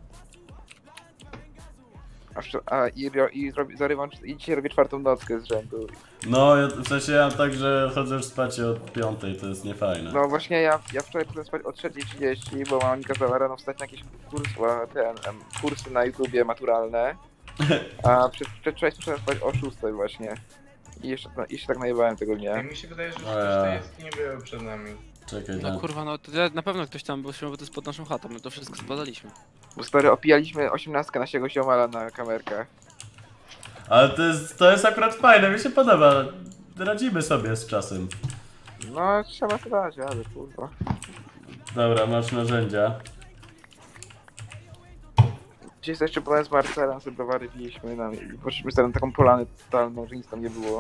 J: A, wczor- a i, ro- i zrobi, zarywam, i dzisiaj robię czwartą nockę z rzędu.
A: No, ja, w sensie ja tak, że chodzę już spać od piątej, to jest niefajne.
J: No właśnie ja, ja wczoraj poszedłem spać o trzeciej trzydzieści, bo mama mi kazała rano wstać na jakieś kursy, ten, em, kursy na YouTubie maturalne. A przed, przedwczoraj poszedłem spać o szóstej właśnie. I jeszcze, jeszcze tak najebałem tego
F: Ej,
J: dnia.
F: mi się wydaje, że
A: A
F: ktoś
A: ja.
F: to jest nie był przed nami.
A: Czekaj,
B: No
A: no.
B: kurwa, no to na pewno ktoś tam był, bo to jest pod naszą chatą, my to wszystko spadaliśmy.
J: Bo stary, opijaliśmy osiemnastkę naszego ziomala na kamerkach.
A: Ale to jest, to jest akurat fajne, mi się podoba. Radzimy sobie z czasem.
J: No, trzeba to dać, ale kurwa.
A: Dobra, masz narzędzia.
J: Dzisiaj sobie jeszcze byłem z Marcelem, sobie browary piliśmy no, i poszliśmy sobie na taką polanę totalną, że nic tam nie było.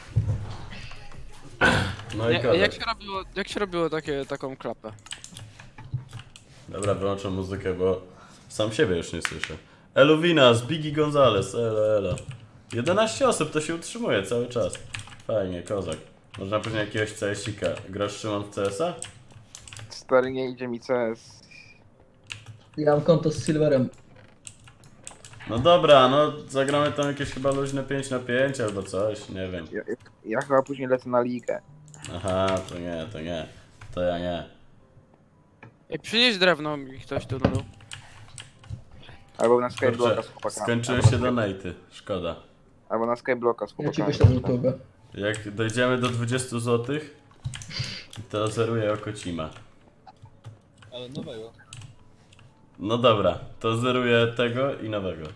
A: No i
B: Nie,
A: kozak.
B: jak się robiło, jak się robiło takie, taką klapę?
A: Dobra, wyłączam muzykę, bo sam siebie już nie słyszę. Eluwinas, Biggie Gonzales, elo elo. jedenaście osób, to się utrzymuje cały czas. Fajnie, kozak. Można później jakiegoś C S ika. Grasz Szymon w C S a?
J: Stary, nie idzie mi C S.
I: Ja mam konto z Silverem.
A: No dobra, no zagramy tam jakieś chyba luźne pięć na pięć albo coś, nie wiem.
J: Ja, ja chyba później lecę na ligę.
A: Aha, to nie, to nie. To ja nie.
B: Ej, przynieś drewno mi ktoś tu na dół.
J: Albo na Skyblocka
A: Kurczę,
J: z chłopakami.
A: skończyły
J: albo
A: się
J: na-
A: donaty, szkoda.
J: Albo na Skyblocka z
I: Ja ci
J: chłopakami.
I: wyślę złotówkę.
A: Jak dojdziemy do dwudziestu złotych, to zeruję Okocima.
D: Ale nowego.
A: No dobra, to zeruję tego i nowego.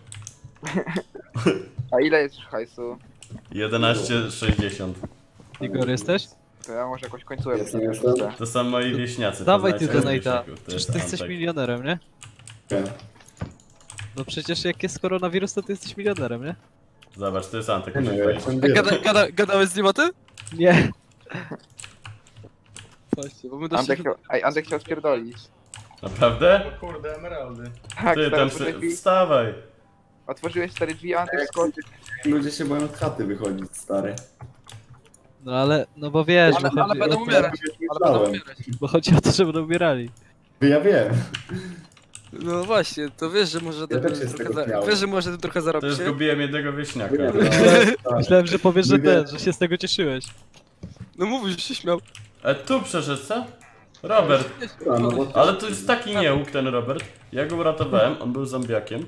J: A ile jest już hajsu?
A: jedenaście sześćdziesiąt.
D: Igor, jesteś?
J: To ja może jakąś końcówkę
C: Jestem,
J: wrzucę.
C: jestem.
A: To są moi wieśniacy.
D: Dawaj ty
A: poznajcie
D: donate'a.
A: wieśniaków, to
D: Przecież
A: jest
D: ty jesteś
A: Antek.
D: milionerem, nie?
C: Nie.
D: No przecież jak jest koronawirus, to ty jesteś milionerem, nie?
A: Zobacz, to jest Antek.
C: Nie no,
A: musisz
C: ja
A: wejść.
C: jestem
B: A
C: biedny.
B: gada, gada, gadałeś z nim o tym?
D: Nie.
B: Właśnie, bo my
J: Antek
B: doszliśmy...
J: chciał, ej, Antek chciał spierdolić.
A: Naprawdę?
F: O kurde, emeraldy.
J: Tak,
A: Ty
J: stary,
A: tam
J: otworzyłeś
A: se...
J: drzwi,
A: Wstawaj!
J: otworzyłeś stare drzwi, a Antek
C: Jak
J: skoczył.
C: ludzie się boją z chaty wychodzić, stary.
D: No ale, no bo wiesz,
B: Ale,
D: bo,
B: ale
D: chodzi,
B: będą
D: o,
B: umierać, ale będą
C: Myślałem.
B: umierać.
D: bo chodzi o to, że będą umierali.
C: Ja wiem.
B: No właśnie, to wiesz, że może
C: Ja
B: tym
C: też się z
B: trochę
C: tego
B: za...
C: śmiałem.
B: Wiesz, że może tym trochę
A: To
B: zarobić,
A: już
B: nie?
A: zgubiłem jednego wieśniaka.
C: Wiem. Tak.
D: Myślałem, że powiesz, że
C: Nie wiem.
D: ten, że się z tego cieszyłeś.
B: No mówisz, że się śmiał.
A: E, tu przeszedł, co? Robert.
C: A, no bo
A: Ale to jest taki niełuk ten Robert. Ja go uratowałem, on był zombiakiem.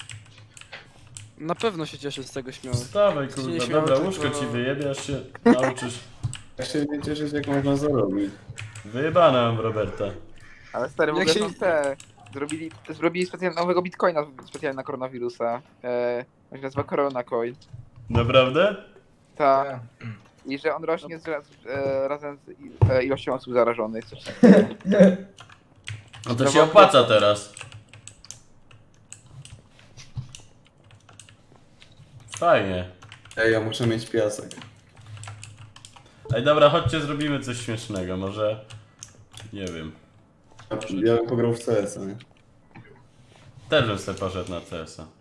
B: Na pewno się cieszę z tego śmiałem.
A: Wstawaj
B: Nie
A: kurwa,
B: śmiałem,
A: dobra,
B: tylko-
A: łóżko ci wyjebie, aż się nauczysz.
C: ja się nie cieszę, jak można zarobić.
A: Wyjebane mam Roberta.
J: Ale stary, w
B: Jak
J: ogóle
B: się-
J: są te... Zrobili, zrobili specjalnie nowego bitcoina specjalnie na koronawirusa. E, on się nazywa Corona Coin.
A: Naprawdę?
J: Ta. I że on rośnie z, e, razem z i- e, ilością osób zarażonych. Coś takiego.
A: No to się opłaca teraz. Fajnie.
C: Ej, ja muszę mieć piasek.
A: Ej dobra, chodźcie zrobimy coś śmiesznego, może... Nie wiem.
C: Ja bym pograł w C S, nie?
A: Też bym sobie poszedł na C S a.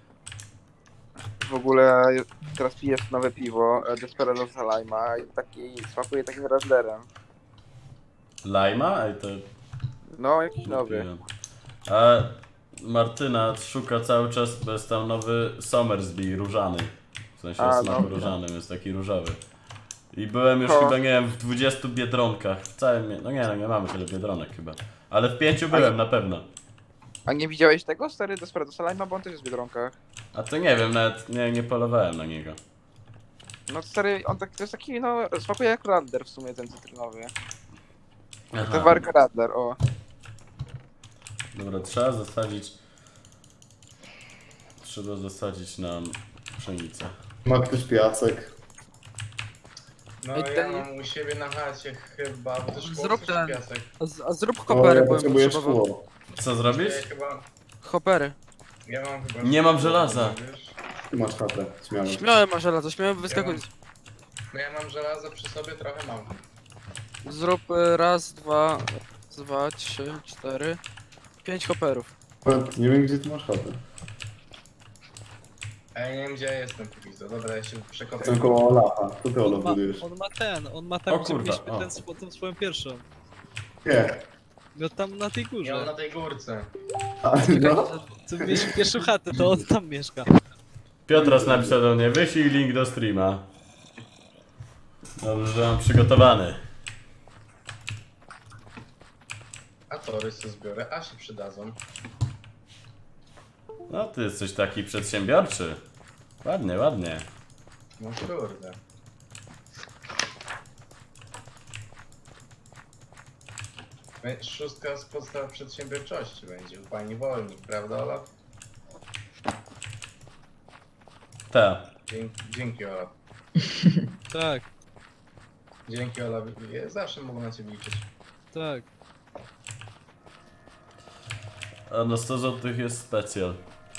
J: W ogóle teraz pijesz nowe piwo, e, Desperados Lima i taki smakuje takim Radlerem.
A: Lajma? Ej to...
J: No, jakiś nowy.
A: Piłem. A Martyna szuka cały czas, bo jest tam nowy Somersby różany. W sensie
J: A,
A: o smaku
J: no.
A: różanym, jest taki różowy. I byłem już
J: O.
A: chyba, nie wiem, w dwudziestu Biedronkach. W całym... mie- No nie, no nie mamy tyle Biedronek chyba. Ale w pięciu byłem na pewno.
J: A nie widziałeś tego, stary Desperados Lima, bo on też jest w Biedronkach.
A: A to nie wiem, nawet nie, nie polowałem na niego.
J: No stary, on tak, to jest taki, no, smakuje jak Radler w sumie ten cytrynowy. To
A: Aha.
J: warka Radler, o.
A: Dobra, trzeba zasadzić... Trzeba zasadzić nam pszenicę.
C: Ma ktoś piasek?
F: No
B: Ej,
F: ja
B: ten-
F: mam u siebie na chacie chyba, bo też
B: Zrób ten.
F: piasek.
B: A, z, a zrób
C: O,
B: hopery,
C: ja
B: bo bym
C: potrzebuję
B: potrzebował.
C: szkło.
A: Co zrobić?
F: Ja chyba...
B: Hopery.
F: Ja mam chyba...
A: Nie mam żelaza.
F: Wiesz?
C: Tu masz chatę, śmiało.
B: Śmiałem ma żelazo, śmiałem wyskakuj.
F: No ja mam żelazo przy sobie, trochę mam.
B: Zrób y, raz, dwa, dwa, trzy, cztery, pięć hoperów.
C: Pat, nie wiem, gdzie ty masz chatę.
F: Ej, nie wiem gdzie ja jestem póki co. Dobra, ja się przekopię.
C: Jestem koło Olafa. Tu ty
D: On
C: Olaf
D: ma,
C: budujesz.
D: on ma ten, on ma tam,
A: O
D: gdzie
A: kurwa,
D: mieliśmy
A: o.
D: ten, swo- tą swoją pierwszą.
C: Nie.
D: No tam na tej
F: Ja mam
D: górze.
F: na tej górce.
C: A, no?
D: Co mieliśmy pierwszą chatę, to on tam mieszka.
A: Piotras napisał do mnie, wyślij link do streama. Dobrze, że mam przygotowany.
F: A to rysy zbiorę, a się przydadzą.
A: No ty jesteś taki przedsiębiorczy. Ładnie, ładnie.
F: No kurde. Ej, Szóstka z podstaw przedsiębiorczości będzie u pani Wolnik, prawda Olaf?
A: Ta.
F: Dzięki, dzięki Olaf.
D: Tak,
F: Dzięki Olaf. Ja zawsze mogę na ciebie liczyć.
D: tak.
A: A na sto złotych jest specjal.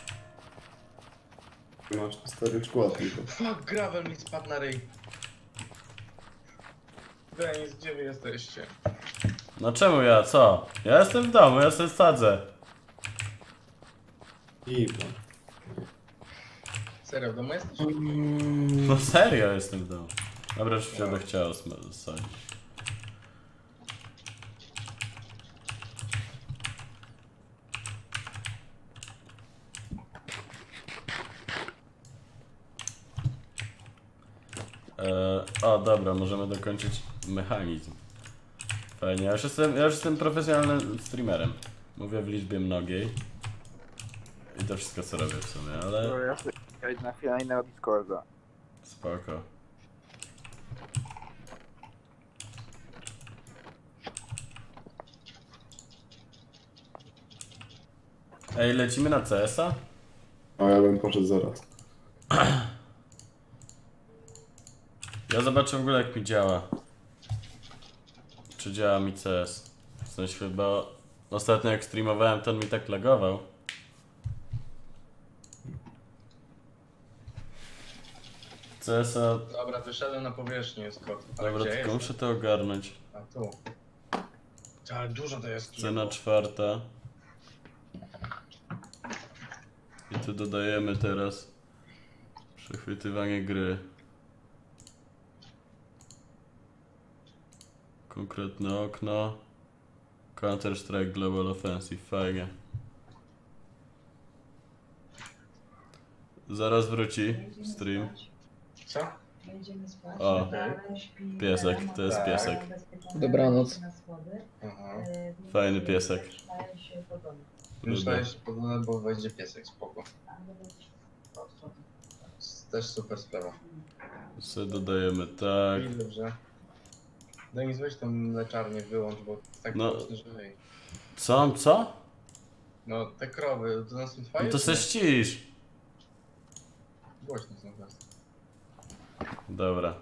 C: Masz cztery szkła tylko.
F: Fuck, gravel mi spadł na ryj. Denis, gdzie wy jesteście?
A: No czemu ja? Co? Ja jestem w domu, ja sobie sadzę.
C: I
F: Serio, w domu jesteś?
A: No serio jestem w domu. Dobra, już się chciało sadzić. Eee, o dobra, możemy dokończyć mechanizm. Fajnie, ja już jestem, ja już jestem profesjonalnym streamerem. Mówię w liczbie mnogiej. I to wszystko co robię w sumie,
J: To
A: ale
J: ja sobie ja idę na chwilę na innego Discorda.
A: spoko. Ej, lecimy na C S a?
C: O, ja bym poszedł zaraz.
A: Ja zobaczę w ogóle jak mi działa. Czy działa mi C S. W sensie chyba ostatnio jak streamowałem, to on mi tak lagował. C S a...
F: Dobra, wyszedłem na powierzchnię, jest kot. Ale
A: Dobra,
F: gdzie
A: tylko
F: jest?
A: muszę to ogarnąć.
F: A tu. Ale dużo to jest.
A: Scena czwarta. I tu dodajemy teraz przechwytywanie gry. Konkretne okno. Counter Strike Global Offensive, fajnie. Zaraz wróci stream.
F: Co?
A: O, piesek, to jest piesek.
I: Dobranoc.
F: Aha.
A: Fajny piesek.
F: Myślałeś podobne, bo wejdzie piesek, spoko. Też super sprawa.
A: Co dodajemy, tak.
F: I dobrze. Denis, weź tą mleczarnię wyłącz, bo jest tak
A: No.
F: głośno, że hej.
A: Co? Co?
F: No, te krowy, to nas są twoje?
A: No to
F: czy
A: se
F: nie?
A: ścisz.
F: Głośno są teraz.
A: Dobra.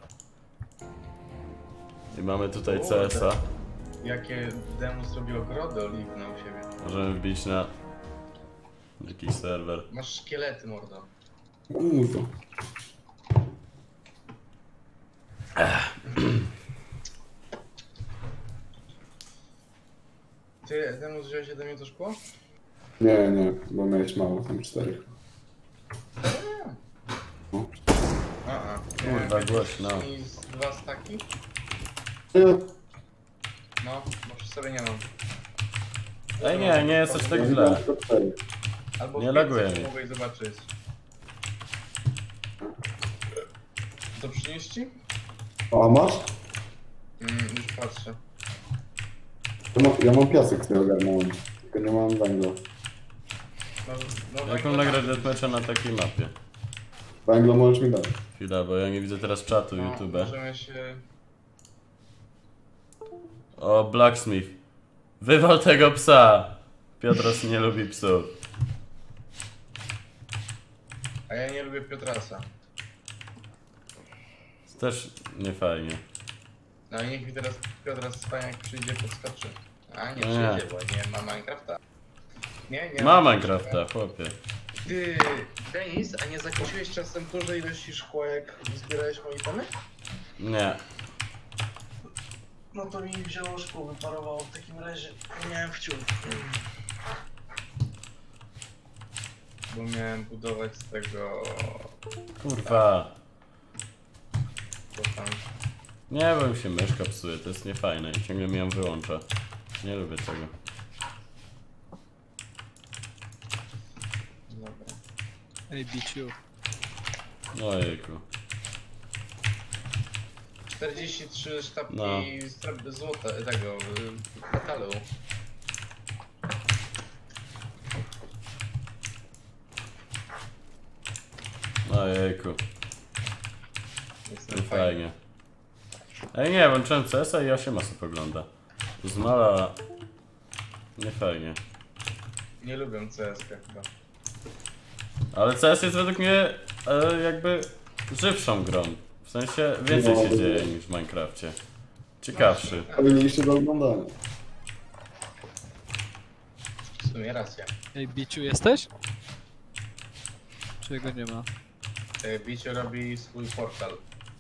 A: I mamy tutaj
F: Kurde.
A: C S a.
F: Jakie Demus robi ogrody oliwne u siebie.
A: Możemy wbić na jakiś serwer.
F: Masz szkielety, mordo.
C: Kurwa.
F: Ty, Demus, wziąłeś ode mnie to szkło?
C: Nie, nie, bo miałeś mało, tam cztery.
F: A, a.
A: Kurwa, głośno.
F: I z dwa staki?
C: Nie,
F: No, bo przy sobie nie mam.
A: Ej nie, nie jest aż
C: ja
A: tak
C: widziałem
A: źle.
C: tylko cztery.
F: Albo
A: Nie
F: w
A: laguje
F: piecu
A: mi.
F: mogłeś zobaczyć. To przynieść ci?
C: O, a masz?
F: Mm, już patrzę.
C: Ja mam, ja mam piasek z tego ogarnąłem, tylko nie mam węgla.
F: No, no,
A: Jak
F: węgla
A: mam nagrać
F: tam
A: deathmatcha na takiej mapie?
C: Węgla możesz mi dać.
A: Chwila, bo ja nie widzę teraz czatu
F: no,
A: YouTube.
F: Możemy się...
A: O, Blacksmith. Wywal tego psa! Piotros nie lubi psów.
F: A ja nie lubię Piotrasa.
A: Też nie fajnie.
F: No i niech mi teraz Piotras Spaniak przyjdzie, podskoczy. A nie
A: Nie.
F: przyjdzie, bo nie ma Minecrafta. Nie, nie
A: Ma Minecrafta, chłopie.
F: Ty, Denis, a nie zakosiłeś czasem dużej ilości szkła, jak zbierałeś moje tony?
A: Nie.
F: No to mi wzięło szkło, wyparowało w takim razie. Miałem wciół. Bo miałem budować z tego...
A: Kurwa.
F: Co tam?
A: Nie, bo mi się myszka psuje, to jest niefajne i ciągle mi ją wyłącza. Nie lubię tego.
F: Dobra.
D: Ej, biciu.
A: Ojejku.
F: czterdzieści trzy sztabki
A: No.
F: no. złota, tego, y, metalu.
A: Ojejku.
F: Jest
A: Nie fajnie. Ej nie, włączyłem C S a i osiem osób ogląda. Zmala... Nie fajnie.
F: Nie lubię C S chyba.
A: Ale C S jest według mnie e, jakby żywszą grą. W sensie więcej się
C: No,
A: dzieje niż w Minecrafcie. Ciekawszy.
C: Ale mieliście do oglądania.
F: W sumie racja.
D: Ej, biciu jesteś? Czy go nie ma?
F: E, Bicio robi swój portal.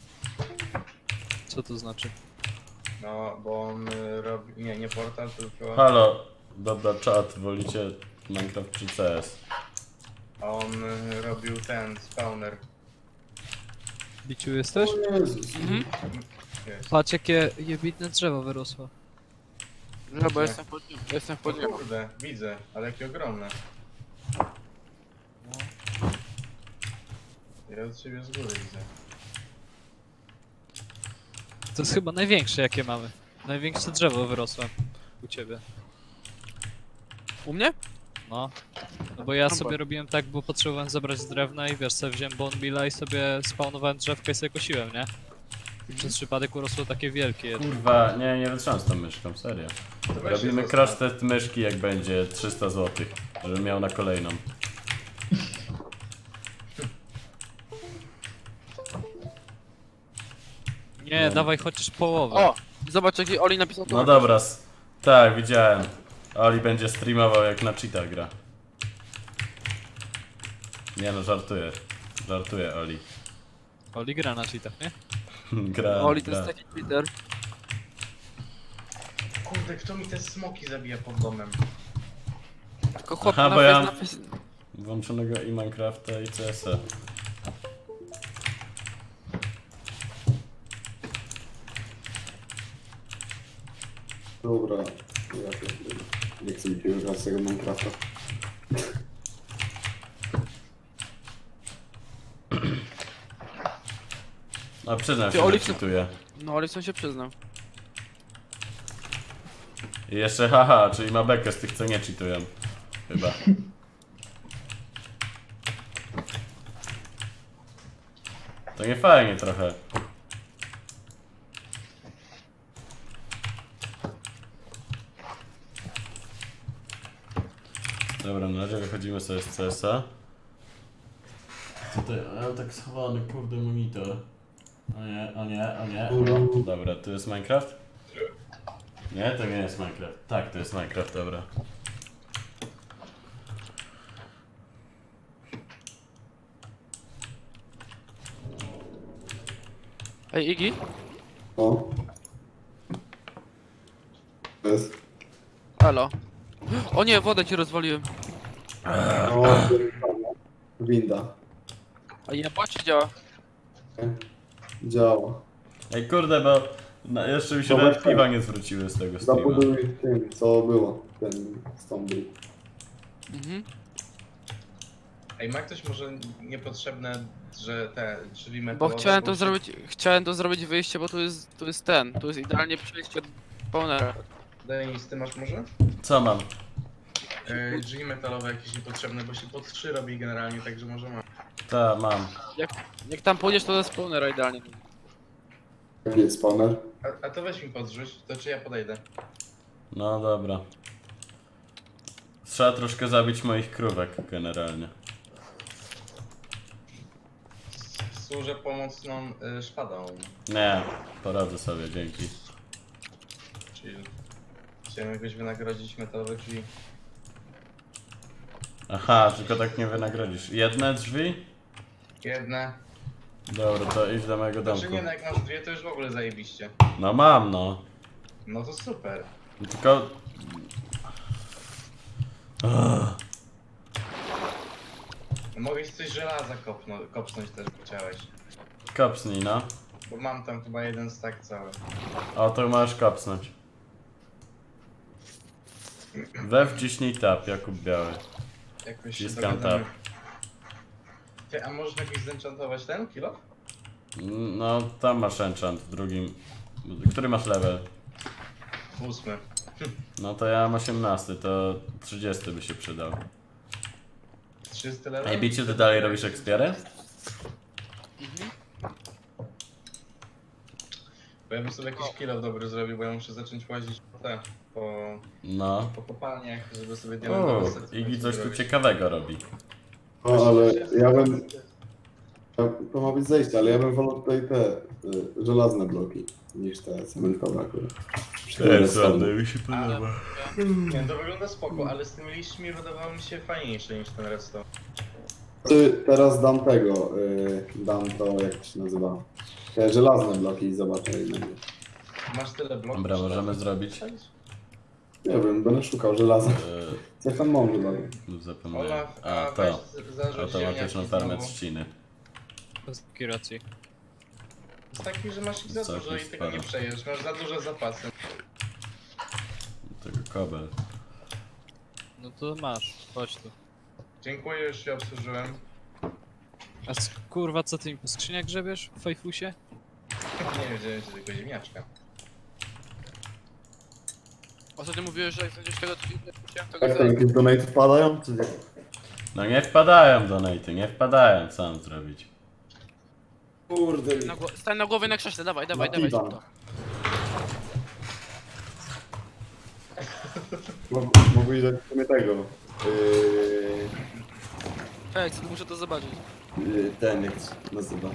D: Co to znaczy?
F: No, bo on y, robi... Nie, nie portal, tylko...
A: Halo, dobra czat, wolicie Minecraft czy C S?
F: A on y, robił ten spawner.
D: Biciu jesteś?
C: O Jezus.
B: Mhm.
F: Jest.
D: Patrz jakie jebitne drzewo wyrosło.
B: No bo jestem pod nim, jestem
F: O
B: pod nim.
F: kurde, widzę, ale jakie ogromne. Ja od ciebie z góry widzę.
D: To jest chyba największe jakie mamy. Największe drzewo wyrosło u ciebie.
B: U mnie?
D: No. No bo ja
B: No
D: sobie
B: bo-
D: robiłem tak, bo potrzebowałem zebrać z drewna i wiesz, sobie wziąłem bone meala i sobie spawnowałem drzewka i sobie kosiłem, nie? I przez przypadek urosło takie wielkie.
A: Kurwa, nie, nie wytrzymam z tą myszką, serio.
F: To weź
A: Robimy
F: się
A: crash
F: zostaw.
A: test myszki jak będzie trzysta złotych, żebym miał na kolejną.
D: Nie,
A: No.
D: dawaj chociaż połowę.
B: O! Zobacz jaki Oli napisał to.
A: No dobra, s- tak, widziałem. Oli będzie streamował jak na cheatach gra. Nie no, żartuję. Żartuję, Oli.
D: Oli gra na cheatach, nie?
A: gra,
B: Oli to
A: gra.
B: jest taki Twitter.
F: Kurde, kto mi te smoki zabija pod domem?
B: Tylko chłop
A: Aha,
B: na
A: bo
B: face,
A: ja-
B: na face.
A: Włączonego i Minecrafta i C S a.
C: Dobra. Ja pierdolę. Nie chcę mi już raz tego Minecrafta.
A: A przyznam
B: Ty,
A: się, że
B: Olipson-
A: cheatuję.
B: No, Olipson się przyznał.
A: I jeszcze haha, czyli ma bekę z tych, co nie cheatują. Chyba. To nie fajnie trochę. Dobra, na razie wychodzimy sobie z C S a. Tutaj, ja mam tak schowany, kurde, monitor. O nie, o nie, o nie. O, dobra, to jest Minecraft? Nie, to nie jest Minecraft. Tak, to jest Minecraft, dobra.
B: Ej, Iggy?
C: O. To jest.
B: Halo. O nie, wodę ci rozwaliłem.
C: O, winda.
B: A ja patrzcie, działa.
C: Działa.
A: Ej, kurde, bo no, jeszcze mi się
C: Dobra,
A: nawet
C: tak.
A: piwa nie zwróciły z tego streama.
C: Zabuduj tym, co było. Ten stąd.
B: Mhm.
F: Ej, ma ktoś może niepotrzebne, że te drzwi
B: Bo
F: metalowe...
B: chciałem to
F: się-
B: zrobić, chciałem to zrobić wyjście, bo tu jest, tu jest ten, tu jest idealnie przejście od spawnera.
F: Denis, ty masz może?
A: Co mam?
F: Yy, drzwi metalowe jakieś niepotrzebne, bo się pod trzy robi generalnie, także może ma.
A: Ta, mam.
B: Jak, jak tam pójdziesz, to do spawnera idealnie.
C: Jaki jest spawner?
F: A, a to weź mi podrzuć, to czy ja podejdę?
A: No dobra. Trzeba troszkę zabić moich krówek generalnie.
F: Służę pomocną y, szpadą.
A: Nie, poradzę sobie, dzięki.
F: Czyli chciałem jakoś wynagrodzić metalowe drzwi.
A: Aha, tylko tak nie wynagrodzisz. Jedne drzwi?
F: Jedne.
A: Dobra, to idź do mojego domku.
F: Znaczy nie, no jak masz dwie, to już w ogóle zajebiście.
A: No mam, no.
F: No to super.
A: Tylko... Ugh.
F: No mogę ci coś żelaza kopno, kopnąć też, bo chciałeś.
A: Kopsnij, no.
F: Bo mam tam chyba jeden stack cały.
A: O, to możesz kopsnąć. We wciśnij tab, Jakub Biały.
F: Jakoś się
A: Wciskam
F: dogadamy.
A: tab.
F: Ty, a możesz jakoś zenchantować ten kilo?
A: No, tam masz enchant w drugim. Który masz level?
F: Ósmy.
A: No to ja mam osiemnasty, to trzydziesty by się przydał.
F: trzysta level?
A: Ej, Biciu, ty dalej robisz ekspierę?
F: Bo ja bym sobie jakiś kilo dobry zrobił, bo ja muszę zacząć łazić po te, po,
A: No.
F: po kopalniach, żeby sobie
A: O,
F: diamentowe serce
A: Igi coś tu
F: zrobić.
A: ciekawego robi.
C: O, ale ja bym... To, to ma być zejście, ale ja bym wolał tutaj te y, żelazne bloki niż te cementowe akurat.
A: mi się
F: podoba. Nie, to wygląda spoko, ale z tymi liśćmi wydawało mi się fajniejsze niż ten redstone.
C: Ty, teraz dam tego, y, dam to, jak to się nazywa, te żelazne bloki i zobaczę ile będzie.
F: Masz tyle bloków?
A: Dobra,
F: że-
A: możemy zrobić.
C: Nie wiem, będę szukał żelaza.
A: Yy,
C: Co tam mam żelaza?
A: lub zapomniałem.
F: Olaf,
A: A,
F: a
A: to.
F: weź z- zarzuć
A: Automatyczną
F: ziemniaki
A: farmę
F: znowu.
A: trzciny.
D: Bez takiej racji.
F: Jest taki, że masz ich za
A: Co
F: dużo i
A: jest
F: tego nie
A: sporo.
F: przejesz, masz za duże zapasy.
A: Tego kobel.
D: No to masz, chodź tu.
F: Dziękuję, już się obsłużyłem.
D: A c- kurwa, co ty mi po skrzyniach grzebiesz w Fajfusie?
F: Nie wiedziałem, że tylko ziemniaczka.
B: Ostatnio mówiłeś, że jak znajdziesz tego, to chciałem tego
C: Jak to,
B: zrobić.
C: jakieś donate wpadają, czy nie?
A: No nie wpadają donaty, nie wpadają, co mam zrobić?
C: Kurde,
B: Na gło- Stań na głowie na krześle, dawaj, dawaj, dawaj.
C: Matiban.
B: To.
C: Mo- mogłeś dać w sumie tego. Yy,
B: Ej, co, muszę to zobaczyć.
C: yy, ten, jak się nazywa.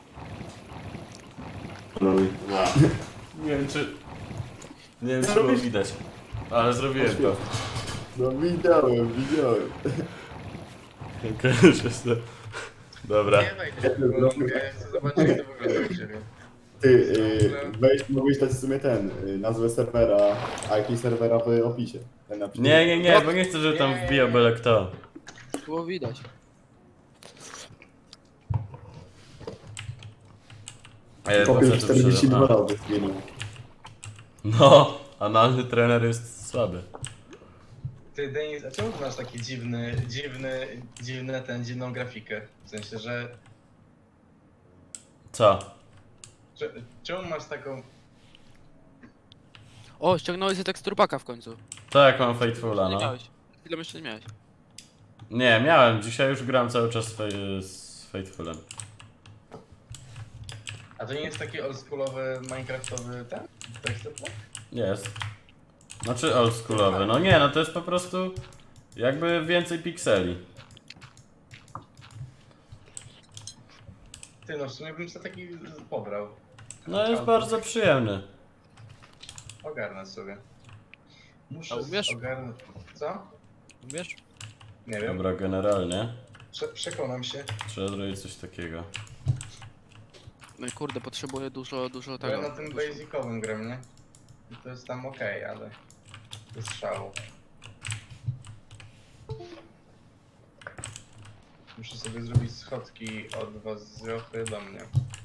C: Kolorowy.
A: Nie wiem czy... Nie wiem czy było widać. Ale zrobiłem to.
C: No widziałem, widziałem.
A: Kojarzysz to. Dobra.
F: Nie wejdź, bo ja chcę zobaczyć, jak to wygląda u ciebie.
C: Ty, yy, weź, mogłeś dać w sumie ten, yy, nazwę serwera, a jaki serwera w opisie. Ten na przykład.
A: Nie, nie, nie, bo nie chcę, żeby tam wbijał byle kto.
B: Było widać.
A: Ej,
C: Kopię
A: po co to
C: czterdzieści dwa
A: przyszedłem?
C: razy zginął.
A: No, analny trener jest słaby.
F: Ty, Denis, a czemu ty masz taki dziwny, dziwny, dziwny ten, dziwną grafikę? W sensie, że
A: Co?
F: Cze- Czemu masz taką...
B: O, ściągnąłeś sobie teksturpaka w końcu.
A: Tak, mam Faithfula,
B: Nie
A: no.
B: miałeś. Chwilę jeszcze nie miałeś.
A: Nie, miałem. Dzisiaj już gram cały czas z, Fa- z Faithfulem.
F: A to nie jest taki oldschoolowy, minecraftowy ten? Teksturpak?
A: Jest. Znaczy oldschoolowy. No nie, no to jest po prostu jakby więcej pikseli.
F: Ty no, w sumie bym sobie taki pobrał.
A: No jest bardzo przyjemny.
F: Ogarnę sobie. Muszę
B: A umiesz?
F: ogarnąć... Co?
D: Umiesz?
F: Nie wiem.
A: Dobra, generalnie
F: Prze przekonam się.
A: trzeba zrobić coś takiego.
B: No i kurde, potrzebuję dużo, dużo
F: Bo ja
B: tego.
F: na tym
B: dużo.
F: basicowym gram, nie? I to jest tam okej, okay, ale... To jest szału. Muszę sobie zrobić schodki od was z Jochy do mnie.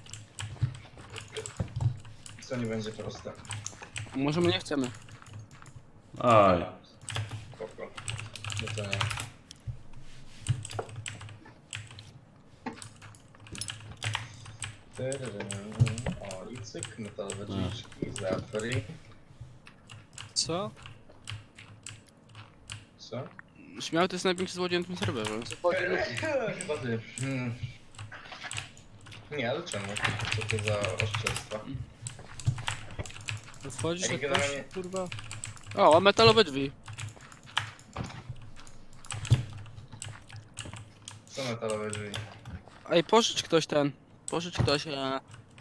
F: Co nie będzie proste.
B: Może my nie chcemy.
A: Oj.
F: Spoko. No to nie. Tyryrym. O, i cyk, metalowe drzwiczki, Zafri.
D: Co?
F: Co?
B: Śmiały to jest największy złodziej na tym serwerze.
F: Chyba ty. Hmm. Nie, ale czemu? Co to za oszczerstwa?
D: Wchodzisz
F: Ej,
D: jak
F: generalnie-
D: ktoś, kurwa?
B: O, a metalowe drzwi.
F: Co metalowe drzwi?
B: Ej, pożycz ktoś ten. Pożycz ktoś. E...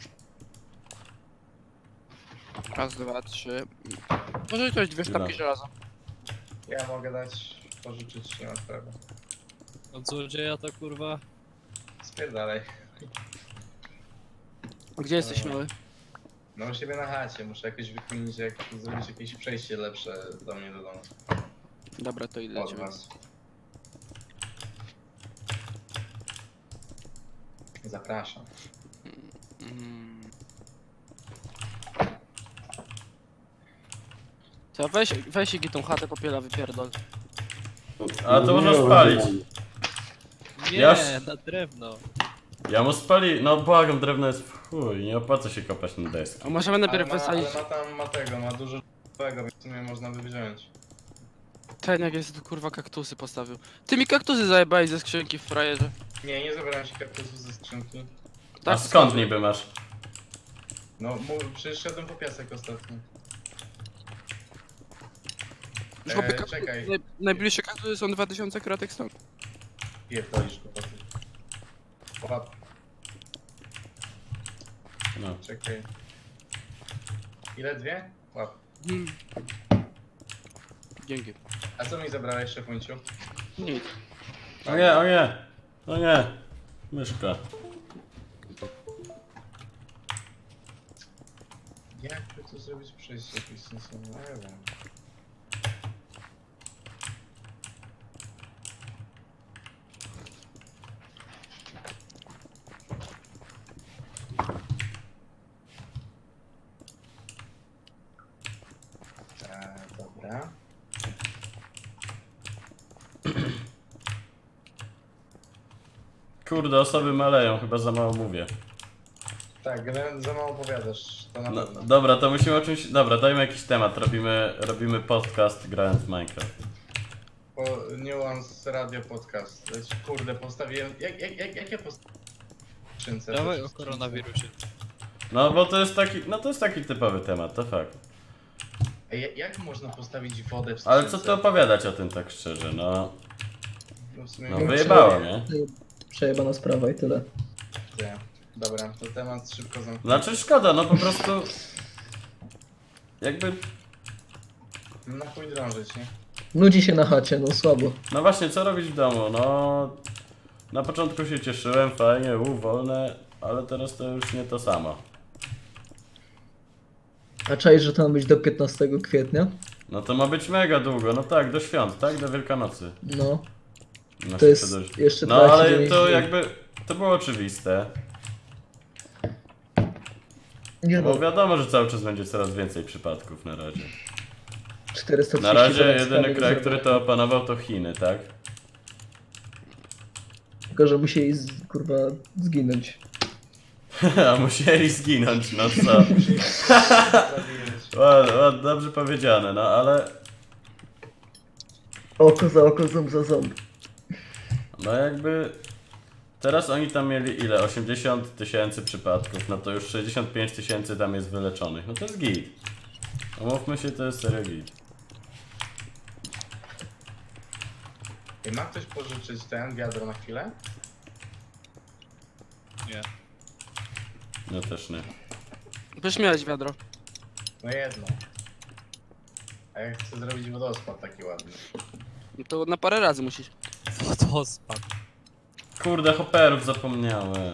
B: Raz, dwa, trzy. Pożycz ktoś dwie sztabki
A: Dobra.
B: żelaza.
F: Ja mogę dać, pożyczyć, nie ma sprawy.
D: Od złodzieja to kurwa.
F: Spierdalaj.
B: A gdzie jesteś śmiały?
F: No u siebie na chacie, muszę jakoś wykminić, jak zrobić jakieś przejście lepsze do mnie do domu.
B: Dobra, to idę do
F: Od
B: ciebie.
F: was. Zapraszam.
B: Mm. Co, weź, weź i tą chatę popiela wypierdol.
A: A to można spalić.
D: Nie,
A: Ja już-
D: na drewno.
A: Ja mu spali... No błagam, drewno jest w chuj. Nie opłaca się kopać na deskę.
B: A możemy
F: Ale
B: najpierw
F: ma,
B: wysadzić
F: ale ma tam, ma tego, ma dużo tego, więc w sumie można by wziąć.
B: ten, jak jest tu kurwa kaktusy postawił. Ty mi kaktusy zajebałeś ze skrzynki w frajerze.
F: Nie, nie zabrałem się kaktusów ze skrzynki.
A: A
B: Tak,
A: skąd niby masz?
F: No, mu- przecież szedłem po piasek ostatnio.
B: Już chłopie,
F: Eee,
B: kaktusy-
F: czekaj.
B: naj, najbliższe kaktusy są dwa tysiące kratek stąd.
F: Pierdolisz go po tym. Łap,
A: No.
F: czekaj. Ile? Dwie? Łap.
B: Mm. Dzięki.
F: A co mi zabrałeś, szefunciu?
B: Nic.
A: O nie, o nie. O nie. Myszka.
F: Jak by tu zrobić przejście jakieś sensowne? Nie wiem. Eee, dobra.
A: Kurde, osoby maleją, chyba za mało mówię.
F: Tak, generalnie za mało opowiadasz, to na
A: No,
F: pewno.
A: dobra, to musimy o czymś... Dobra, dajmy jakiś temat. Robimy, robimy podcast grając w Minecraft.
F: Po Nuance Radio Podcast. Leci- Kurde, postawiłem... Jak, jak, jak, jak ja postawiłem? Skrzynce,
D: Dawaj
F: to
D: o
F: przy
D: koronawirusie.
A: No bo to jest taki... No to jest taki typowy temat, to fakt.
F: Ej, jak, jak można postawić wodę w skrzynce?
A: Ale co ty opowiadać o tym tak szczerze, no...
F: No, w sumie
A: No
F: nie
A: wyjebało, nie?
I: Przejebana sprawa i tyle.
F: wiem. Dobra, to temat szybko zamknięty.
A: Znaczy szkoda, no po prostu... Jakby...
F: Na chuj drążyć, nie?
I: Nudzi się na chacie, no słabo.
A: No właśnie, co robić w domu? No... Na początku się cieszyłem, fajnie, u, wolne, ale teraz to już nie to samo.
I: A czaisz, że to ma być do piętnastego kwietnia?
A: No to ma być mega długo, no tak, do świąt, tak? Do Wielkanocy.
I: No,
A: No,
I: to
A: się
I: jest
A: przedłuży.
I: jeszcze
A: No ale
I: dwadzieścia dziewięć
A: to
I: dni.
A: jakby... To było oczywiste.
I: Nie
A: Bo
I: no,
A: wiadomo, że cały czas będzie coraz więcej przypadków na razie.
I: czterysta
A: Na razie jedyny kraj, który to opanował, to Chiny, tak?
I: Tylko, że musieli z, kurwa zginąć.
A: A musieli zginąć, no co? Ład, ład, dobrze powiedziane, no ale...
I: Oko za oko, ząb za ząb.
A: No jakby... Teraz oni tam mieli ile? osiemdziesiąt tysięcy przypadków, no to już sześćdziesiąt pięć tysięcy tam jest wyleczonych. No to jest git. Umówmy się, to jest serio git.
F: I ma ktoś pożyczyć ten wiadro na chwilę?
D: Nie.
A: No też nie.
B: Byś miałeś wiadro.
F: No jedno. A ja chcę zrobić wodospad taki ładny.
B: No to na parę razy musisz.
D: Wodospad.
A: Kurde, hopperów zapomniałem.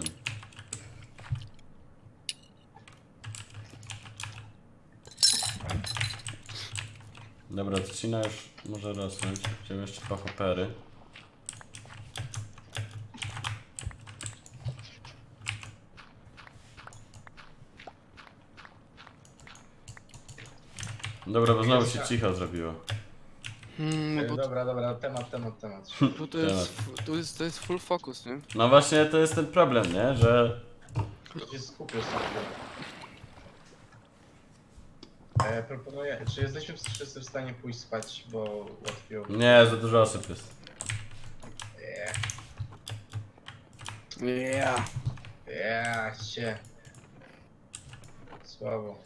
A: Dobra, trzcina już może rosnąć. Chciałem jeszcze dwa hoppery. Dobra, bo znowu się cicho zrobiło.
B: Hmm, no
F: E,
B: bo
F: Dobra, dobra, temat, temat, temat.
B: tu, to, jest, tu, jest, to jest full focus, nie?
A: No właśnie, to jest ten problem, nie? Że...
F: To się skupię sobie. E, proponuję, czy jesteśmy wszyscy w stanie pójść spać, bo łatwiej...
A: Nie, za dużo osób jest.
F: Yeah.
B: Yeah.
F: Yeah, się. Słabo.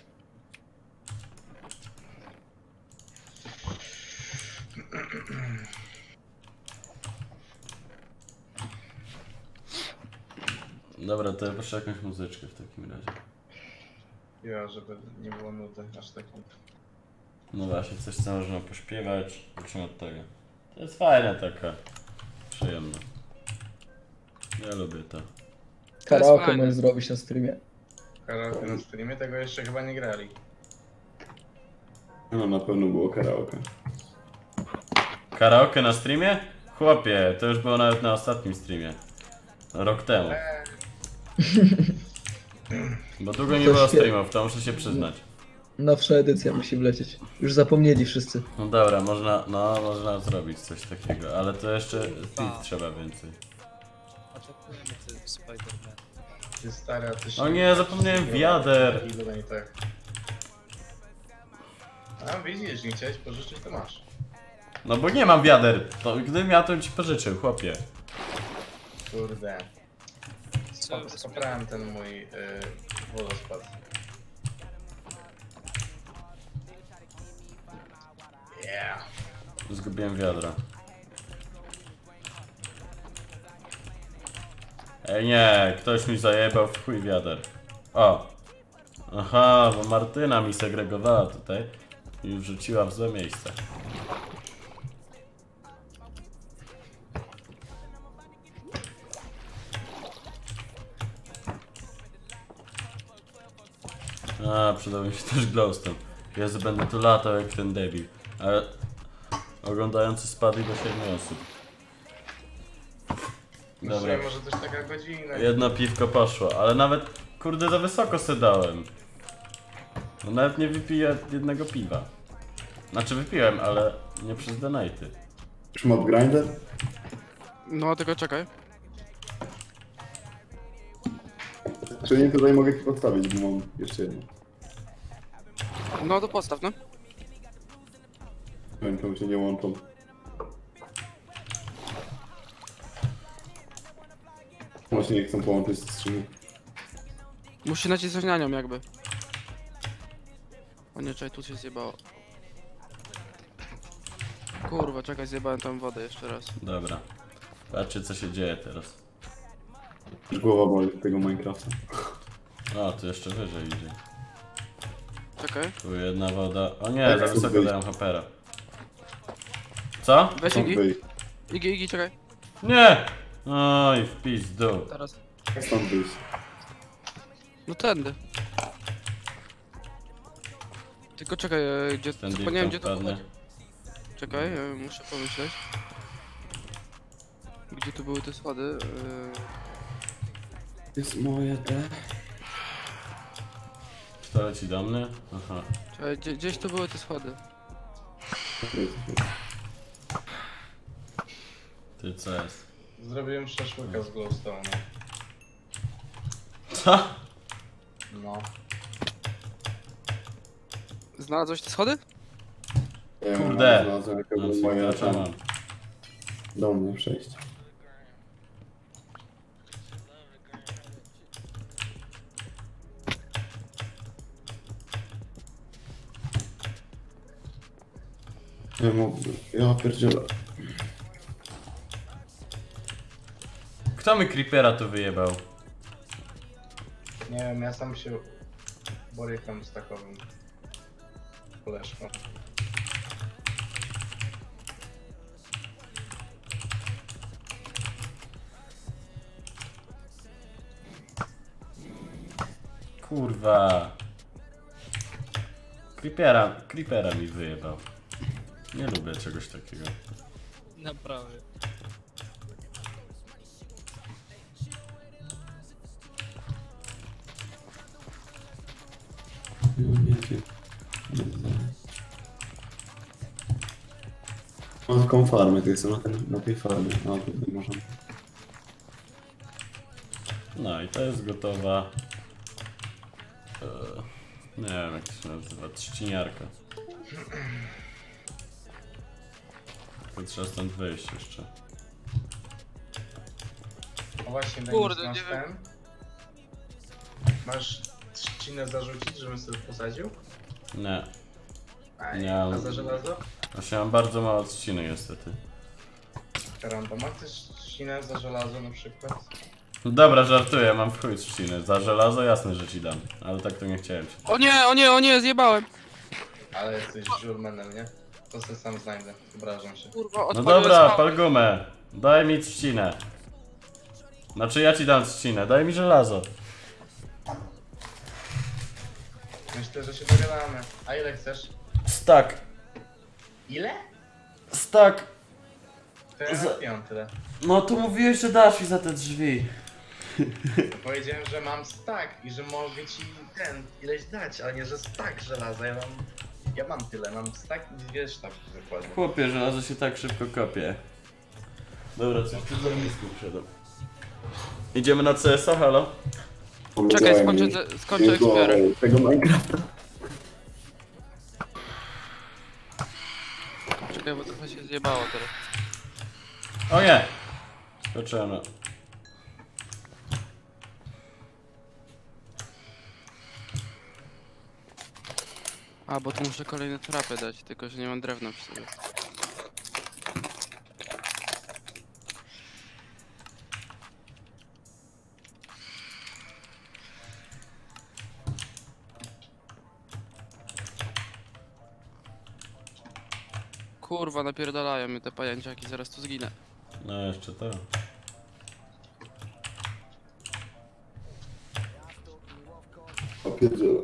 A: Dobra, to ja proszę jakąś muzyczkę w takim razie.
F: Ja, żeby nie było nudy aż takiej.
A: No właśnie, coś co można pośpiewać. Zacznę od tego. To jest fajne taka. Przyjemne. Ja lubię to.
I: Karaoke
B: fajne.
I: możesz zrobić na streamie.
F: Karaoke na streamie, tego jeszcze chyba nie grali.
C: No na pewno było karaoke.
A: Karaoke na streamie? Chłopie, to już było nawet na ostatnim streamie. Rok temu. Bo długo nie
I: To
A: było
I: świetnie.
A: streamów, to muszę się przyznać.
I: Nowsza edycja musi wlecieć. Już zapomnieli wszyscy.
A: No dobra, można, no można zrobić coś takiego, ale to jeszcze Thief trzeba więcej.
D: Atakujemy ty Spider-Man.
F: Ty stary, a ty się...
A: O nie, zapomniałem wiader.
F: I dodaj tak. A widzisz, nie chciałeś pożyczyć, to masz.
A: No bo nie mam wiader. To gdybym miał, to bym ci pożyczył, chłopie.
F: Kurde.
D: Co?
F: Skoprałem ten mój yy, wodospad. Yeah.
A: Zgubiłem wiadro. Ej nie, ktoś mi zajebał w chuj wiader. O! Aha, bo Martyna mi segregowała tutaj i wrzuciła w złe miejsce. A, przydał mi się też glowstone. Jezu, będę tu latał jak ten debil. Ale oglądający spadli do siedmiu osób. Dobra.
F: Może, może też taka godzina.
A: Jedno piwko poszło, ale nawet kurde za wysoko se dałem. No nawet nie wypiję jednego piwa. Znaczy wypiłem, ale nie przez donate'y.
C: Już mob grinder?
B: No tylko czekaj.
C: Czy nie, tutaj mogę ci podstawić, bo mam jeszcze jedno.
B: No to postaw, no.
C: Ręką się nie łączą. Właśnie nie chcą połączyć z skrzyni.
B: Musi nacisnąć na nią jakby. O nie, czekaj, tu się zjebało. Kurwa, czekaj, zjebałem tam wodę jeszcze raz.
A: Dobra. Patrzcie co się dzieje teraz.
C: Już głowa boli tego Minecrafta.
A: O, tu jeszcze wyżej idzie.
B: Czekaj.
A: Tu jedna woda. O nie, za
C: Tak,
A: wysoko
C: wyjść.
A: dają hopera. Co?
B: Weź
C: Stąd
B: Igi.
C: wyjść.
B: Igi, Igi, czekaj.
A: Nie! Oj, w pizdu.
B: Teraz.
C: Stąd wyjść.
B: No tędy. Tylko czekaj, e, gdzie...
A: Ten
B: Tylko nie wiem
A: deal
B: gdzie to
A: padnie.
B: było. Czekaj, e, muszę pomyśleć. Gdzie tu były te schody? E,
C: Jest moje te.
A: Czy to leci do mnie? Aha.
B: Czekaj, gdzie, gdzieś tu były te schody.
A: Ty co jest?
F: Zrobiłem szaszłyka z glowstone.
A: Co?
B: Znalazłeś te schody?
C: Ja
A: Kurde.
C: znalazłem
A: No,
C: jakiegoś moje
A: co mam?
C: do mnie przejść. Ja mógłbym, ja pierdzielę.
A: Kto mi creepera tu wyjebał?
F: Nie wiem, ja sam się borykam z takowym koleżką.
A: Kurwa. Creepera, creepera mi wyjebał. Nie lubię czegoś takiego.
D: Naprawdę.
C: Mam taką farmę, to jestem na, ten, na tej farmie. No, tutaj możemy.
A: No i to jest gotowa. Eee, nie wiem jak to się nazywa, trzciniarka. Tylko trzeba stąd wyjść jeszcze.
F: No właśnie,
B: Kurde,
F: Denis, masz
B: nie
F: ten? Masz trzcinę zarzucić, żebym sobie posadził?
A: Nie.
F: Aj,
A: Nie.
F: a za żelazo?
A: Właśnie mam bardzo mało trzciny niestety.
F: Karamba, ma ktoś trzcinę za żelazo na przykład?
A: No dobra, żartuję, mam w chuj trzciny. Za żelazo jasne, że ci dam. Ale tak to nie chciałem ci.
B: O nie, o nie, o nie, zjebałem.
F: Ale jesteś żurmenem, nie? To sobie sam znajdę, obrażam się.
B: Kurwa,
A: No
B: odpaliłem
A: dobra,
B: spał-
A: pal gumę. Daj mi trzcinę. Znaczy ja ci dam trzcinę, daj mi żelazo.
F: Myślę, że się dogadamy. A ile chcesz?
A: Stak.
F: Ile?
A: Stak.
F: To ja
A: Za-
F: mam tyle.
A: No tu mówiłeś, że dasz mi za te drzwi.
F: Powiedziałem, że mam stack i że mogę ci ten ileś dać, ale nie, że stack żelaza. Ja mam, ja mam tyle, mam stack i dwie sztabki dokładnie.
A: Chłopie, żelazo się tak szybko kopie. Dobra, coś tu za misku przedam. Idziemy na C S a, halo?
B: Czekaj,
C: Powiedziałem
B: skończę,
C: mi
B: te- skończę
C: jego-
B: eksplorer.
C: tego Minecrafta.
B: Czekaj, bo trochę się zjebało teraz.
A: O nie! Skoczyłem na...
B: A, bo tu muszę kolejne trapy dać, tylko że nie mam drewna przy sobie. Kurwa, napierdalają mnie te pajęciaki, zaraz tu zginę.
A: No jeszcze to.
C: O pierdzielę.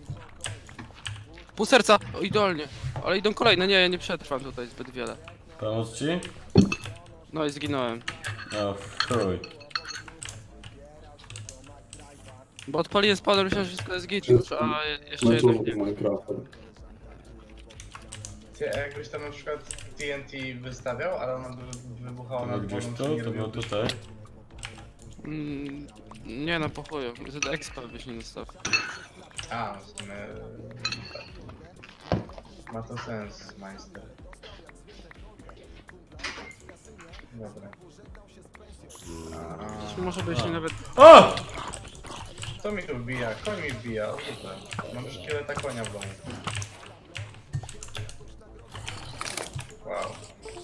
B: Pół serca! O, idealnie. Ale idą kolejne, nie, ja nie przetrwam tutaj zbyt wiele.
A: Pomóc ci?
B: No i zginąłem.
A: O chuj.
B: Bo odpaliłem spadę, myślałem, że wszystko jest git, a je- jeszcze jedno
C: Meczu
B: nie.
C: Minecrafta.
F: Ty, a jakbyś tam na przykład T N T wystawiał, ale ona by wybuchała
A: To
F: nad
A: było gdzieś
F: wodą,
A: tu,
F: czy nie
A: to było
F: robiłbyś?
A: tutaj.
B: Mm, nie no, po chuju. Z expa byś nie dostał.
F: A, w sumie... tak. Ma to sens, majster. Dobra.
B: Czy może byś nie nawet...
A: O!
F: Co mi tu wbija? Koń mi wbija, o super. Mam szkieleta konia w domu. Wow.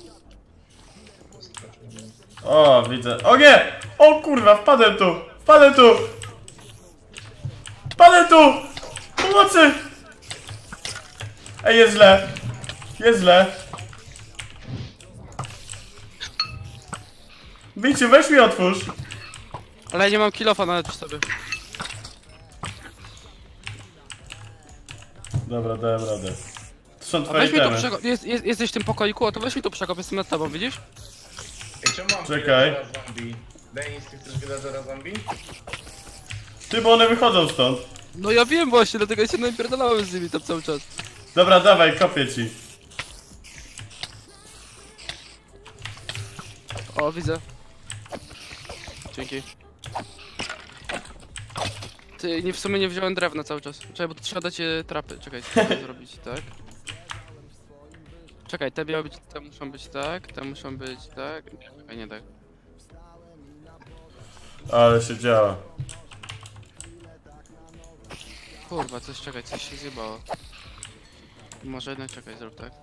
A: O, widzę. O nie! O kurwa, wpadłem tu! Wpadłem tu! Wpadłem tu! Pomocy! Ej, jest źle! Jest źle! Biciu, weź mi otwórz!
B: Ale ja nie mam kilofa nawet przy sobie.
A: Dobra, dałem radę. To są
B: A
A: twoje
B: weź mi tu
A: itemy.
B: przekop. Jest, jest, jesteś w tym pokoiku, a to weź mi tu przekop, jestem nad tobą, widzisz?
F: Ej, czemu mam
A: Czekaj.
F: villagera zombie? Denis, ty chcesz villagera zombie?
A: Ty, bo one wychodzą stąd.
B: No ja wiem właśnie, dlatego ja się napierdalałem z nimi tam cały czas.
A: Dobra, dawaj, kopię ci.
B: O, widzę. Dzięki. ty, nie, w sumie nie wziąłem drewna cały czas. Czekaj, bo to trzeba dać e, trapy. Czekaj, co to zrobić, tak? Czekaj, te miały być, te muszą być tak, te muszą być tak. Nie, czekaj, nie tak.
A: Ale się działa.
B: Kurwa, coś, czekaj, coś się zjebało. Może jednak, czekaj, zrób tak.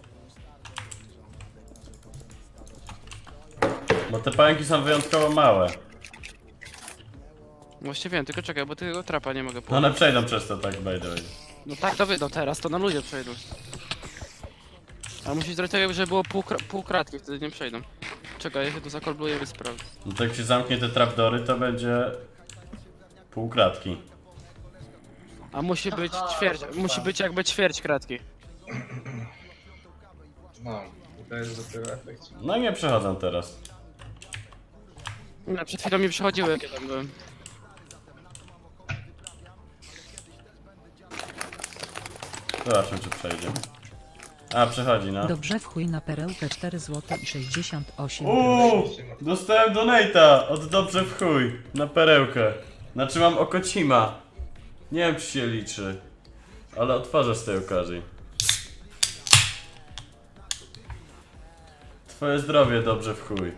A: Bo te pająki są wyjątkowo małe.
B: Właściwie wiem, tylko czekaj, bo tego trapa nie mogę
A: No
B: położyć.
A: one przejdą przez to tak, by the way.
B: No tak to wyjdą teraz, to na ludzie przejdą. Ale musisz zrobić tak, żeby było pół, kra pół kratki, wtedy nie przejdą. Czekaj, ja się tu zakolbluję i sprawdzę.
A: No to jak się zamknie te trapdory, to będzie pół kratki.
B: A musi być ćwierć, musi być jakby ćwierć kratki.
F: No, to jest dopiero efekt.
A: No nie przechodzą teraz.
B: No, przed chwilą mi przechodziły, jak ja tam byłem.
A: Zobaczmy, czy przejdzie. A, przechodzi, no.
H: Dobrze, w chuj na perełkę cztery złote i sześćdziesiąt osiem.
A: Uuu, dostałem donate'a od Dobrze w chuj na perełkę. Znaczy mam Okocima. Nie wiem, czy się liczy, ale otworzę z tej okazji. Twoje zdrowie, Dobrze w chuj.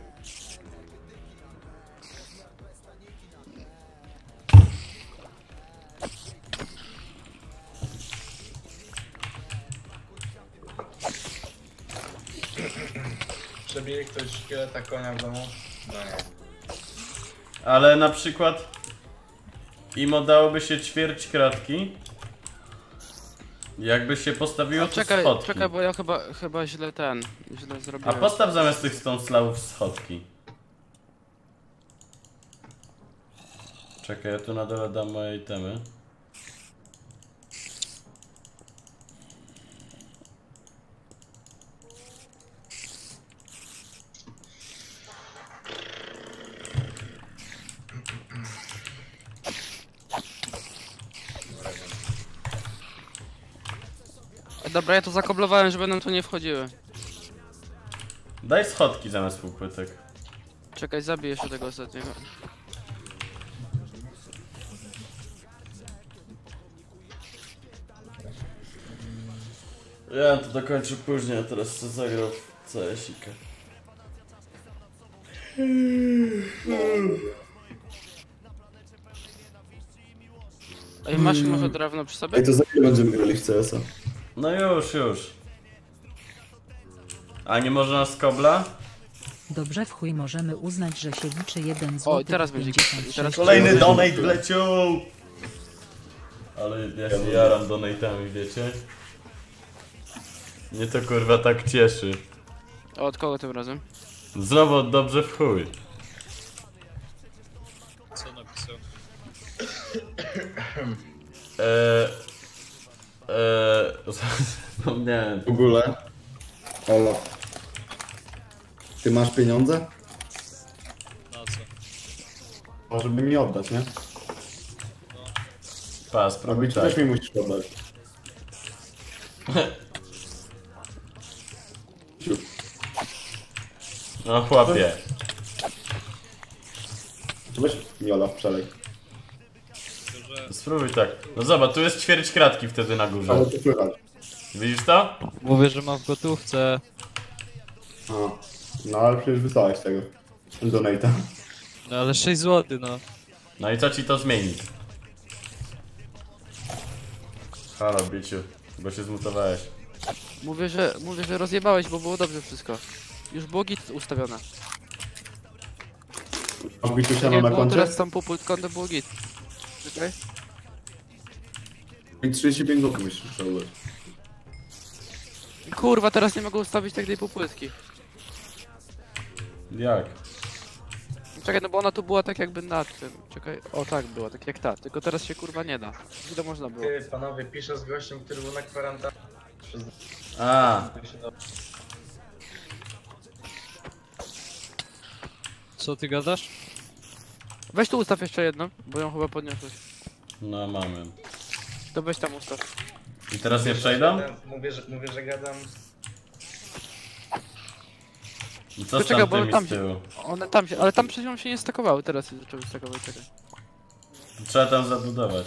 F: Przebije ktoś szkieleta konia w domu? No nie.
A: Ale na przykład imo dałoby się ćwierć kratki, jakby się postawiło
B: A
A: tu
B: czekaj,
A: schodki.
B: czekaj, bo ja chyba, chyba źle ten, źle
A: A
B: zrobiłem.
A: postaw zamiast tych stone slabów schodki. Czekaj, ja tu na dole dam moje itemy.
B: Dobra, ja to zakoblowałem, żeby nam tu nie wchodziły.
A: Daj schodki zamiast półpłytek.
B: Czekaj, zabiję jeszcze tego ostatniego.
A: Ja to dokończę później, a teraz co zagrał w C S I K.
B: Ej, masz może drewno przy sobie?
C: Ej, to za chwilę będziemy grali w C S a.
A: No już, już. A nie można z kobla?
H: Dobrze, w chuj możemy uznać, że się liczy jeden
B: O,
H: złoty
B: i teraz będzie.
H: pięćdziesiąt
B: I teraz
H: sześć.
A: Kolejny donate wleciał! Ale ja się jaram donate'ami, wiecie? Mnie to kurwa tak cieszy.
B: O, od kogo tym razem?
A: Znowu od Dobrze w chuj.
D: Co napisał?
A: Eee... Eee... Zapomniałem.
C: W ogóle. Olo. Ty masz pieniądze?
D: Na co?
C: A żeby mi oddać, nie?
A: Pa, spróbuj
C: Robić
A: tak.
C: też mi musisz oddać.
A: No chłopie.
C: Weź mi Olaf przelej.
D: Tylko, że...
A: Spróbuj tak. No zobacz, tu jest ćwierć kratki wtedy na górze.
C: Ale to słychać.
A: Widzisz to?
D: Mówię, że mam w gotówce.
C: A. No ale przecież wysłałeś tego. Donate'a.
D: No ale sześć złotych, no.
A: No i co ci to zmieni? Halo, biciu. Bo się zmutowałeś.
B: Mówię, że, mówię, że rozjebałeś, bo było dobrze wszystko. Już było git ustawione.
C: Masz bić
B: Tak
C: siano
B: jak
C: na
B: było
C: koncie?
B: teraz tam po to było git. Czekaj.
C: I trzydzieści pięć złotych musisz przełożyć.
B: Kurwa, teraz nie mogę ustawić tak tej popłyski.
A: Jak?
B: Czekaj, no bo ona tu była tak jakby nad tym. Czekaj, o tak była, tak jak ta, tylko teraz się kurwa nie da. Ile można było?
F: Ty, panowie, piszę z gościem, który był na kwarantannie. Przez...
A: A,
D: Co ty gadasz?
B: Weź tu ustaw jeszcze jedno, bo ją chyba podniosłeś.
A: no mamy.
B: To weź tam ustaw.
A: I teraz nie przejdą?
F: Mówię, że, mówię, że gadam.
A: I co
B: To
A: z
B: czekaj, bo
A: tamtymi
B: tam
A: z
B: się,
A: tyłu?
B: one tam się, ale tam przecież się nie stakowały, teraz się zaczęły stakować, czekaj.
A: Trzeba tam zabudować.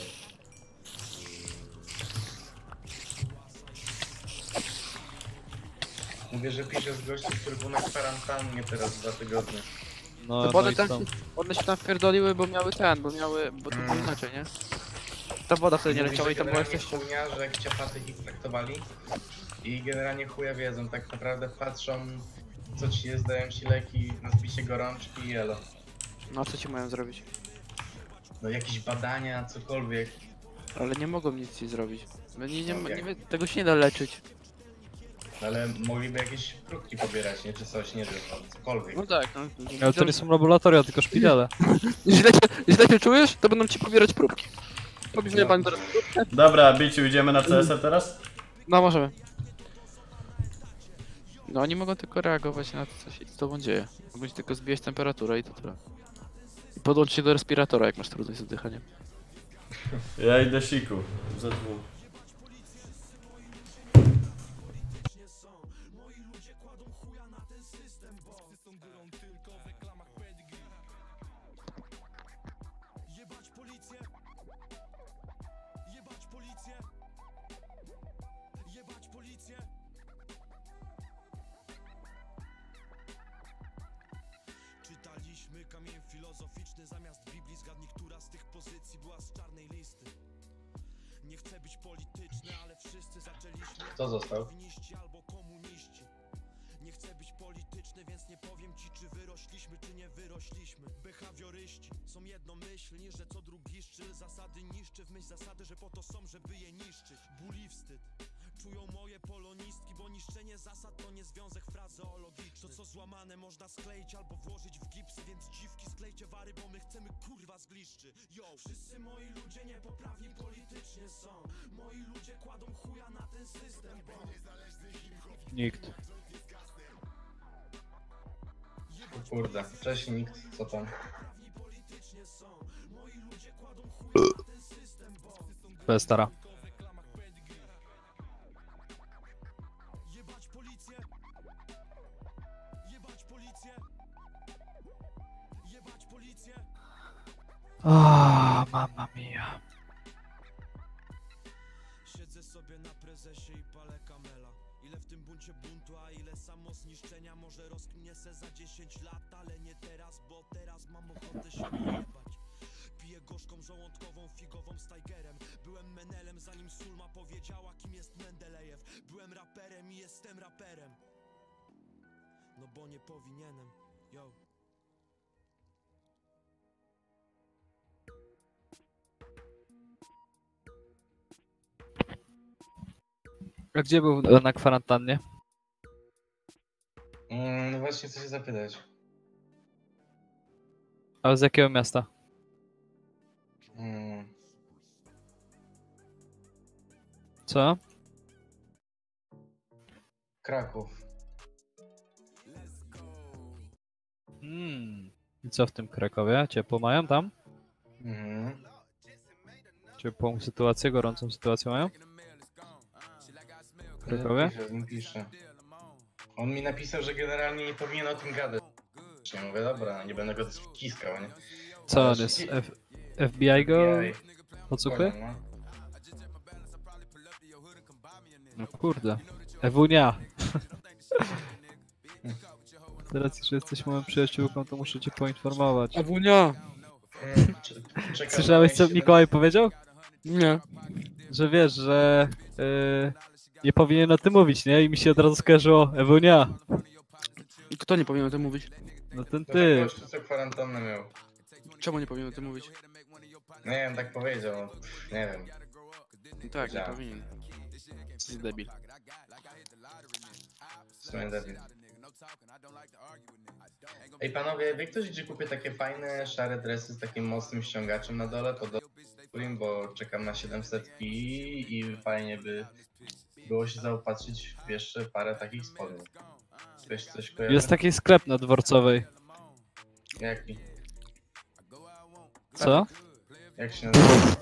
F: Mówię, że piszę z gościem, który był na kwarantannie teraz dwa tygodnie.
D: No,
B: No bo
D: no
B: one,
D: i
B: tam,
D: są.
B: one się tam wpierdoliły, bo miały ten, bo miały, bo to było inaczej, nie? Ta woda wtedy nie
F: Mówi,
B: leciała
F: że
B: i tam było
F: generalnie
B: jesteście.
F: chujnia, że jak ciapaty ich traktowali i generalnie chuja wiedzą, tak naprawdę patrzą co ci jest, dają ci leki na zbicie gorączki i elo.
B: No co ci mają zrobić?
F: No jakieś badania, cokolwiek.
B: Ale nie mogą nic ci zrobić. No nie, nie,
F: No,
B: nie,
F: jak?
B: nie, tego się nie da leczyć.
F: No ale mogliby jakieś próbki pobierać, nie? Czy coś, nie wiem, no, cokolwiek.
B: No tak, no.
D: Ale to nie są laboratoria, tylko szpitale.
B: Źle, źle się czujesz, to będą ci pobierać próbki. Pobierze
F: No.
B: pan teraz próbkę?
A: Dobra, Biciu, idziemy na C S R teraz?
B: No możemy. No oni mogą tylko reagować na to, co się z tobą dzieje. Mogą ci tylko zbijać temperaturę i to tyle. I podłącz się do respiratora, jak masz trudność z oddychaniem.
A: Ja idę siku. Ze dwóch.
K: Czytaliśmy kamień filozoficzny zamiast Biblii. Zgadnij, która z tych pozycji była z czarnej listy. Nie chcę być polityczny, ale wszyscy zaczęliśmy.
F: Kto został?
K: Powinniści albo komuniści. Nie chcę być polityczny, więc nie powiem ci, czy wyrośliśmy, czy nie wyrośliśmy. Behawioryści są jednomyślni, że co drugi szczyl zasady niszczy. W myśl zasady, że po to są, żeby je niszczyć. Ból i wstyd czują moje polonistki, bo niszczenie zasad to nie związek frazeologiczny. To co złamane można skleić albo włożyć w gipsy, więc dziwki sklejcie wary, bo my chcemy kurwa zgliszczy. Yo, wszyscy moi ludzie niepoprawni politycznie są. Moi ludzie kładą chuja na ten system, bo
D: Nikt.
F: O kurde, cześć nikt, co tam?
D: To jest stara. Ah, mamma mia.
K: siedzę sobie na prezesie i palę kamela. Ile w tym buncie buntu, a ile samo zniszczenia. Może rozkminie se za dziesięć lat, ale nie teraz, bo teraz mam ochotę się ujebać. Piję gorzką żołądkową, figową z Tigerem. Byłem Menelem, zanim Sulma powiedziała, kim jest Mendelejew. Byłem raperem i jestem raperem. No bo nie powinienem, yo.
D: A gdzie był na kwarantannie?
F: Mm, no właśnie chcę się zapytać.
D: A z jakiego miasta?
F: Mm,
D: Co?
F: Kraków.
D: Hmm. I co w tym Krakowie? Ciepło mają tam?
F: Mhm.
D: Ciepłą sytuację, gorącą sytuację mają? W Krakowie?
F: Pisze, on pisze. On mi napisał, że generalnie nie powinien o tym gadać. Ja mówię, dobra, nie będę go ściskał, nie?
D: Co
F: Ale
D: on jest?
F: szybki-
D: F F B I go
F: F B I.
D: podsłuchuje?
F: No.
D: No kurde. Ewunia! Teraz, że jesteś moją przyjaciółką, to muszę cię poinformować.
B: Ewunia!
F: Mm, czy- czekam
D: Słyszałeś,
F: na
D: co
F: siedem-
D: Mikołaj powiedział?
B: Nie.
D: Że wiesz, że yy, nie powinien o tym mówić, nie? I mi się od razu skojarzyło Ewunia.
B: Kto nie powinien o tym mówić?
D: No ten
F: To
D: ty.
F: tak gościu, co kwarantannę miał.
B: Czemu nie powinien o tym mówić?
F: Nie wiem, tak powiedział, no, pff, nie wiem.
B: No tak, nie
F: Ja.
B: powinien. Co za debil.
F: W sumie debil. Ej panowie, wie ktoś, gdzie kupię takie fajne, szare dresy z takim mocnym ściągaczem na dole? To do bo czekam na siedemset pi i fajnie by było się zaopatrzyć w jeszcze parę takich spodni. Wiesz coś kojarzy?
D: Jest taki sklep na Dworcowej.
F: Jaki?
D: Co?
F: Jak się nazywa?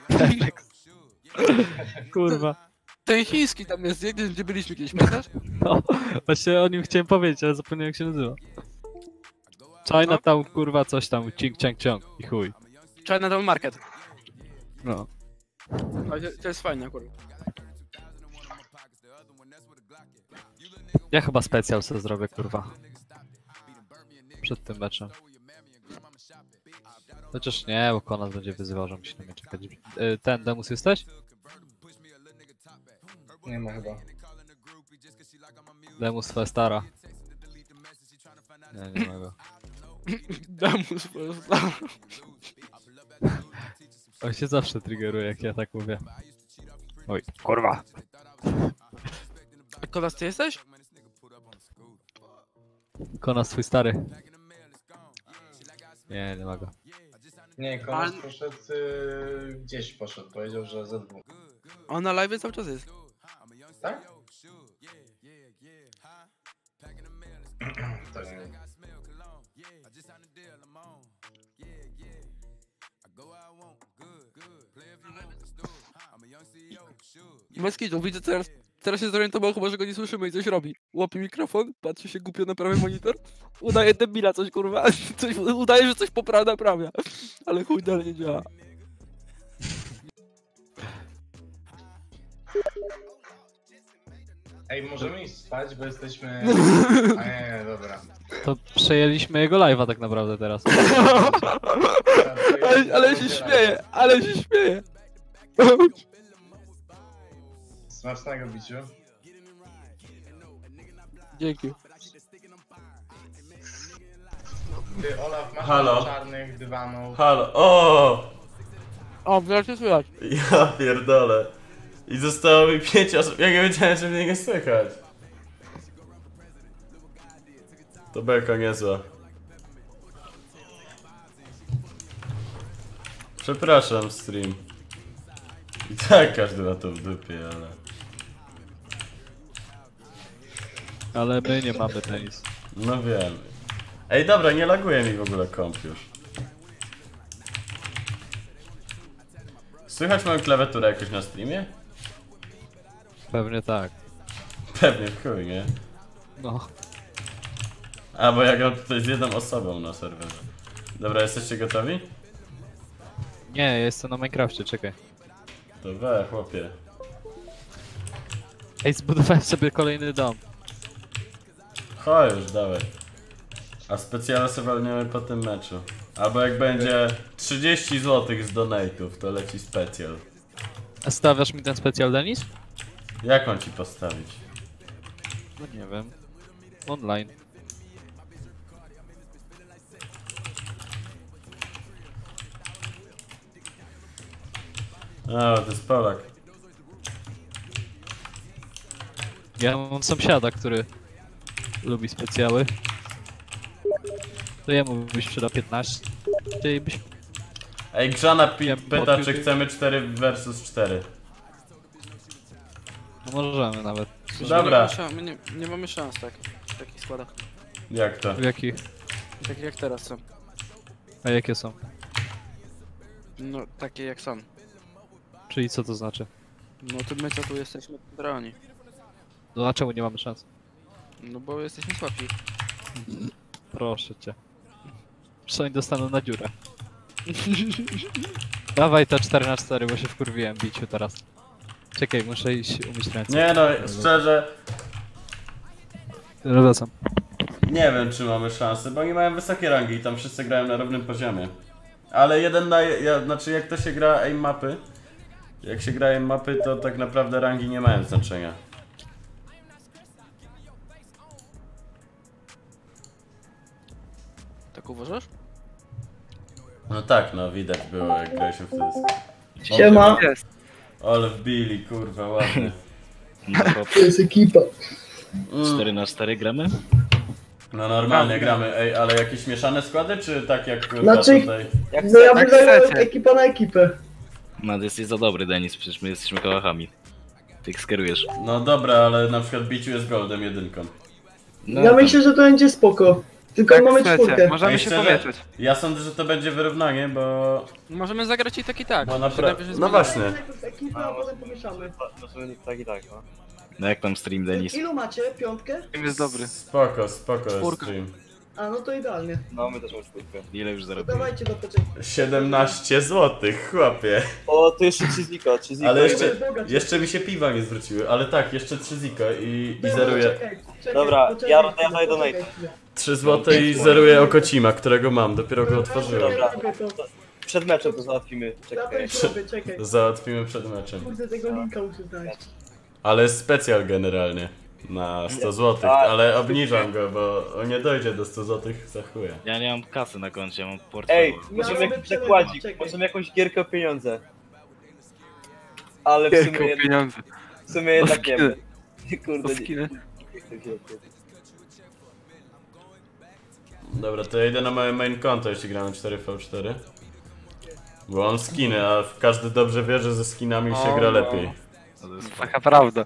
D: Kurwa.
B: Ten chiński tam jest, gdzie, gdzie byliśmy kiedyś, pamiętasz?
D: No, właśnie o nim chciałem powiedzieć, ale zapomniałem jak się nazywa. Chinatown, kurwa, coś tam, ching chang chong i chuj.
B: Chinatown Market.
D: No.
B: Ale to- to jest fajne akurat.
D: Ja chyba specjal sobie zrobię, kurwa. Przed tym meczem. Chociaż nie, bo Konrad będzie wyzywał, że musi na mnie czekać. Y, Ten, Demus jesteś?
F: Nie ma chyba.
D: Demus twoja stara. Nie, nie ma go.
B: Damus twoja stara.
D: On się zawsze triggeruje, jak ja tak mówię. Oj, kurwa.
B: A Kolas, ty jesteś?
D: Konas twój stary. Nie, nie ma go.
F: Nie, komuś poszedł, y, gdzieś poszedł, powiedział, że Z dwa.
B: On na live cały czas jest.
F: Tak? To nie wiem.
B: Meskitu, widzę teraz, teraz się zorientował chyba, że go nie słyszymy i coś robi. Łapie mikrofon, patrzy się głupio na prawy monitor, udaje debila coś kurwa, coś, udaje, że coś poprawia, naprawia. Ale chuj dalej nie działa.
F: Ej, możemy iść spać, bo jesteśmy... A nie, nie, dobra.
D: To przejęliśmy jego live'a tak naprawdę teraz.
B: Ale, ale się śmieje, ale się śmieje.
F: Smacznego biciu.
B: Dzięki.
F: Ty, Olaf, masz
A: Halo?
F: czarnych dywanów.
A: Halo, o!
B: O, teraz się słychać.
A: Ja pierdolę. I zostało mi pięć osób, ja nie wiedziałem, że mnie nie słychać. To beka niezła. Przepraszam, stream. I tak każdy ma to w dupie, ale...
D: Ale my nie mamy tenis.
A: No wiem. Ej, dobra, nie laguje mi w ogóle komp już. Słychać moją klawiaturę jakoś na streamie?
D: Pewnie tak.
A: Pewnie w chuj, nie?
D: No.
A: A, bo ja gram tutaj z jedną osobą na serwerze. Dobra, jesteście gotowi?
D: Nie, ja jestem na Minecrafcie, czekaj.
A: To we, chłopie.
D: Ej, zbudowałem sobie kolejny dom.
A: Chodź już, dawaj. A specjalnie sobie walniemy po tym meczu. Albo jak będzie trzydzieści złotych z donate'ów, to leci specjal.
D: A stawiasz mi ten specjal, Denis?
A: Jak mam ci postawić?
D: No nie wiem. Online.
A: O, to jest Polak.
D: Ja mam sąsiada, który lubi specjały. To jemu byś przydał piętnaście. Ty byś...
A: Ej, Grzana pi
D: Ja
A: pyta,
D: podpił-
A: czy chcemy cztery versus cztery.
D: No możemy nawet.
A: Dobra.
B: My nie, nie mamy szans tak, w takich składach.
A: Jak to?
D: W jakich?
B: Takich jak teraz są.
D: A jakie są?
B: No, takie jak są.
D: Czyli co to znaczy?
B: No to my co tu jesteśmy broni.
D: No a czemu nie mamy szans?
B: No bo jesteśmy słabi.
D: Proszę cię. Przecież oni dostaną na dziurę. Dawaj to cztery na cztery, bo się wkurwiłem biciu teraz. Czekaj, muszę iść umyć ręce.
A: Nie no, szczerze,
D: Wracam.
A: nie wiem czy mamy szansę, bo oni mają wysokie rangi i tam wszyscy grają na równym poziomie. Ale jeden na... Ja, znaczy jak to się gra aim mapy, jak się gra aim mapy, to tak naprawdę rangi nie mają znaczenia.
B: Tak uważasz?
A: No tak, no widać było jak graliśmy w dysk.
E: Siema.
B: Jest.
A: Ale wbili, kurwa, ładnie.
L: No to
E: To jest ekipa.
L: cztery na cztery gramy?
A: No normalnie gramy, ej, ale jakieś mieszane składy, czy tak jak kurwa
E: Znaczy-
A: tutaj?
E: No ja bym
B: tak
E: zajął
B: chcecie.
E: ekipa na ekipę.
L: No ty jesteś za dobry, Denis, przecież my jesteśmy kołachami. Ty ich skierujesz.
A: No dobra, ale na przykład biciu jest goldem jedynką.
L: No,
E: Ja myślę, że to będzie spoko. Tylko
B: Tak
E: mamy
B: chcecie.
E: czwórkę.
B: Możemy
A: Ej,
B: się
A: szczerze,
B: pomieszać.
A: ja sądzę, że to będzie wyrównanie, bo...
B: Możemy zagrać i tak i tak.
A: Bo
B: Że
A: naprawdę...
B: najwyżej
A: No
B: zmieni-
A: właśnie.
E: Najpierw ekipę, a potem pomieszamy.
L: tak i tak, no. No jak tam stream, Denis?
E: Ilu macie? Piątkę?
B: Jest dobry.
A: Spoko, spoko jest
B: Czwórka.
A: stream.
M: A, no to idealnie.
N: No, my też mamy stówkę.
L: Ile już
M: To
L: zarobiłem?
M: dawajcie do poczekaj.
A: siedemnaście złotych, chłopie.
N: O, to jeszcze trzy ziko, trzy ziko.
A: Ale jeszcze, jeszcze mi się piwa nie zwróciły, ale tak, jeszcze trzy ziko i, i zeruję.
M: Czekaj, czekaj,
N: Dobra,
M: poczekaj
N: ja
M: chwilę,
N: rozdaję
M: poczekaj
N: donate.
M: chwilę.
A: trzy złote i zeruję Okocima, którego mam, dopiero go otworzyłem.
N: Dobra.
M: Robię to.
N: Przed meczem to załatwimy. Czekaj.
M: Zatem robię, czekaj.
A: Załatwimy przed meczem.
M: Kurde, tego linka muszę znaleźć.
A: Ale jest specjal generalnie na sto złotych,
N: Tak.
A: ale obniżam go, bo on nie dojdzie do stu złotych za chuja.
L: Ja nie mam kasy na koncie, ja mam portfel.
N: Ej,
M: Ja
N: możemy
M: robię
N: jakiś
M: przelew,
N: zakładzik,
M: czekaj.
N: możemy jakąś gierkę o pieniądze. Ale w
B: Wielką
N: sumie,
B: pieniądze.
N: w sumie jednak nie
B: skiny.
N: wiem. Kurde,
B: O
N: nie.
B: skiny.
A: Dobra, to ja idę na moje main konto, jeśli gramy cztery v cztery. Bo mam skiny, a każdy dobrze wie, że ze skinami się
B: O,
A: gra
B: no.
A: lepiej.
L: To jest
B: Taka prawda.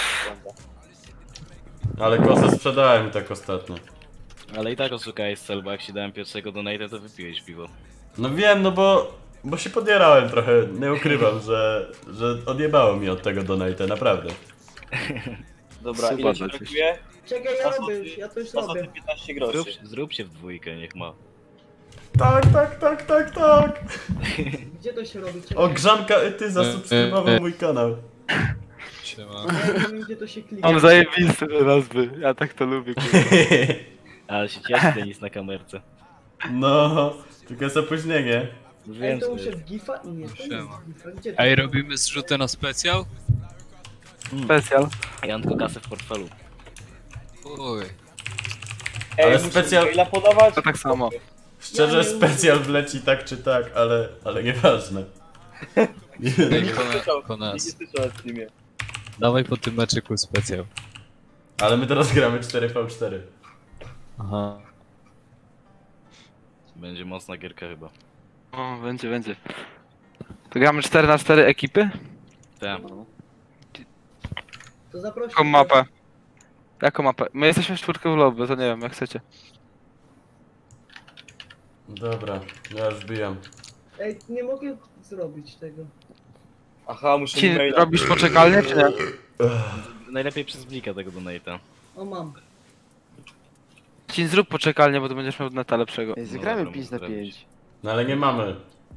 A: Ale kosę sprzedałem tak ostatnio.
L: Ale i tak oszukałeś cel, bo jak ci dałem pierwszego donate'a, to wypiłeś piwo.
A: No wiem, no bo... Bo się podjarałem trochę, nie ukrywam, że... że odjebało mi od tego donate'a, naprawdę.
N: Dobra,
B: Super,
N: ile się
B: lecisz.
N: brakuje?
M: Czekaj, ja robię już, ja to już
N: dwa
M: robię.
N: złote piętnaście
L: Zrób,
N: groszy.
L: zrób się w dwójkę, niech ma.
A: Tak, tak, tak, tak, tak!
M: Gdzie to się robi? Czekaj,
A: O, Grzanka Ety zasubskrybował mój kanał.
D: Siema.
M: ja nie wiem, gdzie to się klika.
B: Mam zajebiste te nazwy, ja tak to lubię, kurwa.
L: Ale się cieszy Denis na kamerce.
A: No, tylko jest opóźnienie.
M: Ej,
L: Wiem,
M: to
L: że
M: muszę w gifa? Nie, to nie jest
D: Siema.
M: w gifa. Gdzie to?
D: Ej, robimy zrzutę na specjal?
B: Specjal.
L: ja mam tylko kasę w portfelu.
D: Uj.
N: Ej,
A: Ale
N: muszę
A: specjal-
N: maila podawać?
B: To tak samo.
A: Szczerze, specjal wleci tak czy tak, ale... ale nieważne.
D: Ej,
N: Nikt nie
D: Kona-
N: słyszał, nikt
D: Konas.
N: nie słyszał na streamie.
D: Dawaj po tym meczyku specjal.
A: Ale my teraz gramy cztery v cztery.
D: Aha.
L: Będzie mocna gierka chyba.
B: O, będzie, będzie. To gramy cztery na cztery ekipy?
L: Tak.
M: To zaproszę.
B: Jaką mapę? Jaką mapę? My jesteśmy w czwórkę w lobby, to nie wiem, jak chcecie.
A: Dobra, ja już bijam.
M: Ej, nie mogę zrobić tego.
N: Aha, muszę
B: Ci
N: maila.
B: robisz poczekalnię, czy nie?
L: Najlepiej przez blika tego donate'a.
M: O, mam.
B: Ci zrób poczekalnię, bo to będziesz miał neta lepszego.
L: Ej, zagrajmy No dobra, pięć na możesz pięć.
A: No ale nie mamy.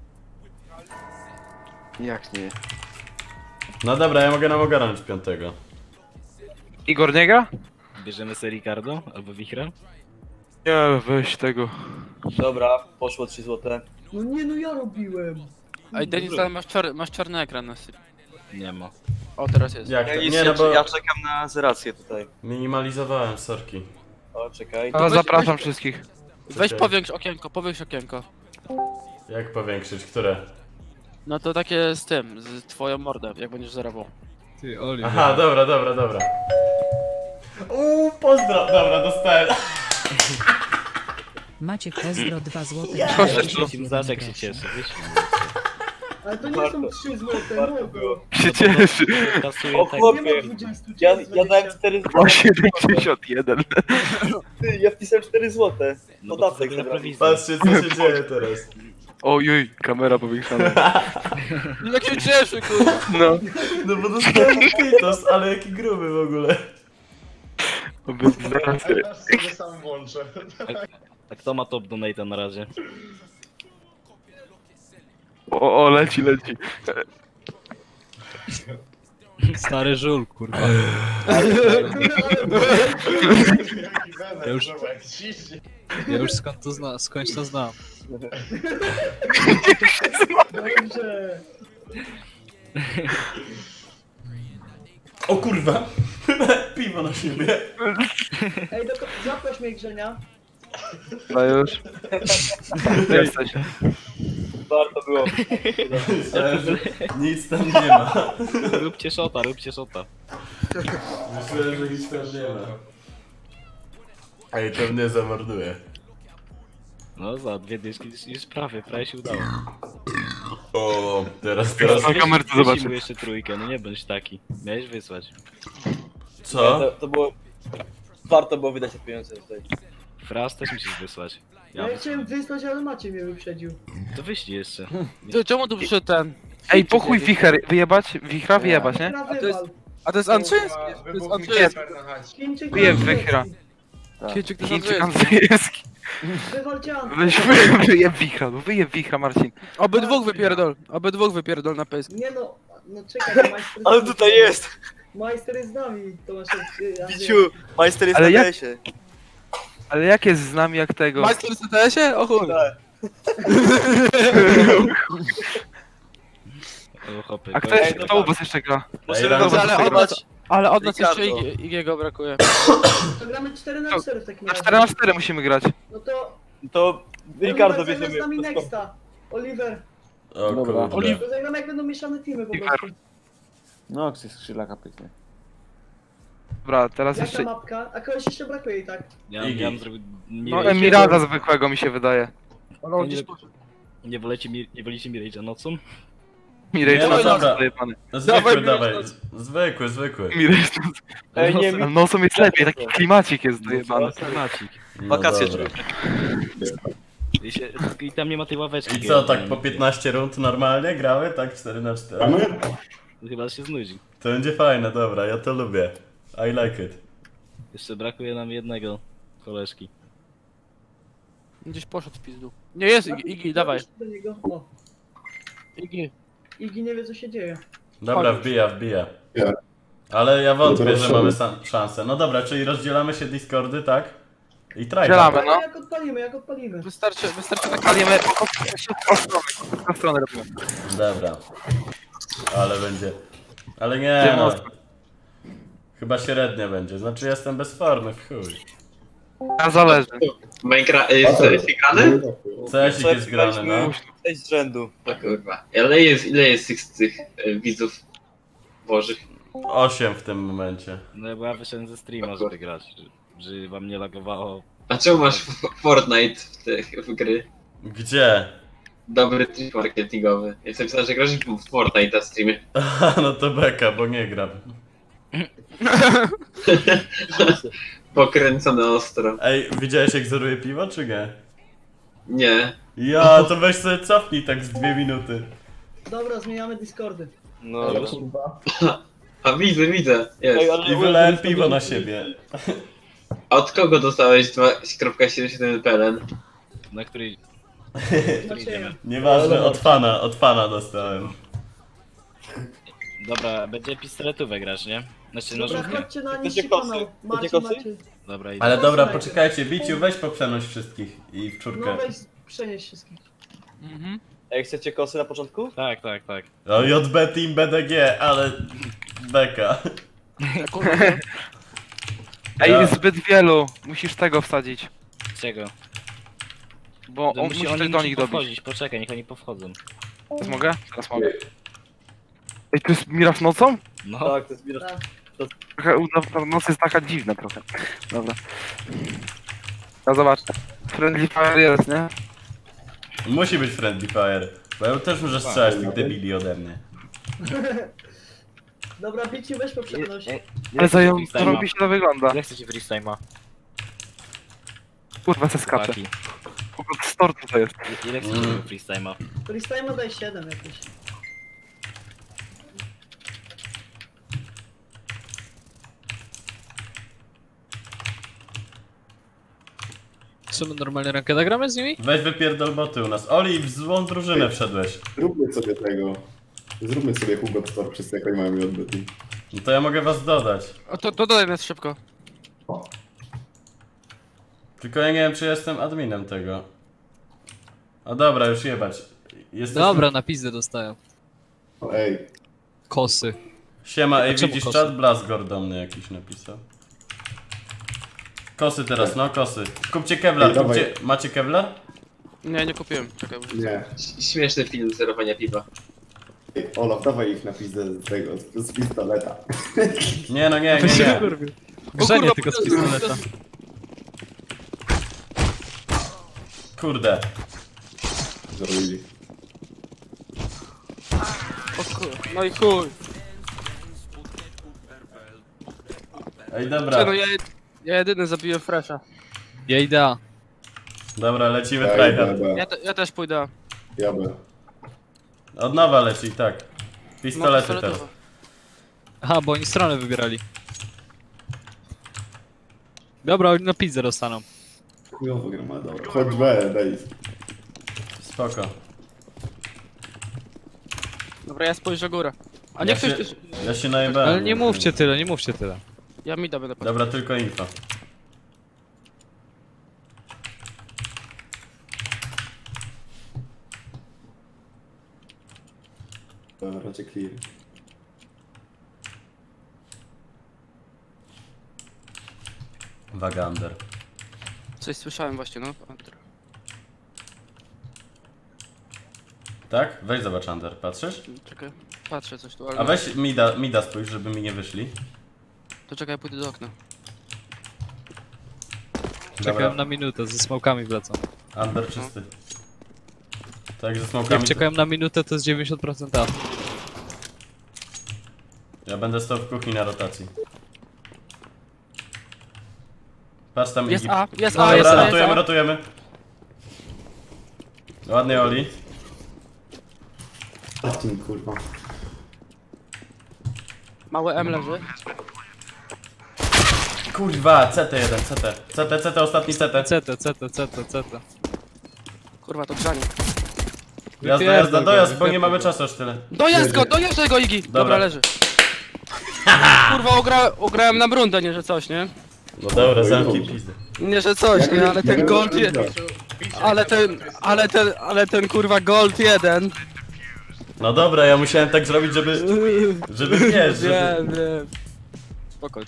B: Jak nie?
A: No dobra, ja mogę nam ogarnąć piątego.
B: Igor nie gra?
L: Bierzemy sobie Ricardo albo Wichra?
B: Nie, weź tego.
N: Dobra, poszło trzy złote.
M: No nie, no ja robiłem.
B: Ej, Denis, ale masz, czar masz czarny ekran na streamie.
L: Nie ma.
B: O, teraz jest.
A: Jak
N: Ja,
A: to?
N: nic,
A: Nie no bo
N: ja czekam na zerację tutaj.
A: minimalizowałem sorki.
N: O, czekaj.
B: O, zapraszam wszystkich.
A: Weź
B: powiększ okienko, powiększ okienko.
A: Jak powiększyć? Które?
B: No to takie z tym, z twoją mordę, jak będziesz zerował.
D: Ty, Oli.
A: Aha, dobra, dobra, dobra. Uuu, pozdro! Dobra, dostałem.
H: Maciek pozdro dwa złote.
B: Proszę,
L: Zobacz jak się cieszy, wiesz?
M: Ale to nie są trzy złote,
N: Warto
M: no.
N: było.
B: Się cieszy.
L: Kasuję
N: O
L: tak.
M: Nie ma
N: chłopie,
M: dwadzieścia,
N: ja,
M: jest
N: ja dałem
M: dwadzieścia.
N: cztery złote.
B: siedemdziesiąt jeden.
N: Ty, ja wpisałem cztery złote.
L: No bo to
N: Podatek
L: zrobię na
N: zabrałem.
L: prowizję.
A: Patrzcie co się dzieje teraz.
B: Ojej, kamera powiększona. Jak się cieszy, kurwa. No.
A: No bo dostałem pitos, ale jaki gruby w ogóle.
F: Aż sobie sam włączę.
L: A kto ma top donate'a na razie?
B: O, o, leci, leci.
D: Stary żul, kurwa. Ja już, ja już skąd to zna, skądś to znam.
M: Dobrze.
A: O kurwa! Piwo na siebie.
M: Ej, do, zaproś mnie Grzenia.
B: No już. Jesteś.
N: Warto było.
A: Myślałem, że nic tam nie ma.
L: Róbcie shota, róbcie shota.
A: Myślałem, że nic tam nie ma. Ej, to mnie zamorduje.
L: No za dwie dyszki już- już prawie, prawie się udało.
A: O, teraz, teraz...
B: Na kamerce
L: Wyślij
B: zobaczę.
L: mu jeszcze trójkę, no nie bądź taki. Miałeś wysłać.
A: Co?
N: To, to było... Warto było wydać te pieniądze tutaj.
L: Fraz też musisz wysłać.
M: Ja
L: Ja
M: chciałem wysłać, ale Maciej mnie wyprzedził.
L: To wyślij jeszcze.
B: Ty, czemu tu przyszedł ten? Ej, pochuj wicher, wyjebać? Wichra wyjebać, nie?
M: Na
B: A to jest,
M: wywal.
B: a to jest Andrzejewski? To jest Andrzejewski.
M: Chińczyk
B: Wyjeb
M: Andrzejewski.
B: wichra. Chińczyk to jest Andrzejewski.
M: Wywalcie Anty.
O: Weź wy, wyjeb wichra, no wyjeb wichra, Marcin.
B: Obydwóch wypierdol, obydwóch wypierdol na pysk.
M: Nie no, no czekaj, majster...
N: Ale tutaj jest!
M: Majster jest z nami, Tomaszek.
N: Ciu, majster jest
O: Ale
N: na
O: jak-
N: desie.
O: Ale jak jest z nami jak tego?
B: Majster w C T S-ie? O chuj.
L: O, hopy,
O: A kto,
L: to-
O: jeszcze, kto u was jeszcze gra?
N: Możemy
A: Ej,
N: was
B: ale od nas,
N: wygrać.
B: ale od nas jeszcze
N: Ricardo.
B: I G go brakuje.
M: To gramy cztery na cztery w takim
O: Na
M: razie.
O: cztery na cztery musimy grać.
M: No to...
N: To Ricardo
M: Oliver zagra
N: bierzemy.
M: z nami Nexta. Oliver.
A: O
P: Dobra.
A: kurde.
M: To zagramy jak będą mieszane teamy po prostu.
P: No, ktoś skrzydlaka pyknie.
O: Dobra, teraz
M: Jaka
O: jeszcze...
M: mapka? A kogoś jeszcze brakuje i tak.
L: Ja,
A: Iggy.
L: ja bym zrobił...
O: No
L: Mirage.
O: Emiraga zwykłego mi się wydaje.
B: No,
L: Nie, nie wolecie mi, nie wolicie Mirage'a nocą?
O: Mirage
A: Nie, no
O: no,
A: dobra.
O: zajebany.
A: No zwykły
B: Dawaj,
A: dawaj,
B: Mirage.
A: zwykły, zwykły.
O: Mirage
N: Ej, nie,
O: no, nocą jest lepiej, taki klimacik jest zajebany.
L: Klimacik.
A: No
N: Wakacje
A: dobra.
L: I, się, I tam nie ma tej ławeczki.
A: I co, tak po piętnaście rund normalnie grały? Tak cztery na cztery?
L: Chyba się znudzi.
A: To będzie fajne, dobra, ja to lubię. I like it.
L: Jeszcze brakuje nam jednego koleżki.
B: Gdzieś poszedł w pizdu. Nie, jest Igi, Igi, dawaj.
M: Do niego. O.
B: Igi.
M: Igi nie wie co się dzieje.
A: Dobra,
B: Chodź.
A: wbija, wbija.
C: Ja.
A: Ale ja wątpię,
C: Dobra,
A: że
C: sorry.
A: mamy sa- szansę. No dobra, czyli rozdzielamy się Discordy, tak? I tryhard.
O: Dzielamy, no.
M: Jak odpalimy, jak odpalimy.
B: Wystarczy, wystarczy tak
O: Palimy po po stronę robimy.
A: Dobra. Ale będzie. Ale nie no. Chyba średnio będzie. Znaczy jestem bez formy, w chuj.
O: A zależy.
G: Minecraft jest, jest grany?
A: Cesik jest grany, no.
N: Sześć z rzędu.
G: O kurwa. Ale jest, ile jest tych, tych e, widzów bożych?
A: Osiem w tym momencie.
L: No bo ja wyszedłem ze streama, żeby grać. Że, że wam nie lagowało.
G: A czemu masz F- Fortnite w, tych, w gry?
A: Gdzie?
G: Dobry trik marketingowy. Jestem myślałem, że grasz w Fortnite na streamie.
A: Aha, no to beka, bo nie gram.
G: Pokręcone ostro.
A: Ej, widziałeś jak zeruje piwo, czy nie?
G: Nie.
A: Ja, to weź sobie cofnij tak z dwie minuty.
M: Dobra, zmieniamy Discordy.
N: No,
P: Ale
N: już.
P: kurwa.
G: A widzę, widzę. Jest.
N: Ej, ale-
A: I wylałem piwo na siebie.
G: A od kogo dostałeś dwa kropka siedemdziesiąt jeden P L N?
L: Na której...
M: Macieja.
A: Nieważne, od fana, od fana dostałem.
L: Dobra, będzie pistoletówę grać, nie? Znaczy
M: Dobra,
L: nożówkę.
M: chodźcie na
N: Chcecie
M: niższy
N: kosy?
M: kanał.
N: Chcecie
M: Macie,
N: kosy?
M: macie.
L: Dobra, idę.
A: Ale dobra, poczekajcie, Biciu, weź poprzenoś wszystkich i w
M: No
A: czwórkę.
M: weź, przenieś wszystkich.
B: Mhm.
N: Ej, chcecie kosy na początku?
L: Tak, tak, tak.
A: O, J B Team B D G, ale... Beka.
O: Ej,
A: Ja-
O: jest zbyt wielu. Musisz tego wsadzić.
L: Czego?
O: Bo
L: To
O: on
L: musi,
O: musi
L: oni
O: coś do
L: muszą
O: nich dobić.
L: powchodzić, poczekaj, niech oni powchodzą.
O: Teraz mogę? Teraz mogę. Ej, to jest Miraż nocą?
L: No,
N: Tak, to jest widać.
M: Tak.
O: Trochę, no, ta noc jest taka dziwna trochę. Dobra. No zobacz. Friendly Fire jest, nie?
A: Musi być Friendly Fire. Bo ja też muszę strzelać tych debili ode mnie.
M: Dobra, Bici, weź poprzedność.
O: Ale zają,
L: freestyle
O: robi się to wygląda.
L: jak chcecie freestyle'a?
O: Kurwa, se skacze.
L: Chłopaki.
O: Kurwa, stortu to jest.
L: Ile chcecie
A: Mm.
L: freestyle'a?
M: Freestyle daj siedem jakieś.
D: Co my normalnie rankę nagramy z nimi?
A: Weź wypierdol boty u nas. Oli, w złą drużynę wszedłeś.
C: Zróbmy sobie tego. Zróbmy sobie Hugo Store, wszyscy jak oni mają J B T.
A: No to ja mogę was dodać.
B: O, to, to dodaj nas szybko.
A: Tylko ja nie wiem, czy jestem adminem tego. A dobra, już jebać. Jesteśmy...
D: Dobra, na pizdę dostają.
C: Ej.
D: Kosy.
A: Siema, ej,
D: A czemu
A: widzisz
D: kosy?
A: czat? Blazgor do mnie jakiś napisał. Kosy teraz, no kosy. Kupcie Kevlar,
C: Ej, dawaj.
A: kupcie... Macie Kevlar?
B: Nie, nie kupiłem. Czekaj.
C: Nie.
G: Śmieszny film zerowania piwa.
C: Ej, Olaf, dawaj ich na pizdę z tego, z, z pistoleta.
A: Nie, no nie, nie, nie.
D: Grzenie
B: kurwa,
D: tylko z
B: to-
D: pistoleta.
A: Kurde.
C: Zrobili.
B: O kur... No i chuj.
A: Ej,
B: Czy
A: dobra.
B: no ja, ja jedyny zabiłem Fresha.
D: Ja idę.
A: Dobra, lecimy
C: Ej,
A: tryhard.
C: B,
B: Ja, te, ja też pójdę.
C: ja B.
A: Od nowa leci, tak. Pistolety
B: No,
A: teraz.
B: pistoletowo.
D: Aha, bo oni stronę wybierali. Dobra, oni na pizzę dostaną.
C: chujowo gram, ale dobra. Chodź B, daj.
A: Spoko.
B: Dobra, ja spojrzę górę. A nie
A: Ja
B: ktoś
A: się,
B: też...
A: ja się najebałem.
D: Ale nie mówcie tyle, nie mówcie tyle.
B: Ja mi będę patrzył.
A: Dobra, tylko info.
C: Dobra, raczej clear.
A: Waga under.
B: Coś słyszałem właśnie, no.
A: Tak? Weź zobacz under, patrzysz?
B: Czekaj, patrzę coś tu, ale...
A: A weź mida, mida spójrz, żeby mi nie wyszli.
B: To czekaj, pójdę do okna.
D: Czekałem na minutę, ze smokami wlecą.
A: Under czysty. Tak, ze
D: Jak
A: smokami.
D: czekałem na minutę, to jest dziewięćdziesiąt procent A.
A: Ja będę stał w kuchni na rotacji. Patrz tam
B: Jest
A: Iggy.
B: A, jest
A: Dobra,
B: A, jest A, jest
A: ratujemy,
B: A.
A: ratujemy. Ładnie Oli.
C: Patrzcie mi, kurwa.
B: Małe M leży.
A: Kurwa, C T jeden, C T. C T, C T, ostatni C T.
D: C T, C T, C T, C T.
B: Kurwa, to grzanie.
A: Jazda, jazda, dojazd, bo nie mamy czasu aż tyle.
B: Dojazd go, dojeżdżaj go, Iggy! Dobra,
A: Dobra.
B: leży. Kurwa, ugra, ugrałem na rundę, nie że coś, nie?
A: No dobra, zamknij pizdę.
B: Nie że coś, nie, ale ten gold jeden. Ale ten, ale ten, ale ten kurwa gold jeden.
A: No dobra, ja musiałem tak zrobić, żeby... Żeby wiesz, żeby...
B: Wiem, wiem. Spokojnie.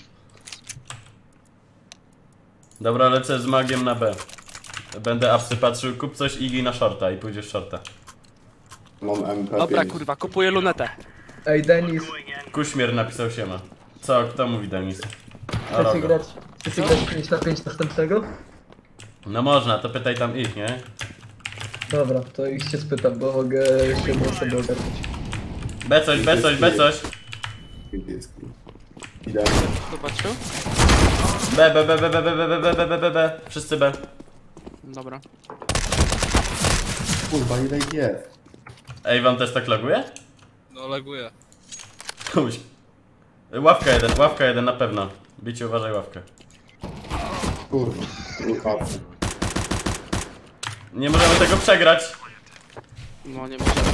A: Dobra, lecę z magiem na B. Będę apsy patrzył, kup coś Iggy na shorta i pójdziesz shorta.
C: Mam M P pięć.
B: Dobra, kurwa, kupuję lunetę.
I: Ej, Denis,
A: Kuśmier napisał siema. Co? Kto mówi Denis? A,
I: chcecie
A: Rogo.
I: grać, chcecie grać pięć na pięć następnego?
A: No można, to pytaj tam ich, nie?
I: Dobra, to ich się spytam, bo mogę jeszcze jedną osobę ogarnąć.
A: B coś, B coś, B coś.
C: Idealnie.
B: Zobaczył?
A: B, B, B, B, B, B, B, B, B, B, B, B. Wszyscy B.
B: Dobra.
C: Kurwa, ile ich jest?
A: Ej, wam też tak laguje?
D: No, laguję.
A: Kuś. Ławka jeden, ławka jeden na pewno. Bicie, uważaj ławkę.
C: Kurwa, kurwa.
A: Nie możemy tego przegrać.
B: No nie możemy.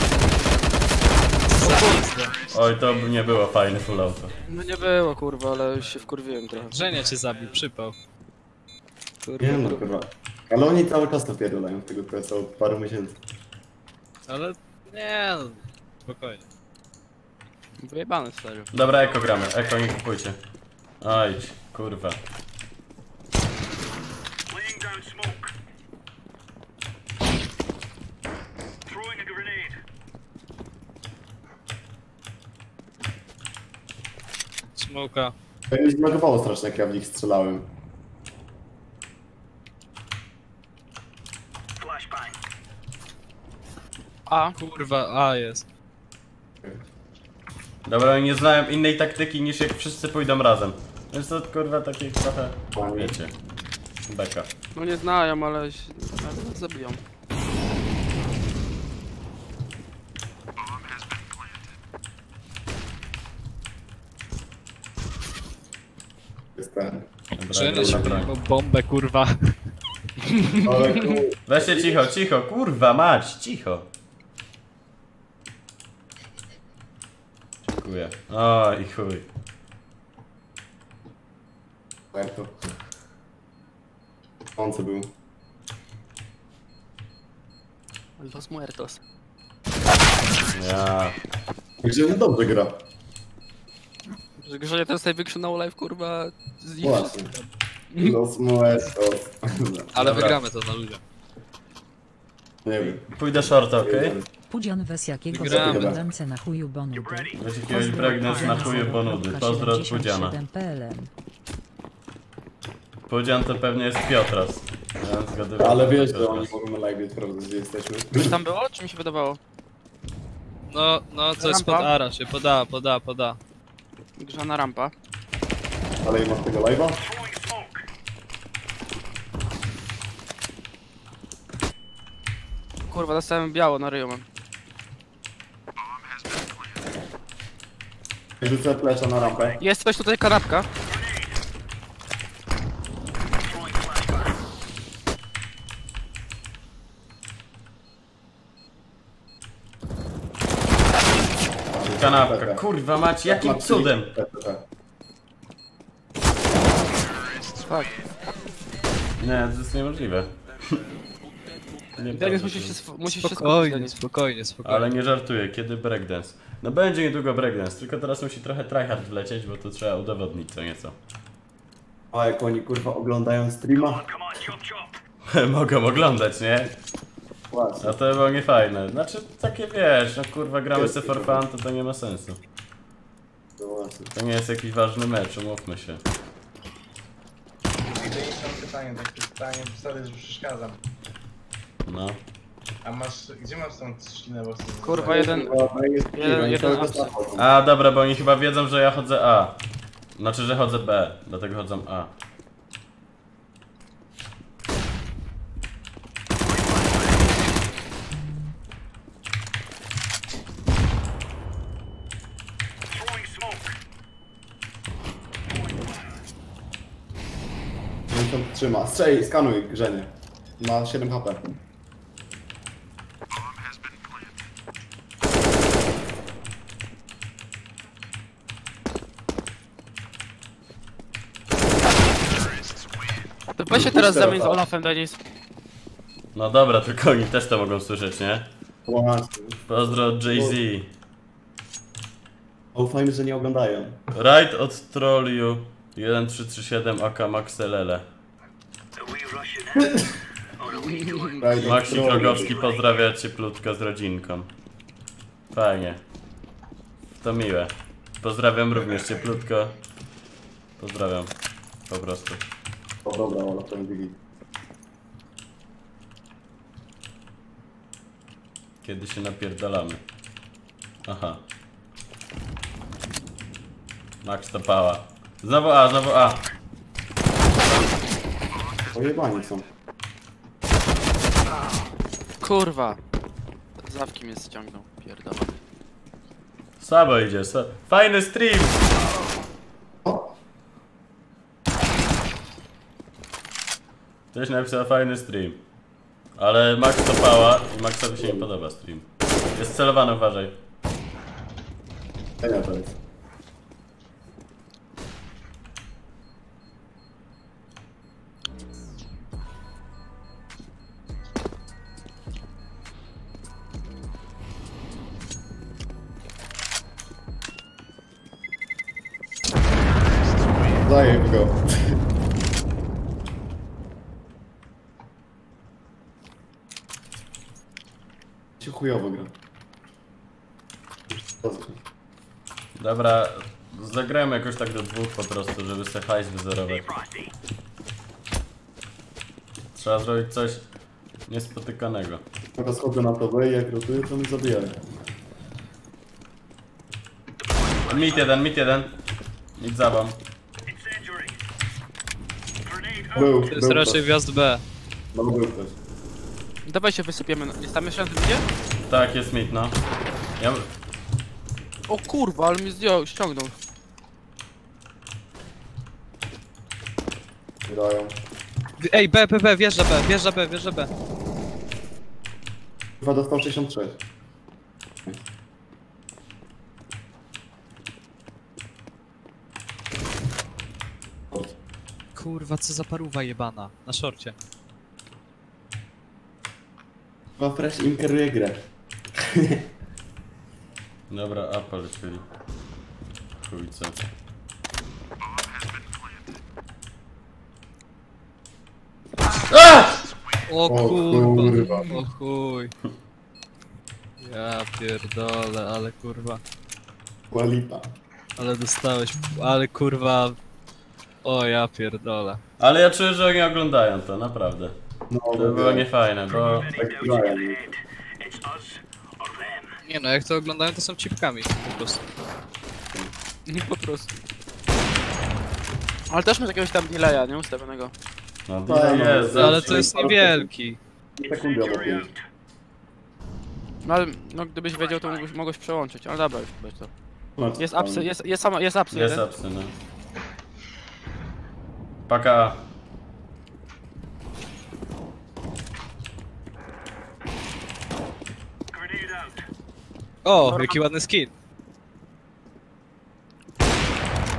A: Oj, to by nie było fajne full auto.
B: No nie było kurwa, ale już się wkurwiłem trochę.
D: Żenia cię zabił, przypał.
C: Nie no, kurwa. Ale oni cały czas napierdolają w tego P S A od paru miesięcy.
D: Ale nie no, spokojnie.
B: Wyjebane serio.
A: Dobra, eko gramy, eko nie kupujcie. Oj, kurwa.
D: Smoka.
C: To mi zmagowało strasznie, jak ja w nich strzelałem.
B: A.
D: Kurwa, A jest.
A: Dobra, oni nie znają innej taktyki niż jak wszyscy pójdą razem. Więc to kurwa takie trochę, wiecie, beka.
B: No nie znają, ale, się- ale nas zabiją.
C: Jest ten.
D: Żenia się bo bombę, kurwa.
C: Ale kurwa.
A: Weźcie cicho, cicho, kurwa mać, cicho. Dziękuję. Oj, chuj.
C: Jak to? On co był?
B: Los muertos.
A: Ja.
C: Gdzie on dobrze gra?
B: Że grze to jest największy no life kurwa z ich
C: Właśnie. Los Muertos.
D: Ale
A: Dobra.
D: wygramy to na ludzie.
C: Nie wiem.
A: Pójdę shorta, okej?
H: Pudzian wes jakiego
D: Wygramy.
H: zabrance na chuju bonudy.
A: Weź jakiegoś breakdance na chuje bonudy. Pozdro od Pudziana.
H: P L M.
A: Pudzian to pewnie jest Piotras. Ja zgadywał,
C: Ale
A: że
C: wiesz,
A: to
C: że oni
A: Piotras.
C: mogą na live sprawdzać, gdzie jesteśmy.
B: Coś tam było? Czy mi się wydawało?
D: No, no, coś
B: Rampa.
D: pod Ara się poda, poda, poda.
B: Grzana rampa.
C: Ale masz tego live'a?
B: Kurwa, dostałem biało na ryju mam.
C: Rzucę flesza na rampę.
B: Jest coś tutaj, kanapka.
A: Kanapka, kurwa mać, jakim cudem?
B: Tak.
A: Nie, to jest niemożliwe. Nie
B: Denis musi się, musi się
D: Spokojnie,
B: skupić.
D: spokojnie, spokojnie.
A: Ale nie żartuję, kiedy breakdance? No będzie niedługo breakdance, tylko teraz musi trochę tryhard wlecieć, bo to trzeba udowodnić co nieco.
C: A jak oni kurwa oglądają streama?
A: Mogą oglądać, nie?
C: Właśnie.
A: A to było nie fajne. Znaczy, takie wiesz, no kurwa gramy se for fun, to to nie ma sensu.
C: No właśnie.
A: To nie jest jakiś ważny mecz, umówmy się.
F: I to jest tam pytanie, takie pytanie, sorry, że przeszkadzam.
A: No.
F: A masz, gdzie masz tą trzcinę, bo chcę...
B: Kurwa, jeden... jeden, jeden apsy.
A: A, dobra, bo oni chyba wiedzą, że ja chodzę A. Znaczy, że chodzę B, dlatego chodzą A.
C: On tam trzyma. Strzelj, skanuj Grzenie. Ma siedem H P.
B: To weź się teraz zamień z Olafem, Denis.
A: No dobra, tylko oni też to mogą słyszeć, nie? Pozdro od Jay-Z.
C: O, fajnie, że nie oglądają.
A: Right od Trolliu jeden trzy trzy siedem A K Max L L. Maksik Rogowski pozdrawia cieplutko z rodzinką. Fajnie. To miłe. Pozdrawiam również cieplutko. Pozdrawiam. Po prostu.
C: O dobra, Ola, to będzie.
A: Kiedy się napierdalamy. Aha. Max to pała. Znowu A, znowu A.
C: Pojebani są.
B: Kurwa. Zawki mnie ściągnął, pierdolę.
A: Słabo idzie, so... Fajny stream! Ktoś napisał fajny stream. Ale Max to pała i Maxowi się nie podoba stream. Jest celowany, uważaj.
C: Ja to jest. Daję go. Się chujowo gra.
A: Dobra, zagrajmy jakoś tak do dwóch po prostu, żeby sobie hajs wyzerować. Trzeba zrobić coś niespotykanego.
C: Teraz schodzę na to B i jak rotuję, to mi zabijają.
A: Mit jeden, mit jeden. Mit za wam.
C: Był,
D: To jest
C: był
D: raczej
C: ktoś.
D: wjazd B.
C: No był ktoś.
B: Dawaj się wysypiemy. Jest tam jeszcze jeden gdzie?
A: Tak, jest mit, no. Ja...
B: O kurwa, ale mnie zdjął, ściągnął.
C: Grają.
D: Ej, B, B, B, wjeżdża B, wjeżdża B, wjeżdża B.
C: Chyba dostał sześćdziesiąt trzy.
D: Kurwa, co za paruwa jebana. Na szorcie.
C: Chyba Fresh im kieruje grę.
A: Dobra, A polecili. Chuj co.
D: O
C: O
D: kurwa,
C: kurwa.
D: o chuj. Ja pierdolę, ale kurwa.
C: Qualita.
D: Ale dostałeś, ale kurwa. O ja pierdolę.
A: Ale ja czuję, że oni oglądają to, naprawdę.
C: No,
A: To było niefajne, bo...
C: Tak grają.
D: Nie no, jak to oglądają, to są cipkami po prostu.
B: Nie po prostu. Ale też masz jakiegoś tam delaya, nie? Ustawionego.
A: No,
C: Tak,
A: jest,
C: no,
D: Ale to jest niewielki.
C: Sekundy obok pięć.
B: No ale, no gdybyś wiedział, to mógłbyś, mogłeś przełączyć, ale dobra, już weź to.
C: No, co
B: Jest
C: tam?
B: apsy, jest, jest sama, jest apsy
A: Jest
B: jeden.
A: apsy, no. Paka A.
D: O, jaki ładny skin.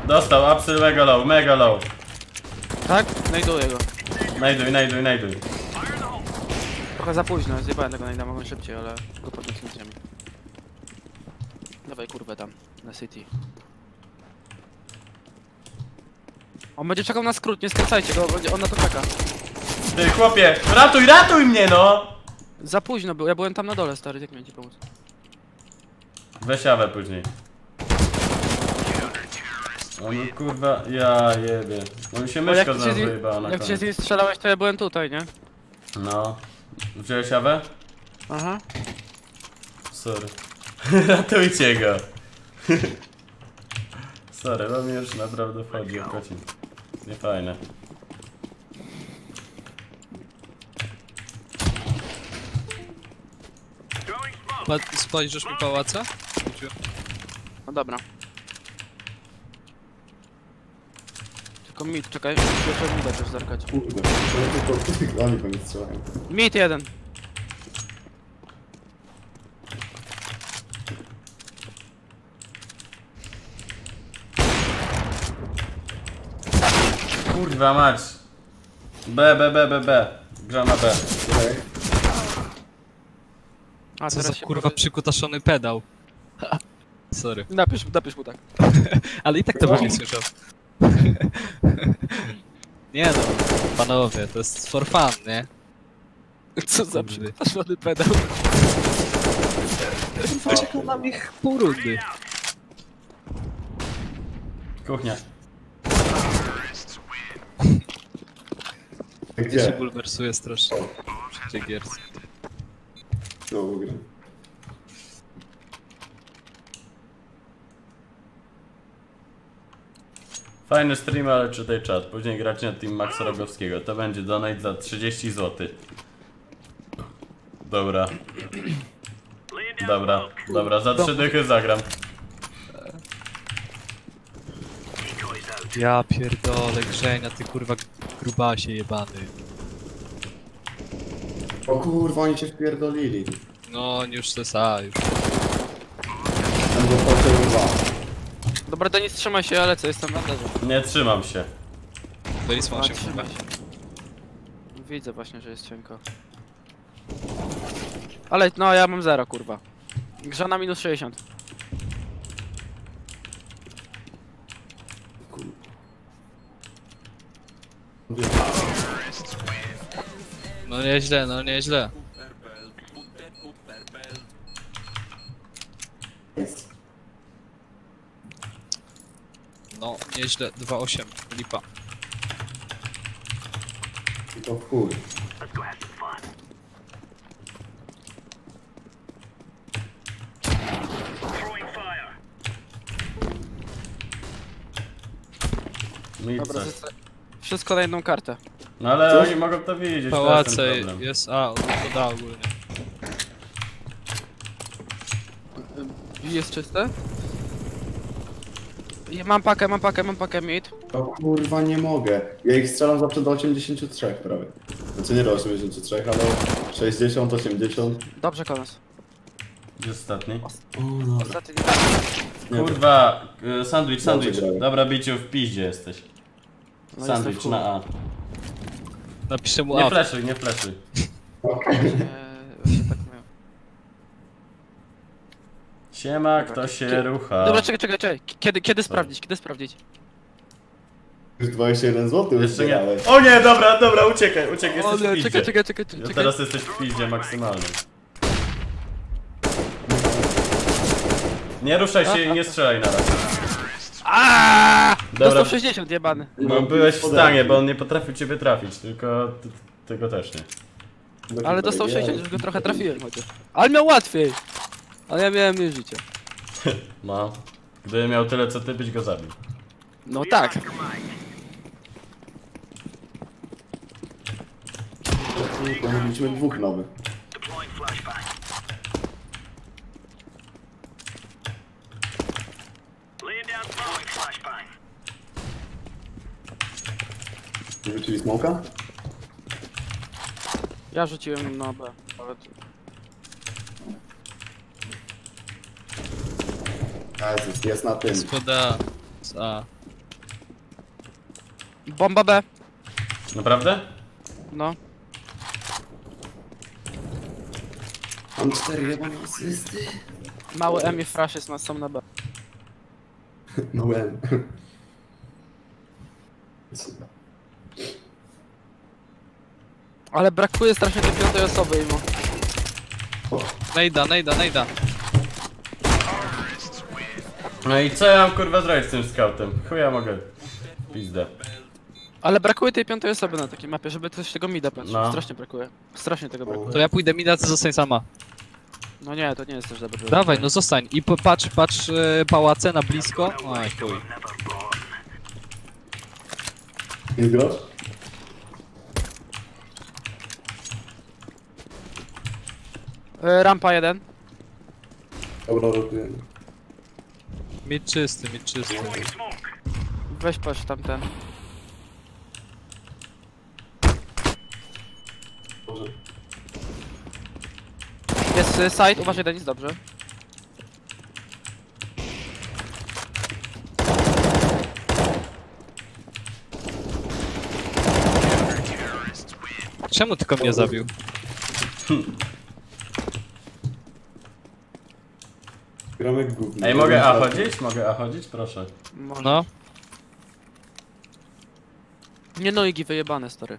A: Dostał, absol mega low, mega low.
B: Tak? Znajduję go.
A: Najduj, najduj, najduj.
B: Trochę za późno, zjebałem tego najda, mogłem szybciej, ale go podniosłem z ziemi. Dawaj kurwę tam, na city. On będzie czekał na skrót, nie skracajcie go, będzie, on na to czeka.
A: Ty chłopie, ratuj, ratuj mnie no!
B: Za późno był, ja byłem tam na dole stary, jak miałem ci pomóc.
A: Weź awę później. On kurwa, ja jebie. On się
B: Bo jak
A: myszka
B: ty
A: z
B: się
A: nas
B: z nim-
A: wyjebała na
B: Jak się
A: koniec.
B: z nim strzelałeś, to ja byłem tutaj, nie?
A: No. Wziąłeś awę?
B: Aha.
A: Sorry. Ratujcie go. Sorry, bo mi już naprawdę wchodzi o kocin. Nie fajne.
D: Pa- Spojrzysz mi pałaca?
B: No dobra. Tylko mit, czekaj, muszę mida też zerkać.
C: Kurde, to tylko oni po mnie strzelają.
B: Mit jeden.
A: Kurwa mać. B, B, B, B, B. Gra na B.
B: A
D: Co
B: teraz
D: za
B: się
D: kurwa
B: powie-
D: przykutaszony pedał. Sorry.
B: Napisz, napisz mu tak.
D: Ale i tak to pewnie słyszał. Nie no, panowie, to jest for fun, nie?
B: Co za przykutaszony pedał.
D: Czekał na mnie pół rundy.
A: Kuchnia.
D: Ja się bulwersuje strasznie przy gierce.
C: No, w ogóle.
A: Fajny stream, ale czytaj czat. Później grać na Team Maxa Rogowskiego. To będzie donate za trzydzieści złotych. Dobra. Dobra, dobra, za trzy dychy zagram.
D: Ja pierdolę, Grzenia, ty kurwa grubasie jebany.
C: O kurwa, oni cię wpierdolili.
D: No, już to sa, już.
C: Tam został dwa.
B: Dobra, Denis, trzymaj się, ale co, jestem na derze.
A: Nie trzymam się.
D: To nic ma
B: A,
D: się
B: trzymaj się. Widzę właśnie, że jest cienko. Ale no, ja mam zero, kurwa. Grzana minus sześćdziesiąt.
D: No nieźle, no nieźle. No, nieźle, dwa osiem, lipa.
C: I to w chuj.
A: Mi
B: Dobra,
A: coś.
B: zosta- wszystko na jedną kartę.
A: No ale
C: Coś?
A: oni mogą to widzieć,
D: Pałace
A: to jest ten problem.
D: jest, a, on to da ogólnie.
B: I jest czyste? I mam pakę, mam pakę, mam pakę mid.
C: O kurwa, nie mogę. Ja ich strzelam zawsze do osiemdziesięciu trzech prawie. Znaczy nie do osiemdziesięciu trzech, ale sześćdziesiąt, osiemdziesiąt.
B: Dobrze, Konos.
A: Gdzie ostatni?
B: Ostatni nie
C: Nie,
A: Kurwa, y, sandwich, sandwich.
C: grałem.
A: Dobra, biciu, w piździe jesteś.
B: No
A: Sandwich
B: jestem w
A: na A.
D: Napiszę mu
A: Nie
D: A.
A: fleszuj, nie fleszuj.
B: Właśnie, właśnie tak miałem.
A: Siema,
B: Dobra,
A: kto
B: kie-
A: się
B: kie-
A: rucha?
B: Dobra, czekaj, czekaj, czekaj. Kiedy, kiedy sprawdzić, kiedy sprawdzić?
C: Już dwadzieścia jeden złotych
A: Jeszcze nie.
C: zbierałeś.
A: O nie, dobra, dobra, uciekaj, uciekaj, jesteś
B: O
A: w
B: nie,
A: piździe.
B: czekaj, czekaj, czekaj, czekaj.
A: Ja teraz jesteś w piździe maksymalnym. Nie ruszaj się i nie strzelaj na razie.
B: Aaaa!
A: Dobra.
B: Dostał sześćdziesiąt, jebany.
A: No byłeś w stanie, bo on nie potrafił ciebie trafić, tylko ty, tego też nie.
B: Ale dostał sześćdziesiąt, już go trochę trafiłem chociaż. Ale miał łatwiej. Ale ja miałem mniej życia.
A: No. Gdyby miał tyle co ty, byś go zabił.
B: No tak.
C: Mieliśmy dwóch nowych. Rzucili smoka?
B: Ja rzuciłem na B. Ale...
C: Jezus, jest na tym.
D: Spoda z A.
B: Bomba B.
A: Naprawdę?
B: No.
C: Mam cztery jebane asysty.
B: Mały M i Frash jest na sam na B.
C: Nołem.
B: Ale brakuje strasznie tej piątej osoby, Imo.
D: Nejda, nejda, nejda.
A: No i co ja mam kurwa zrobić z tym scoutem? Chuja mogę. Pizdę.
B: Ale brakuje tej piątej osoby na takiej mapie, żeby coś tego mida patrzył.
A: No.
B: Strasznie brakuje. Strasznie tego brakuje.
D: To ja pójdę mida, ty zostań sama.
B: No nie, to nie jest też dobre.
D: Dawaj, no zostań. I po- patrz, patrz e, pałace na blisko. Oj, chuj.
C: Nie grasz?
B: Y, rampa jeden.
C: Dobra, rotujemy.
D: Mid czysty, mid czysty.
B: Weź patrz tamten.
C: Dobrze.
B: Jest y, side, uważaj Denis, dobrze.
D: Czemu tylko mnie zabił?
C: Gramy jak gówno.
A: Ej, mogę A chodzić? Mogę A chodzić? Proszę.
D: No.
B: Nie no, Igi wyjebane, stary.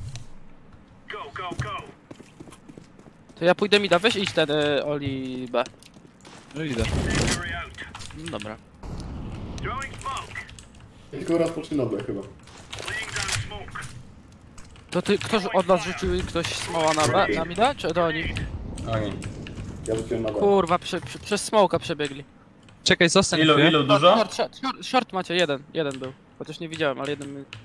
B: To ja pójdę mida, weź idź ten y, Oli B.
D: No idę.
B: No dobra.
C: Tylko raz poczyna B chyba.
B: To ty, ktoś od nas rzucił ktoś smoła na B, na mida, czy to oni?
A: Oni.
C: Ja rzuciłem na B.
B: Kurwa, prze, prze, przez smoka przebiegli.
D: Czekaj, zostań
A: Ilu,
D: chwilę.
A: ilu, dużo?
B: Short, short, short, short macie, jeden, jeden był. Chociaż nie widziałem, ale jeden był.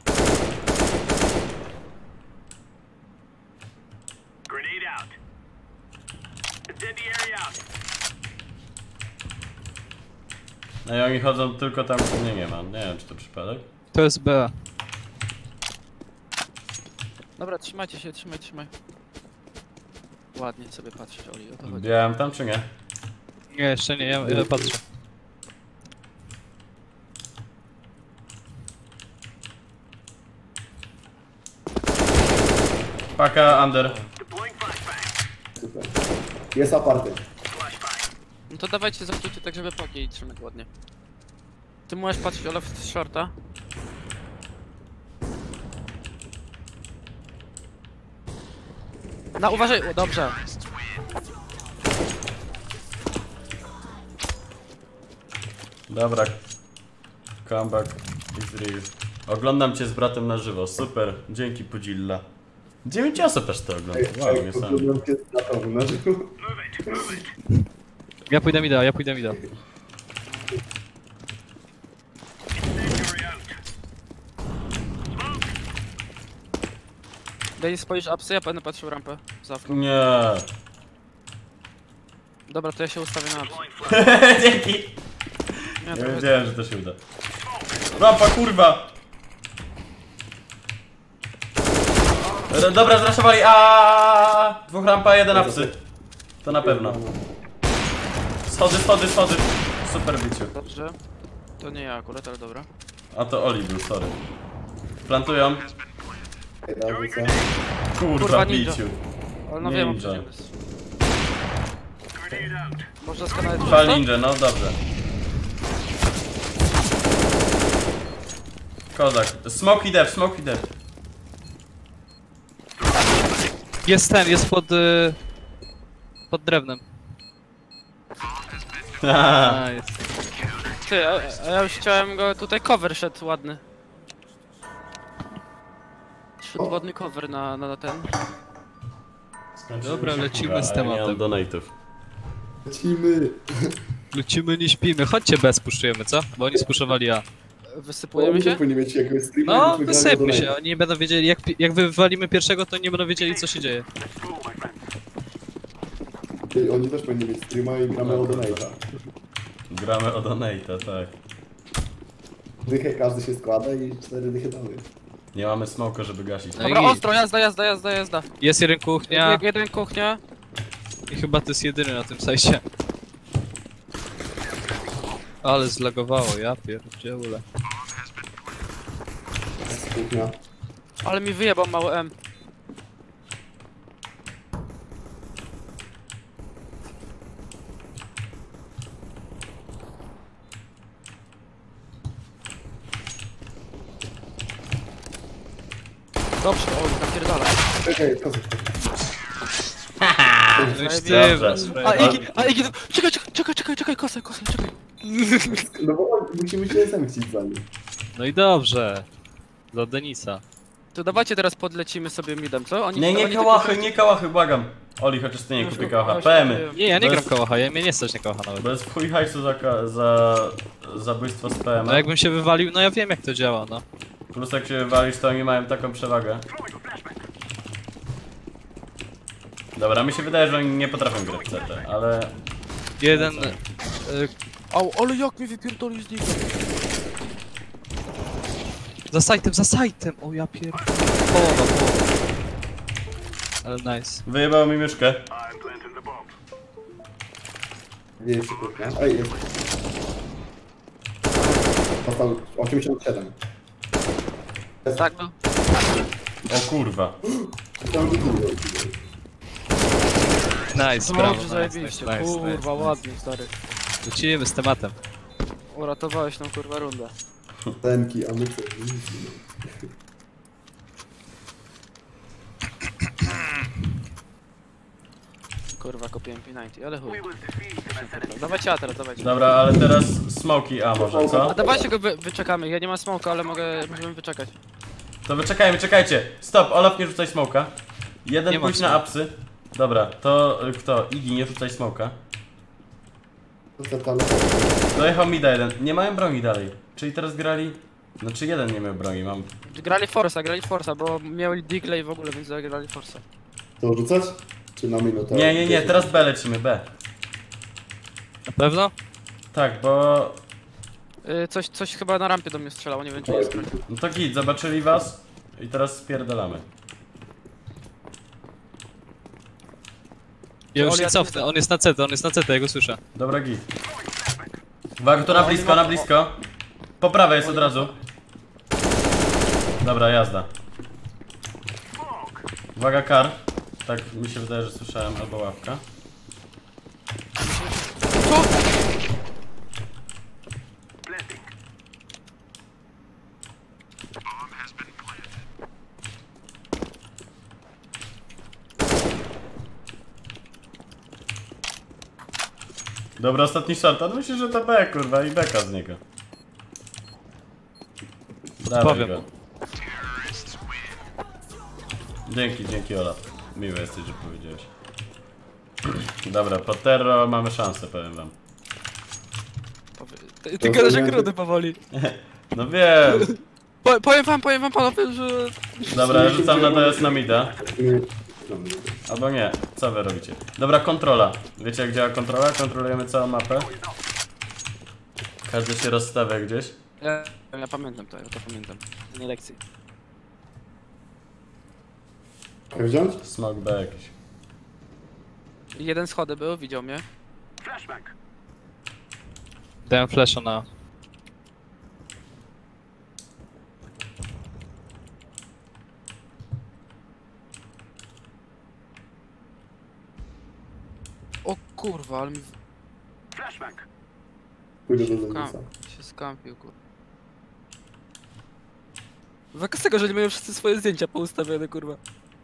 A: No i oni chodzą tylko tam, gdzie mnie nie ma. Nie wiem, czy to przypadek.
D: To jest B.
B: Dobra, trzymajcie się, trzymaj, trzymaj. Ładnie sobie patrzeć, Oli, o to chodzi.
A: Białem tam, czy nie?
D: Nie, jeszcze nie, ja, ja patrzę.
A: Paka, under.
C: Super. Jest aparty.
B: No to dawajcie, zamknijcie tak, żeby paki i trzymać ładnie. Ty możesz patrzeć, Olaf, z shorta. No uważaj, o, dobrze.
A: Dobra. Comeback is real. Oglądam cię z bratem na żywo, super. Dzięki Pudzilla. Dziewięć osób też to ogląda. Wow, nie sam.
C: Oglądam cię z tatą na żywo.
D: Ja pójdę mida, ja pójdę mida.
B: Daj spojrzysz apsy, ja będę patrzył rampę. Zawsze.
A: Nie.
B: Dobra, to ja się ustawię na apsy.
A: Dzięki.
B: Nie,
A: Ja
B: to
A: wiedziałem, że to się uda. Rampa, kurwa! E, Dobra, zraszowali. A Dwóch rampa, jeden apsy. To na pewno. Schody, schody, schody. Super biciu.
B: Dobrze. To nie ja akurat, ale dobra.
A: A to Oli był, sorry. Plantują.
C: Ja rzucę.
A: Kurwa,
B: Kurwa, ninja.
A: biciu.
B: Ale no wiem, o
A: Ninja.
B: czym jest. Można skanać
A: Fal ninja, no dobrze. Kozak. Smoky dev, smoky dev.
D: Jest ten, jest pod... Y, pod drewnem. A, jest.
B: Ty, a, a ja już chciałem go tutaj cover szedł ładny. Szedł ładny cover na, na, na ten.
D: Dobra, lecimy z
A: A ja nie mam
D: tematem.
A: donate'ów.
C: Lecimy.
D: Lecimy, nie śpimy. Chodźcie B spuszczujemy, co? Bo oni spuszczowali A.
B: Wysypujemy się?
C: Powinni mieć jakiegoś streama.
D: No,
C: jakby
D: wysypmy
C: wygrali
D: się. Oni nie będą wiedzieli, jak, pi- jak wywalimy pierwszego, to nie będą wiedzieli, co się dzieje.
C: donate. Oni też powinni mieć streama i gramy o donate'a.
A: Gramy o donate'a, tak.
C: Dychę każdy się składa i cztery dychy damy.
A: Nie mamy smoka, żeby gasić.
D: No
B: Dobra,
D: i-
B: ostro, jazda, jazda, jazda, jazda.
D: Jest jeden kuchnia
B: Jed- Jeden kuchnia.
D: i chyba to jest jedyny na tym sajcie. Ale zlagowało, ja pierdzielę.
C: kuchnia.
B: Ale mi wyjebał mały M. Dobrze, o, napierdala.
C: Czekaj, to
B: A Igi, a Igi, czekaj, czekaj, czekaj, czekaj, czekaj, kosaj, kosaj, czekaj.
C: No bo musimy się sami chcieć za nim.
D: No i dobrze. Dla Denisa.
B: To dawajcie teraz podlecimy sobie midem, co? Oni,
A: Nie, nie
B: oni
A: kałachy,
B: tylko-
A: nie kałachy, błagam. Oli, chociaż ty nie
B: Już
A: kupię
B: go-
A: kałacha.
B: już
A: P M y.
B: kupiłem.
D: Nie, ja nie
A: Bez-
D: gram w kałacha, ja mnie nie stać na kałacha nawet.
A: Bez w chuj hajsu za, ka- za zabójstwo z P M.
D: No jakbym się wywalił, no ja wiem jak to działa, no.
A: Plus jak się wywalisz, to oni mają taką przewagę. Dobra, mi się wydaje, że oni nie potrafią grać w C T, ale...
D: Jeden...
A: No
D: Y,
B: Au, ale jak mi wypierdoli z niego.
D: za sajtem, za sajtem! O ja pier... Połowa, połowa. Ale nice.
A: Wyjebał mi myszkę.
C: Gdzie jest kuchnia? Ej, jest. Dostał osiemdziesiąt siedem.
B: Tak, no.
A: O kurwa.
C: Tam wygląda.
D: Nice, brawo,
B: Dobrze,
D: nice,
B: zajebiście,
D: nice, nice,
B: kurwa,
D: nice.
B: ładnie, stary.
D: Lecimy z tematem.
B: Uratowałeś nam, kurwa, rundę.
C: Tenki, a my co?
B: Kurwa, kopiłem P dziewięćdziesiąt, ale chuj. Dawajcie A teraz, dawajcie.
A: Dobra, ale teraz smoki A może, co?
B: A dawajcie go wy, wyczekamy, ja nie mam smoka, ale mogę, możemy wyczekać.
A: To wyczekajmy, czekajcie. Stop, Olaf, nie rzucaj smoka. Jeden
D: Nie
A: pójdź
D: mam
A: na
D: smoka.
A: apsy. Dobra, to y, kto? Igi, nie rzucaj smoka.
C: Co tam?
A: Dojechał mi da jeden. Nie mają broni dalej. Czyli teraz grali... Znaczy jeden nie miał broni, mam...
B: Grali Forsa, grali Forsa, bo mieli Digley w ogóle, więc zagrali Forsa.
C: To rzucać? Czy na minutę?
A: Nie, nie, nie, teraz B lecimy, B.
D: Na pewno?
A: Tak, bo...
B: Y, coś, coś chyba na rampie do mnie strzelało, nie wiem czy jest.
A: No to git, zobaczyli was i teraz spierdalamy.
D: Ja już
B: Oli,
D: nie
B: a ty
D: cofnę,
B: nie-
D: on jest na C T, on jest na C T, ja go słyszę.
A: Dobra, git. Uwaga, to na blisko, na blisko. Po prawej jest od razu. Dobra, jazda. Uwaga, kar. Tak mi się wydaje, że słyszałem, albo ławka. Dobra, ostatni short, ale myślę, że to B, kurwa, i beka z niego. Dawaj
D: Powiem
A: go.
D: mu.
A: Dzięki, dzięki Olaf. Miły jesteś, że powiedziałeś. Dobra, po terro mamy szansę, powiem wam.
B: Ty, ty gadasz jak rudy powoli.
A: No wiem.
B: Po, powiem wam, powiem wam panowie, że...
A: Dobra, ja rzucam na D S na mida. Albo nie, co wy robicie? Dobra, kontrola. Wiecie jak działa kontrola? Kontrolujemy całą mapę. Każdy się rozstawia gdzieś.
B: Ja, ja pamiętam to, ja to pamiętam. Z tej lekcji.
C: Jak wziąć?
A: Smoke B jakiś.
B: Jeden schody był, widział mnie.
D: Dałem flasha na...
B: O kurwa, ale mi...
C: Pójdę do
B: Kam,
C: Zenisa.
B: się skampił, kurwa. Zakaz tego, że nie mają wszyscy swoje zdjęcia poustawione, kurwa.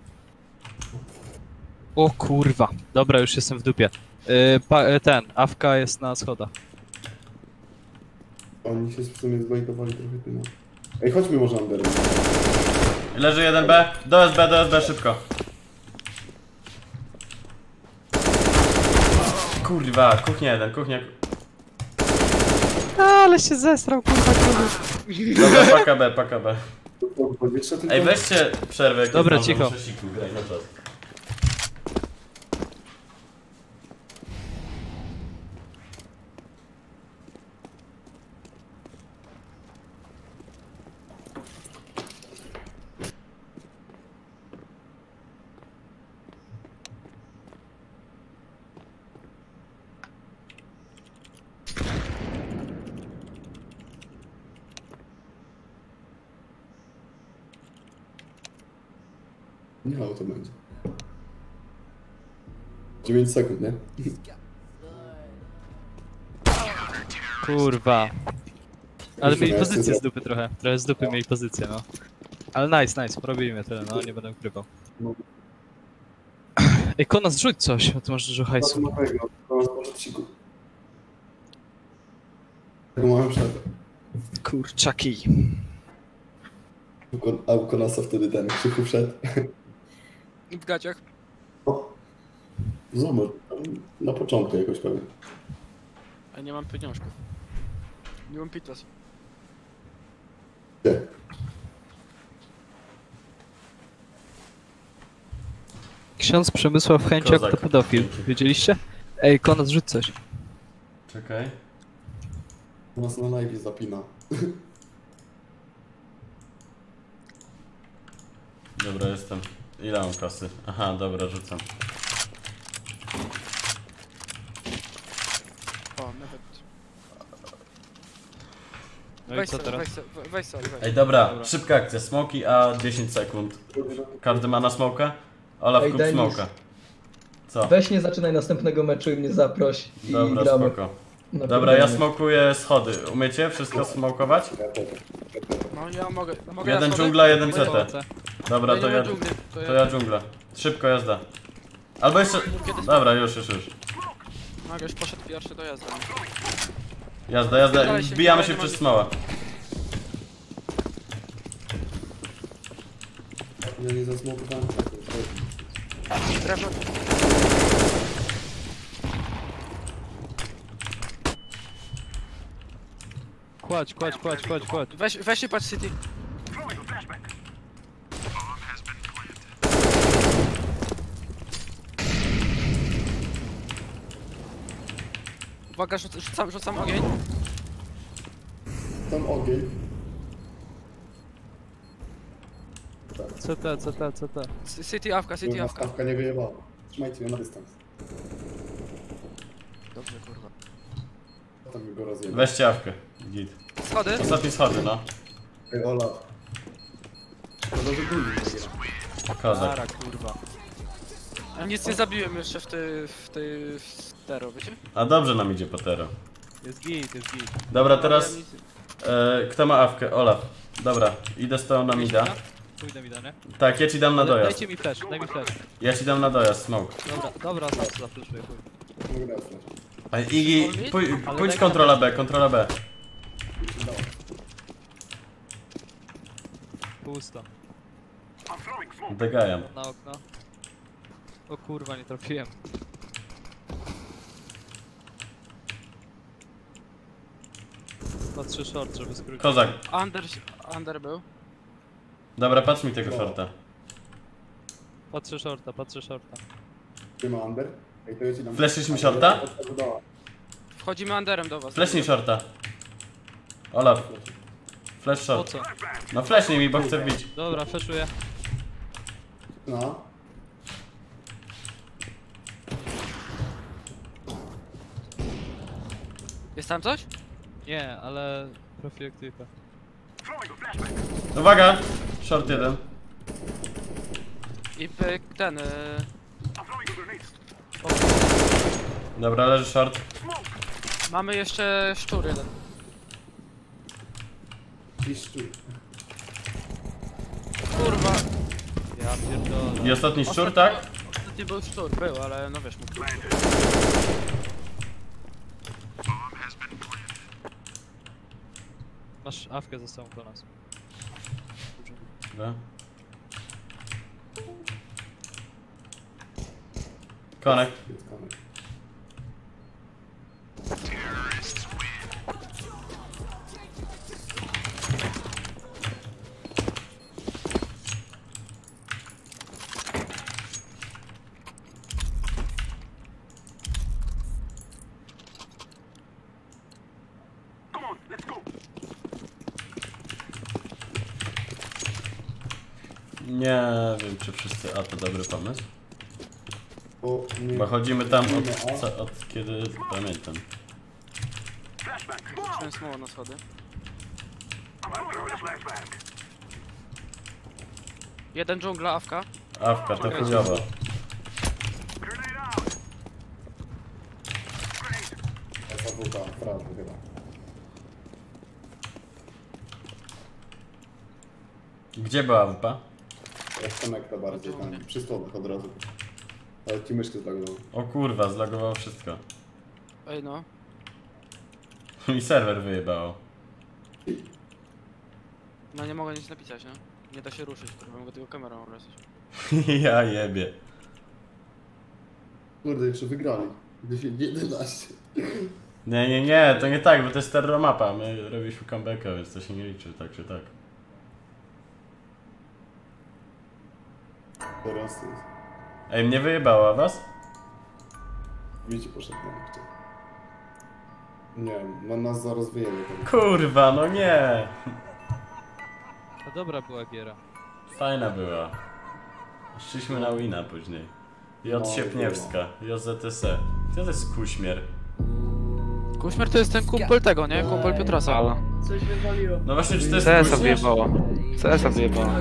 D: O kurwa. Dobra, już jestem w dupie. Yy, pa, y, ten, Awka jest na schodach.
C: Oni się w sumie zbajtowali trochę tu. No. Ej, chodźmy może Under.
A: Leży jeden B. Do S B, do S B, szybko. Kurwa, kuchnia jeden, kuchnia.
D: Ale się zesrał, kurwa, gruby.
A: Dobra, paka B, paka B.
C: Powietrze tylko...
A: Ej, weźcie przerwę. jak
D: Dobra,
A: jest tam,
D: cicho.
A: muszę siku grać na czas.
C: Michał to będzie. dziewięć sekund, nie?
D: Kurwa. Ale
C: Już
D: mieli
C: nie
D: pozycję
C: chcę
D: z dupy trochę. Trochę z dupy mieli pozycję, no. Ale nice, nice, porobili mnie tyle, no, nie będę ukrywał. Ej, Kona, zrzuć coś, bo ty masz dużo hajsu.
C: No, tego, to może ciku. Tego mamy przerwę.
D: Kurczaki.
C: A u Konasa wtedy ten krzyku wszedł.
B: W gaciach.
C: Zobacz, na początku jakoś pewnie.
B: A nie mam pieniążków. Nie mam pitos.
C: Gdzie?
D: Ksiądz Przemysław Chęciak
A: Kozak.
D: to pedofil, wiedzieliście? Ej, Kona, zrzuć coś.
A: Czekaj.
C: U nas na live zapina.
A: Dobra, jestem. Ile mam kasy? Aha, dobra, rzucam.
B: O, nawet.
D: No i
B: Weź
D: co
B: sobie,
D: teraz?
B: weź sobie, weź sobie, weź.
A: Ej, dobra,
D: Dobra.
A: szybka akcja. Smoki, a dziesięć sekund. Każdy ma na smoka? Olaf,
I: Ej,
A: kup
I: Denis.
A: smoka. Co?
I: Weź nie zaczynaj następnego meczu i mnie zaproś i
A: Dobra,
I: gramy.
A: spoko.
I: Na
A: Dobra, ja
I: pewno.
A: smokuję schody. Umiecie wszystko smokować?
B: No ja mogę, mogę
A: Jeden
B: na schody?
A: dżungla, jeden
B: Mogę?
A: C T. Dobra,
B: Ja
A: to
B: nie
A: ja,
B: mam dżungli, to
A: to
B: ja-
A: ja dżungla. Szybko jazda. Albo jeszcze... Dobra, już, już, już.
B: No jak już poszedł pierwszy, to jazda.
A: Jazda, jazda.
B: Dalej się-
A: Wbijamy
B: dalej
A: się
B: nie
A: przez
B: mogę.
A: smoła.
C: Ja nie zasmokowałem.
B: Drewno.
D: Kładź, kładź, kładź, kładź, kładź.
B: Weź, weź się patrz City. Uwaga, rzuc rzucam, rzucam ogień.
C: Tam ogień.
D: C T, C T, C T.
B: C- City awka, City
C: Kurwa,
B: awka.
C: stawka nie wyjebała. Trzymajcie ją na dystans.
B: Dobrze, kurwa.
C: Tam go rozjebał.
A: Weźcie awkę. Git.
B: Schody?
A: Ostatnie schody, no.
C: Ej, Olaf. Szkoda, że guli nie gra.
A: Kozak.
B: Ara, kurwa. A nic nie zabiłem jeszcze w tej, w tej, w tero, wiecie?
A: A dobrze nam idzie Potero.
D: Jest git, jest git.
A: Dobra,
B: No,
A: teraz...
B: ja nic-
A: E, kto ma awkę? Olaf. Dobra, idę z tobą na mida.
D: Pójdę mi da, nie?
A: Tak, ja ci dam na
D: Ale
A: dojazd.
D: Dajcie mi flash, daj mi flash.
A: Ja ci dam na dojazd, smoke.
D: Dobra, dobra, za zaflaszuję, chuj.
C: Mogę dać flash.
A: A Igi, pój,
D: Ale
A: pójdź
D: daj
A: kontrola B, kontrola B.
D: Pusto.
A: Degajam.
D: Na okno. O kurwa, nie trafiłem. Patrzę short, żeby skrócić.
A: Kozak.
B: Under, under był.
A: Dobra, patrz mi tego shorta.
D: Patrzę shorta, patrzę shorta.
C: Nie ma under? Ej, to ja ci dam.
A: Flashisz mi shorta?
B: Wchodzimy underem do was.
A: Flashnij shorta. Olaf. Flash
D: Po
A: short.
D: co?
A: No flashnij mi, bo chcę wbić.
D: Dobra, flashuję.
C: No.
B: Jest tam coś?
D: Nie, ale profilaktyka.
A: Uwaga! Short jeden.
B: I pyk, ten... Yy...
A: Dobra, leży short.
B: Mamy jeszcze szczur jeden.
C: Piszczu.
B: Kurwa.
D: Ja pierdolę.
A: I ostatni szczur, tak?
B: Ostatni był szczur, był, ale no wiesz mu.
D: Masz awkę ze sobą do nas.
A: Dobra. Konek. Nie wiem, czy wszyscy A to dobry pomysł.
C: Bo, nie,
A: Bo chodzimy tam
C: nie
A: od,
C: ma A.
A: co, od kiedy pamiętam.
B: Rzuciłem smoła na schody. Jeden dżungla, awka.
A: Awka, to chujowo.
C: Esa buta, prawda chyba.
A: Gdzie była wupa?
C: Jestem jak to bardziej tam, przy stolach od razu. Ale ci myszkę zlagowało.
A: O kurwa, zlagowało wszystko.
B: Ej no.
A: Mi serwer wyjebało.
B: No nie mogę nic napisać, nie? Nie da się ruszyć, kurwa, mogę tylko kamerą ruszyć.
A: Ja jebie.
C: Kurde, jeszcze wygrali. dziesięć jedenaście.
A: Nie, nie, nie, to nie tak, bo to jest terrormapa. My robiliśmy comebacka, więc to się nie liczy, tak czy tak.
C: Teraz to jest.
A: Ej, mnie wyjebała was?
C: Widzicie, poszedł na jeszcze. Nie wiem, no nas zaraz wyjebie.
A: Kurwa, no nie.
D: A dobra była giera.
A: Fajna była. Szliśmy na wina później. J.
C: No,
A: Siepniewska, J Z S E. Co to jest kuśmier?
B: Kuśmier to jest ten kumpel tego, nie? Kumpel Piotrasa.
I: Halo.
M: Coś wywaliło.
A: No właśnie, czy to jest
I: C S a
A: kuśmierz?
I: wyjebało. C S a wyjebało.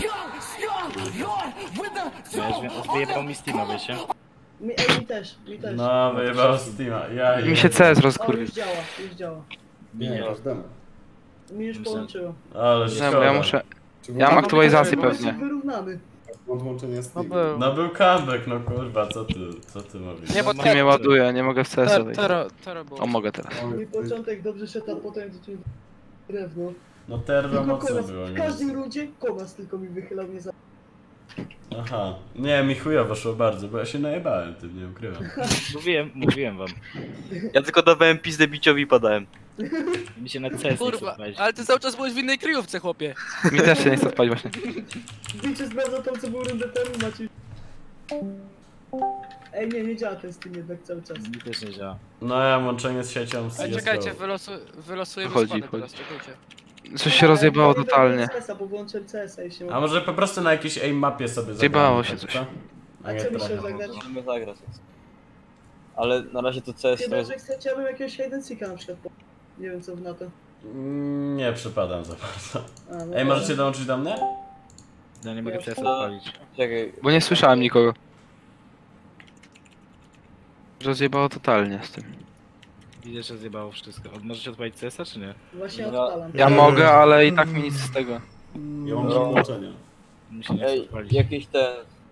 L: Wyjebał mi Steama, wiecie?
M: Mi, ej, mi też, mi też.
A: No, wyjebało Steama. Ja
I: Mi się C S
M: O,
I: rozkurwił.
M: już działa, już działa.
C: Nie, to jest demo.
M: Mi już połączyło.
A: Ale
I: Nie,
A: szkoda.
I: bo ja muszę... Ja mam aktualizację pewnie.
M: Wyrównany.
C: Odłączenie z tym.
A: No był comeback, no kurwa, co ty, co ty mówisz?
B: Nie, bo
I: Nie mnie ładuje, nie mogę w C S a wejść.
B: Tero, tero było.
I: O, mogę teraz.
M: Mój początek dobrze szedł, a potem to drewno.
A: No terror
M: Tylko
A: mocno
M: komas,
A: było,
M: w
A: nie?
M: każdym rundzie komas tylko mi wychylał mnie za...
A: Aha. Nie, mi chujowo szło bardzo, bo ja się najebałem tym, nie ukrywam.
L: Mówiłem, mówiłem wam.
N: Ja tylko dawałem pizdę biciowi i padałem.
L: Mi się na C S nie chce
B: Kurwa,
L: odpalić.
B: ale ty cały czas byłeś w innej kryjówce, chłopie.
I: Mi też się nie chce spać właśnie.
M: Bicie zdradza to, co był rundę temu, Maciej. Ej, nie, nie działa ten Steam jednak cały czas.
L: Mi też nie działa.
A: No ja mam łączenie z siecią z
B: Ej,
A: C S G O.
B: czekajcie, wylosu, wylosujemy
I: Chodzi,
B: składy
I: chodzi.
B: teraz, czekajcie.
I: Coś się rozjebało
M: Ja nie
I: totalnie.
M: dałem C S a, bo włączyłem C S a i się...
A: A może po prostu na jakiejś aim mapie sobie
I: Zjebało
A: zagramy,
I: się
A: tak,
I: coś.
A: co?
M: A
A: nie
M: co mi się
A: trochę.
M: zagrać?
N: Możemy zagrać. Ale na razie to C S
M: Chyba,
N: to...
M: że chcecie, abym jakiegoś hide and seeka na przykład po... Nie wiem co na to.
A: Mm, Nie przypadam za bardzo.
M: A, no
A: Ej, możecie dołączyć do mnie?
L: Ja nie mogę C S a odpalić.
N: Czekaj.
I: Bo nie słyszałem nikogo. Rozjebało totalnie z tym.
L: Widzę, że zjebało wszystko. Od- Możecie odpalić C S a czy nie?
M: Właśnie
N: Dobra.
M: odpalam.
I: Ja mogę, ale i tak mi nic z tego.
C: Ja mam
N: No.
C: wyłączenia.
L: Mi się nie chce
N: Ej,
L: odpalić.
N: jakiś ten...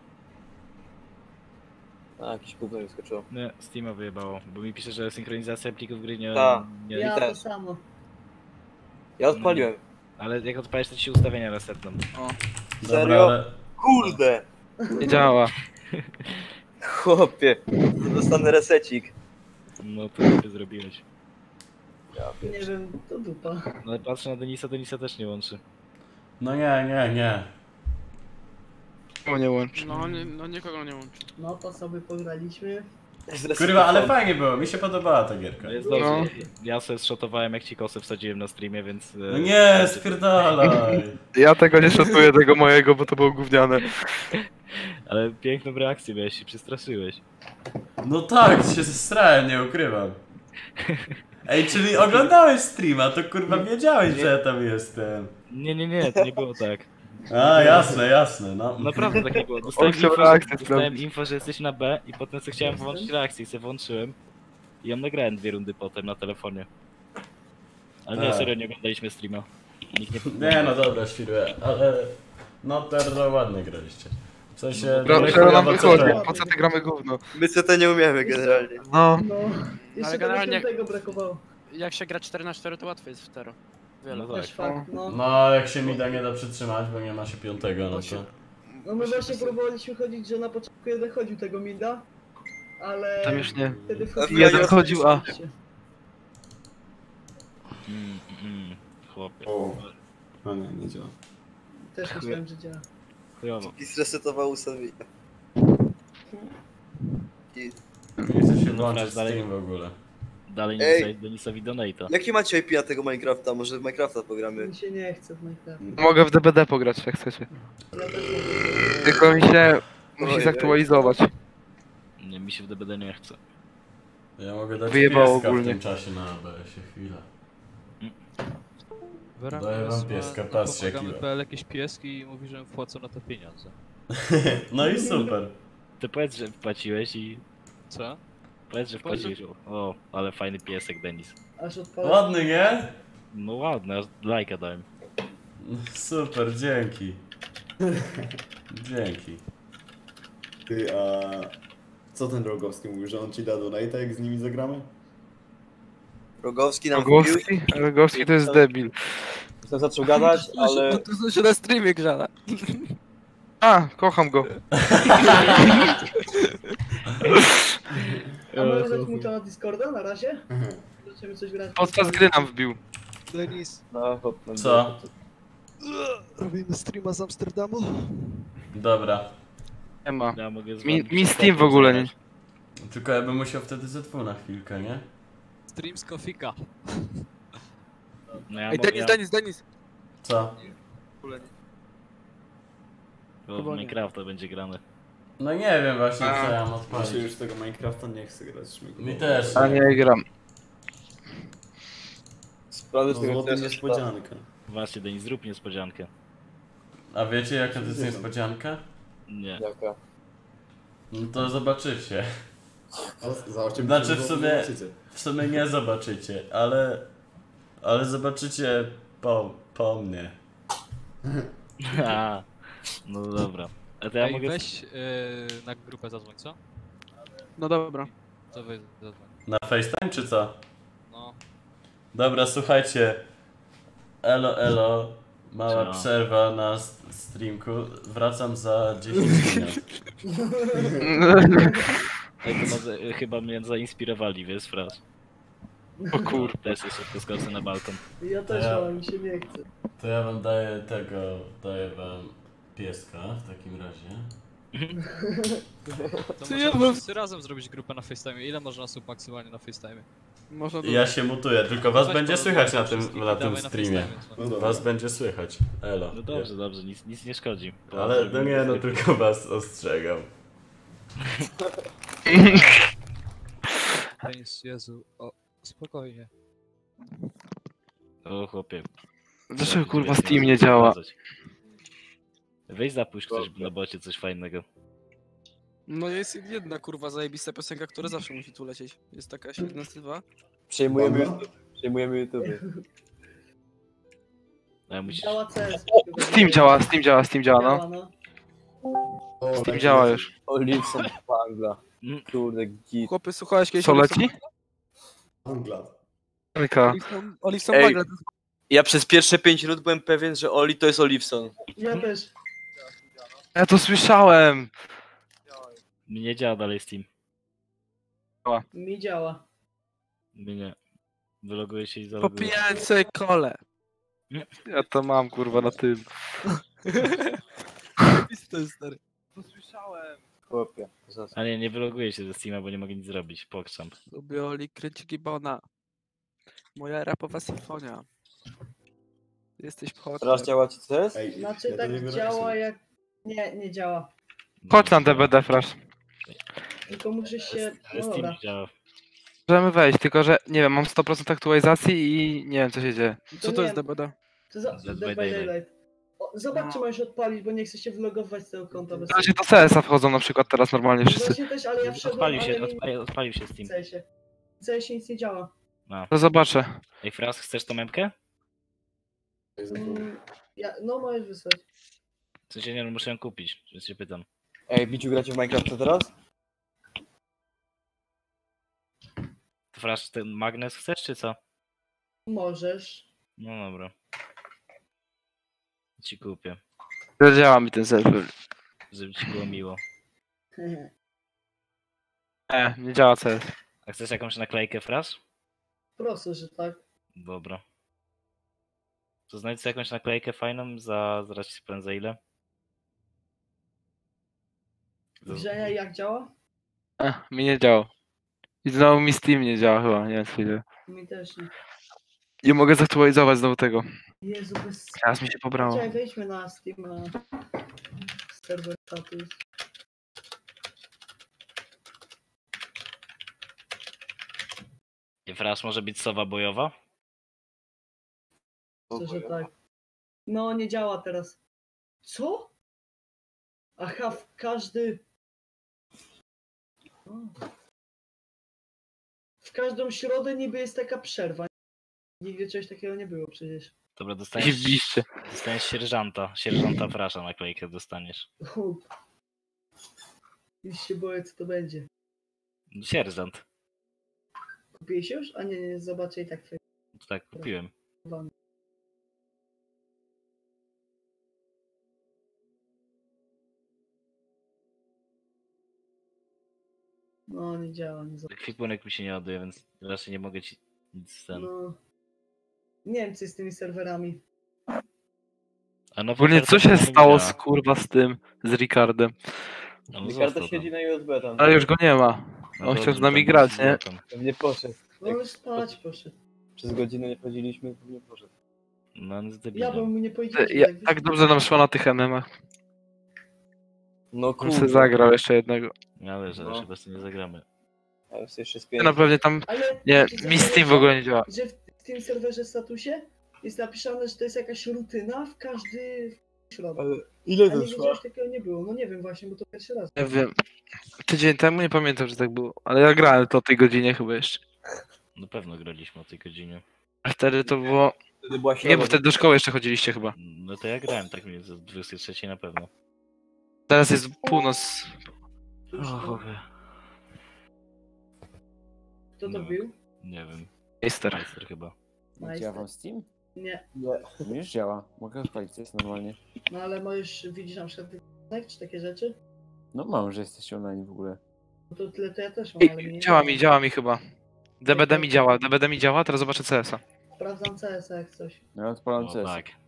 N: A, jakiś kubek wyskoczyło.
L: Nie, Steama wyjebało, bo mi pisze, że synchronizacja plików gry nie...
N: Ta.
L: nie
M: Ja
N: też.
M: to samo.
N: Ja odpaliłem.
L: Ale jak odpalisz, to ci się ustawienia resetną.
B: O.
A: Dobra,
N: Serio?
A: ale...
N: Kurde!
I: Nie działa.
N: Chłopie, dostanę resecik.
L: No to ty zrobiłeś.
N: Ja
M: Nie wiem, to dupa.
L: No ale patrzę na Denisa, Denisa też nie łączy.
A: No nie, nie, nie.
I: Czemu nie łączy?
B: No, nie, no nikogo nie łączy.
M: No to sobie pograliśmy.
A: Kurwa, ale fajnie było, mi się podobała ta gierka.
L: No jest dobrze. Ja sobie zszotowałem jak ci kosę wsadziłem na streamie, więc... e,
A: No nie, spierdalaj.
I: Ja tego nie szacuję, tego mojego, bo to było gówniane.
L: Ale piękną reakcję miałeś, się przestraszyłeś.
A: No tak, się zestrałem, nie ukrywam. Ej, czyli oglądałeś streama, to kurwa wiedziałeś, że ja tam jestem.
L: Nie, nie, nie, to nie było tak.
A: A, jasne, jasne, no.
L: Naprawdę tak nie było. Dostałem,
I: On chciał
L: info, że,
I: reakcję
L: dostałem
I: sprawdzić.
L: info, że jesteś na B i potem sobie chciałem włączyć reakcję i sobie włączyłem. I ją nagrałem dwie rundy potem na telefonie. Ale nie,
A: A.
L: serio, nie oglądaliśmy streama. Nikt nie...
A: Nie no dobra, świruje, ale... No terror ładnie graliście. W sensie...
I: Gra-
A: no,
I: Gra nam
A: chujowo
I: wychodzi,
A: C T.
I: po co ty gramy gówno?
N: My C T nie umiemy generalnie.
I: No.
M: No, jeszcze
B: Ale
M: tego
B: generalnie-
M: piątego brakowało.
B: Jak się gra cztery na cztery, to łatwiej jest w tero. Wiele.
L: No tak.
M: Też fakt, no.
A: No, jak się Mida nie da przytrzymać, bo nie ma się piątego, no to...
M: No my właśnie próbowaliśmy chodzić, że na początku jeden chodził tego mida, ale...
I: Tam już nie.
M: Wtedy wchodził
I: Jeden chodził, a.
L: Mm, mm, chłopie.
C: O. No nie, nie działa.
M: Też myślałem, że działa.
L: Chujowo.
N: I zresetował ustawienia. I...
A: Nie chcę się
L: No,
A: włączyć
L: dalej.
A: Steam w ogóle.
L: Dalej nie
N: Ej.
L: dostałeś Denisowi donate'a.
N: Jaki macie I P na tego Minecrafta? Może w Minecrafta pogramy?
M: Mi się nie chce w Minecraft.
I: Mogę w D B D pograć, jak chcecie.
M: Ja też mogę.
I: Tylko mi się musi
N: Ojej.
I: zaktualizować.
L: Nie, mi się w D B D nie chce.
A: Ja mogę dać
I: Wyjebało
A: pieska
I: ogólnie.
A: w tym czasie na A B S-ie, chwila.
D: W ramach
A: Daję wam
D: wysła-
A: pieska,
D: no,
A: patrzcie,
D: pomagamy
A: jaki-
D: P L jakieś pieski i mówi, że wpłacą na to pieniądze.
A: No i super.
L: Ty powiedz, że wpłaciłeś i...
D: Co?
L: Powiedz, że wpłaciłeś. O, ale fajny piesek, Denis.
M: Aż odpalę.
A: Ładny, nie?
L: No ładny, aż lajka dałem.
A: Super, dzięki. Dzięki.
C: Ty, a co ten Rogowski mówił, że on ci da donate'a, jak z nimi zagramy?
N: Rogowski nam
O: Rogowski? Rogowski to jest debil.
N: Jestem zaczął gadać, ale...
B: On tu się na streamie grzana.
O: A, kocham go.
M: A możesz dać mu to na Discorda na razie? Zaczniemy coś grać.
O: Podczas gry nam wbił.
N: Denis. No, hop, no,
A: Co?
K: Robimy streama z Amsterdamu?
A: Dobra.
O: Nie ma.
L: Ja mogę z
O: Mi,
L: wami
O: mi Steam w ogóle nie.
A: Tylko ja bym musiał wtedy Z W na chwilkę, nie?
D: Stream z Kofika.
L: No ja
B: Ej,
L: mogę...
B: Denis, Denis, Denis.
A: Co?
L: Bo w Minecrafta będzie grane.
A: No nie wiem właśnie co ja mam
C: Ja
A: odpalić.
C: się już tego Minecrafta nie chcę grać.
A: Mi też.
O: A nie gram.
N: Sprawdzę
C: No,
N: tego
C: złoty
N: też.
C: niespodzianka.
L: Właśnie, Denis, zrób niespodziankę.
A: A wiecie jaka to jest niespodzianka?
L: Nie.
N: Jaka?
A: No to zobaczycie.
C: O, zobaczymy,
A: Znaczy
C: czy
A: w
C: złoty
A: sumie,
C: zobaczycie.
A: w sumie nie zobaczycie, ale... Ale zobaczycie po, po mnie.
L: A, no dobra. A to ja
D: Ej,
L: mogę...
D: weź yy, na grupę zadzwoń, co?
B: No dobra.
D: To weź zadzwoń.
A: Na FaceTime czy co?
D: No.
A: Dobra, słuchajcie. Elo, elo. Mała
L: Co?
A: przerwa na st- streamku. Wracam za dziesięć minut.
L: Ej, to może, chyba mnie zainspirowali, wiesz, Fras?
O: O kurde.
L: Też jeszcze poskoczę na balkon.
M: Ja też,
A: Ja-
M: ale mi się nie chce.
A: To ja wam daję tego, daję wam pieska w takim razie.
D: To
B: Ty,
D: możemy
B: ja bym-
D: wszyscy razem zrobić grupę na FaceTime. Ile można osób maksymalnie na FaceTime?
B: Można
A: Ja się mutuję, tylko was
D: Weź
A: będzie
D: po-
A: słychać na
D: wszystkich
A: tym,
D: i
A: na
D: dawaj
A: tym
D: na
A: streamie.
D: FaceTime,
C: No dobra.
A: Was będzie słychać. Elo.
L: No dobrze, dobrze, nic, nic nie szkodzi. To
A: Ale no
L: zrobimy
A: nie, no
L: sobie-
A: tylko was ostrzegam.
D: Denis, Jezu, o, spokojnie.
L: O chłopie.
O: Dlaczego kurwa Steam nie działa?
L: Weź zapuść ktoś na bocie coś fajnego.
B: No jest jedna kurwa zajebista piosenka, która zawsze musi tu lecieć. Jest taka się nazywa.
N: Przejmujemy
C: Dobra.
N: YouTube. Przejmujemy YouTube.
L: Ale musisz...
M: Działa C S.
O: Steam działa, Steam działa, Steam działa, no.
M: Działa, no.
C: O,
O: Steam
C: tak
O: działa
C: jest.
O: już.
N: Olivson Bangla.
L: Mm.
N: Kurde, git.
B: Chłopy, słuchałeś kiedyś
O: Co
B: Olivson-
O: leci?
C: Angla.
O: Tylko.
B: Olivson- Olivson
N: Ej.
B: Bagla.
N: Ja przez pierwsze pięć minut byłem pewien, że Oli to jest Olivson.
M: Ja też.
O: Ja to słyszałem.
L: Mi nie działa dalej Steam.
M: Mi działa.
L: Mi nie. Wyloguję się i
B: Po
L: zaloguję.
B: pijance kole.
O: Ja to mam kurwa na tym.
B: To jest stary.
M: To słyszałem.
N: Chłopie.
L: A nie, nie wyloguję się ze Steama, bo nie mogę nic zrobić. Pokrzam.
B: Lubię Oli, kręci gibona. Moja rapowa symfonia. Jesteś wchodny.
N: Teraz działa ci C S?
C: Ej,
M: Znaczy
C: ja to nie
M: tak
C: wiem,
M: działa
C: jak
M: jak... Nie, nie działa.
O: Chodź na D B D Flash.
M: Tylko muszę się...
L: Ale
M: No
L: Steam
M: dobra.
L: nie działa.
O: Możemy wejść, tylko że nie wiem, mam sto procent aktualizacji i nie wiem co się dzieje.
B: Co to
M: nie-
B: jest D B D?
M: To za...
L: Dead
M: Dead
L: by
M: by
L: Daylight.
M: Daylight. O, zobacz,
B: No.
M: czy możesz odpalić, bo nie chcę się vlogować z tego konta bez
O: Na razie do C S a wchodzą na przykład teraz normalnie wszyscy.
M: Właśnie też, ale ja wszedłem,
L: Odpalił się,
M: ale mi...
L: odpalił, odpalił się
M: w
L: Steam.
M: C S-ie. W C S-ie nic nie działa.
L: A.
O: To zobaczę.
L: Ej, Fras, chcesz tą memkę?
M: Mm, ja... No możesz wysłać.
L: W sensie nie, no muszę ją kupić, więc się pytam.
N: Ej, Biciu, gracie w Minecrafta teraz?
L: To Fras, ten magnes chcesz, czy co?
M: Możesz.
L: No dobra. Ci kupię,
O: Zadziała mi ten serwer.
L: żeby ci było miło.
O: Nie, nie działa C S.
L: A chcesz jakąś naklejkę, Fras?
M: Proszę, że tak.
L: Dobra. To znajdź sobie jakąś naklejkę fajną za, zaraz ci powiem za ile.
M: Grzenia jak działa?
O: Ech, mi nie działa. I znowu mi Steam nie działa chyba, nie wiem co idzie.
M: Mi też nie.
O: Nie mogę zaktualizować znowu tego.
M: Jezu, bez...
O: Teraz mi się pobrało.
M: Czekaj, wejdźmy na Steam, na serwer status.
L: I Fras może być sowa bojowa?
M: Myślę, że tak. No, nie działa teraz. Co? Aha, w każdy... O. W każdą środę niby jest taka przerwa. Nigdy czegoś takiego nie było przecież.
L: Dobra, dostaniesz,
O: Jeździście.
L: dostaniesz sierżanta. Sierżanta Frasza naklejkę dostaniesz.
M: O. Już się boję, co to będzie.
L: Sierżant.
M: Kupiłeś już? A nie, nie, zobaczę i tak twoje.
L: To tak kupiłem.
M: No, nie działa, nie za...
L: Ekwipunek mi się nie ładuje, więc raczej nie mogę ci nic ten...
M: No... Nie wiem, co jest z tymi serwerami.
L: A no
O: Ogólnie co się stało z kurwa z tym, z Ricardem?
L: No,
N: Ricardo siedzi na U S B tam.
O: Ale już go nie ma.
L: No
O: On
L: to
O: chciał z
L: tam
O: nami
L: jest
O: grać, nie?
L: tam.
N: Pewnie poszedł.
M: No ale spać poszedł.
N: Przez godzinę nie chodziliśmy, pewnie poszedł.
L: No on jest
M: Ja
L: debilem.
M: bym mu nie powiedział, że
O: Ja,
M: tak
O: tak dobrze nam szło na tych M M ach.
N: No
O: On
N: kurde.
O: se zagrał jeszcze jednego.
L: Ale że
N: No.
L: chyba z tym nie zagramy.
N: A już jeszcze z
O: Nie,
N: pięć.
O: no pewnie tam...
M: Ale
O: Nie,
M: wiecie, co
O: mi Steam w
M: najlepsze?
O: ogóle nie działa.
M: Że w tym serwerze statusie jest napisane, że to jest jakaś rutyna w każdy środę.
N: Ale ile
M: A
N: to
M: nigdy
N: trwa?
M: czegoś takiego nie było. No nie wiem właśnie, bo to pierwszy raz.
O: Nie wiem. Tydzień temu nie pamiętam, że tak było. Ale ja grałem to o tej godzinie chyba jeszcze.
L: Na pewno graliśmy o tej godzinie.
O: A wtedy to było...
N: Wtedy była
O: Nie,
N: środa.
O: bo wtedy do szkoły jeszcze chodziliście chyba.
L: No to ja grałem tak mniej więcej o dwudziestej trzeciej na pewno.
O: Teraz jest północ.
L: O, chłopie.
M: Kto to
L: No.
M: bił?
L: Nie wiem.
O: Meister.
L: Meister chyba.
M: Nice.
P: Działa wam Steam?
M: Nie.
P: Mi już działa. Mogę odpalić, to jest normalnie.
M: No ale możesz, widzisz na przykład tak, czy takie rzeczy?
P: No mam, że jesteście online w ogóle.
M: No to tyle to ja też mam, ale
O: I,
M: mnie nie
O: działa mi, działa mi chyba. D B D mi działa, D B D mi działa, teraz zobaczę C S a.
M: Sprawdzam C S a jak coś.
P: Ja odpalam
L: No
P: C S.
L: tak.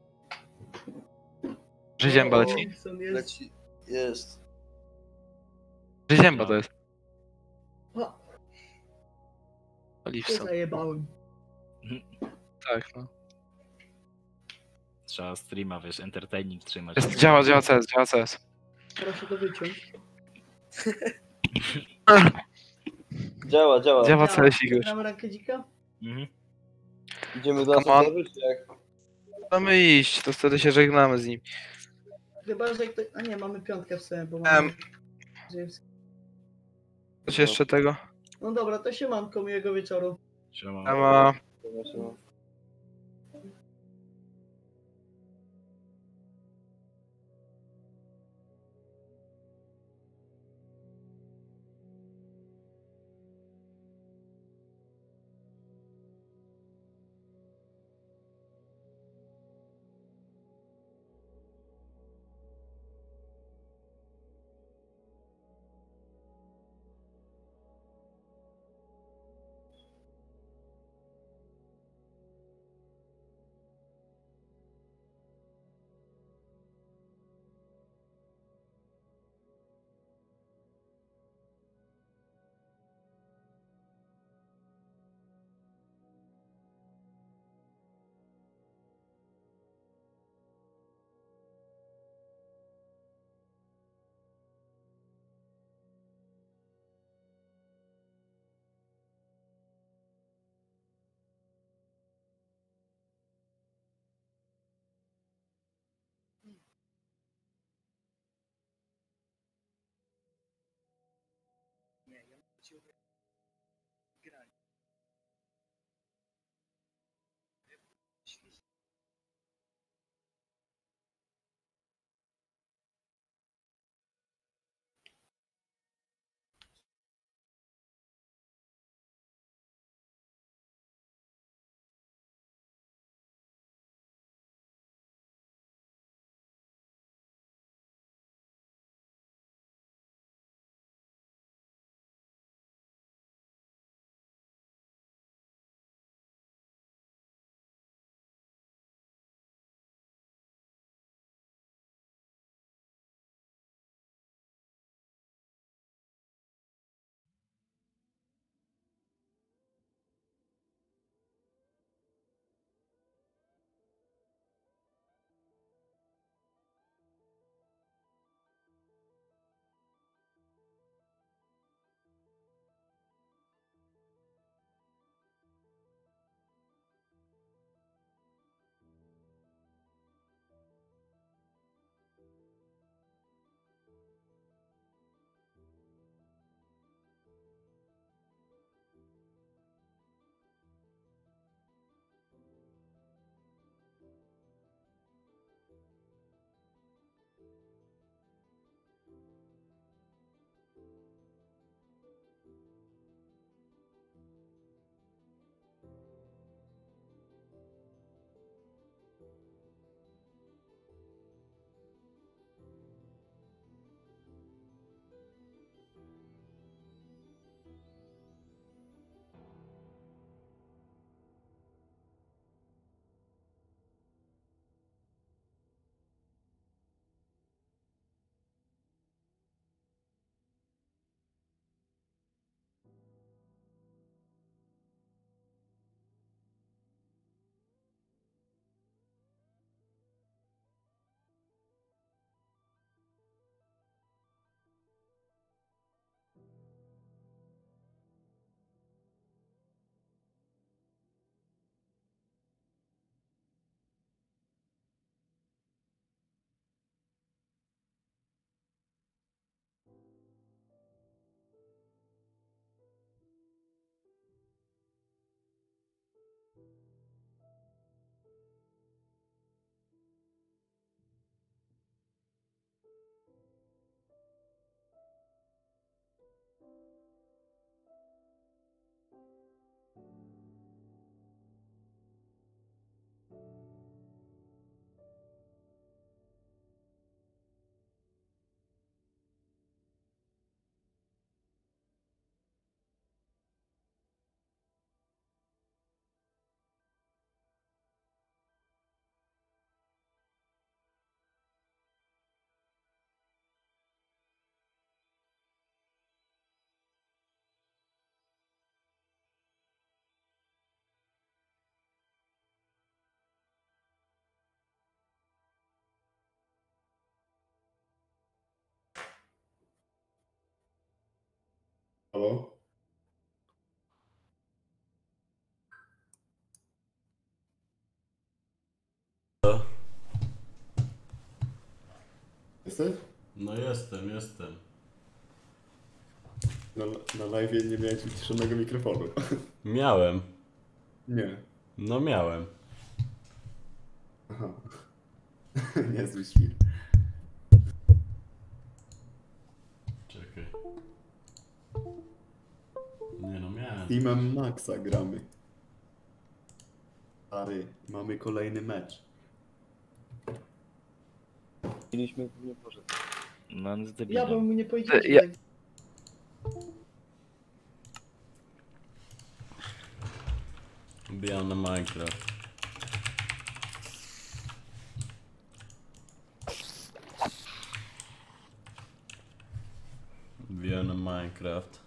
O: Że zięba
M: O,
O: leci.
M: Wilson jest.
N: Leci. Jest.
O: Że zięba to jest.
M: O, się
O: Olivson.
M: zajebałem.
O: Tak, no.
L: Trzeba streama, wiesz, entertaining trzymać.
O: Jest, działa, działa C S, działa C S.
M: Proszę to wyciąć.
N: Działa, działa.
O: Działa C S i już.
M: Gramy rankę dzika?
L: Mhm.
N: Idziemy do
O: Come on.
N: serweru, czy jak?
O: Mamy iść, to wtedy się żegnamy z nim.
M: Chyba, że ktoś... A nie, mamy piątkę w sobie, bo
O: Em.
M: mamy...
O: Coś jeszcze tego?
M: No dobra, to się manko, miłego wieczoru.
L: Siema.
O: Siema.
N: Siema, siema.
C: Halo? Jesteś?
A: No jestem, jestem.
C: Na, na live nie miałeś wyciszonego mikrofonu.
A: Miałem.
C: Nie.
A: No miałem.
C: Aha. Niezły świr.
A: Czekaj. Nie no, miałem.
C: Teamem Maxa gramy. Stary, mamy kolejny mecz.
P: Mieliśmy nie może.
L: No on jest
M: Ja bym mu nie powiedział, że
O: Ja-
M: tak.
A: Bijam na Minecraft. Bijam na Minecraft.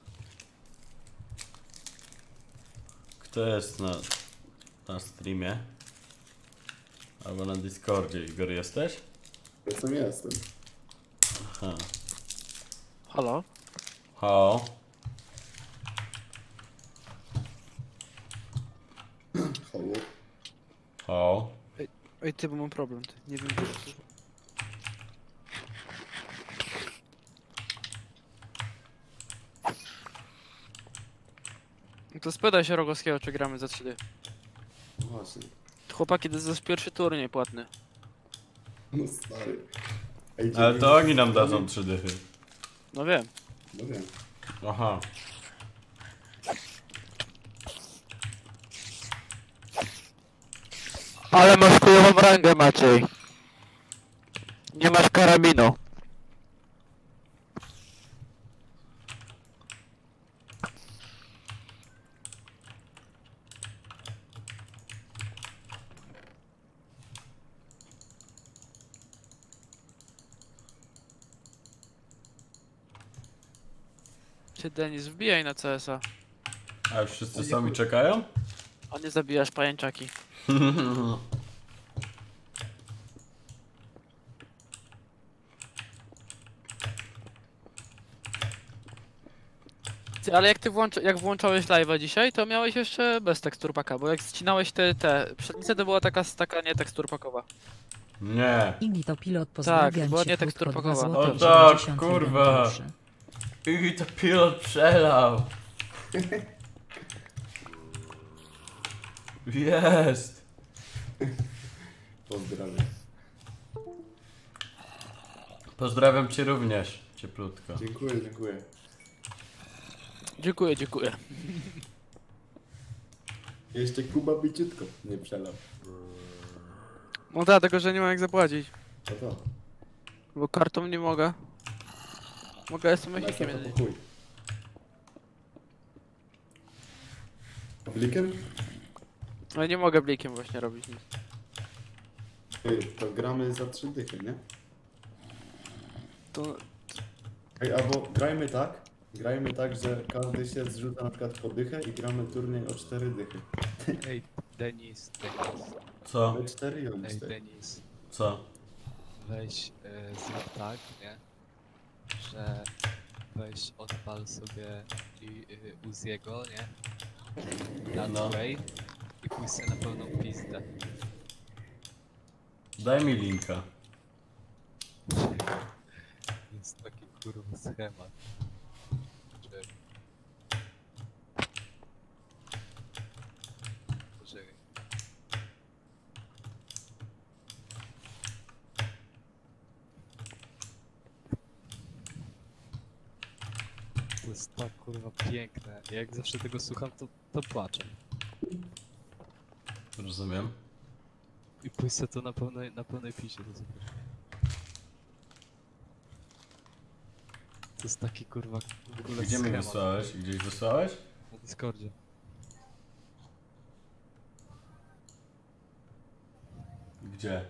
A: Kto jest na, na streamie? Albo na Discordzie? Igor, jesteś?
C: Jestem, jestem.
A: Aha.
B: Halo?
A: Halo?
C: Halo?
A: Halo?
B: Ej, ej ty, bo mam problem. Ty. Nie wiem, czy... No to spytaj się Rogowskiego, czy gramy za trzy D.
C: No właśnie.
B: Chłopaki, to jest pierwszy turniej płatny.
C: No stary. Ej,
A: Ale to oni nam dadzą trzy dychy.
B: No wiem.
C: No wiem.
A: Aha.
O: Ale masz chujową rangę, Maciej. Nie masz karabinu.
B: Ty, Denis, wbijaj na C S a.
A: A już wszyscy sami czekają?
B: A nie zabijasz pajęczaki. Ty, ale jak ty włącz jak włączałeś live'a dzisiaj, to miałeś jeszcze bez teksturpaka, bo jak ścinałeś te, te przednicę, to była taka, taka nie teksturpakowa.
A: Nie.
H: Igi to pilot, pozdrawiam
B: Tak, była
H: cię,
B: nie
H: krótko,
B: teksturpakowa.
H: dwa złote
A: O
H: i
A: tak,
H: dziewięćdziesiąt jeden
A: kurwa.
H: groszy.
A: I to pilot przelał. Jest.
C: Pozdrawiam.
A: Pozdrawiam cię również, cieplutko.
C: Dziękuję, dziękuję.
B: Dziękuję, dziękuję.
C: Jeszcze Kuba biciutko nie przelał.
B: No tak, tylko że nie mam jak zapłacić.
C: No to.
B: Bo kartą nie mogę. Mogę S M S-ikiem
C: Na
B: jedynie.
C: pokój. Blikiem?
B: Ale nie mogę blikiem właśnie robić nic.
C: Ej, to gramy za trzy dychy, nie?
B: To...
C: Ej, albo grajmy tak, grajmy tak, że każdy się zrzuca na przykład po dychę i gramy turniej o cztery dychy.
D: Ej, Denis, Denis.
A: Co?
C: My cztery i on
D: Ej,
C: cztery.
D: Denis.
A: Co?
D: Weź, e, zrób tak, nie? Że weź odpal sobie i y, Uziego, nie? Na
A: No.
D: Way i pójdź sobie na pełną pizdę.
A: Daj mi linka.
D: Jest taki kurwa schemat. Że... Poczekaj. To jest tak kurwa piękne. Jak zawsze tego słucham, to, to płaczę.
A: Rozumiem.
D: I pójdź sobie to na pełnej, na pełnej pisie, to zobacz. To jest taki kurwa w ogóle
A: Gdzie mi
D: schemat.
A: wysłałeś? Gdzieś wysłałeś?
D: Na Discordzie.
A: Gdzie?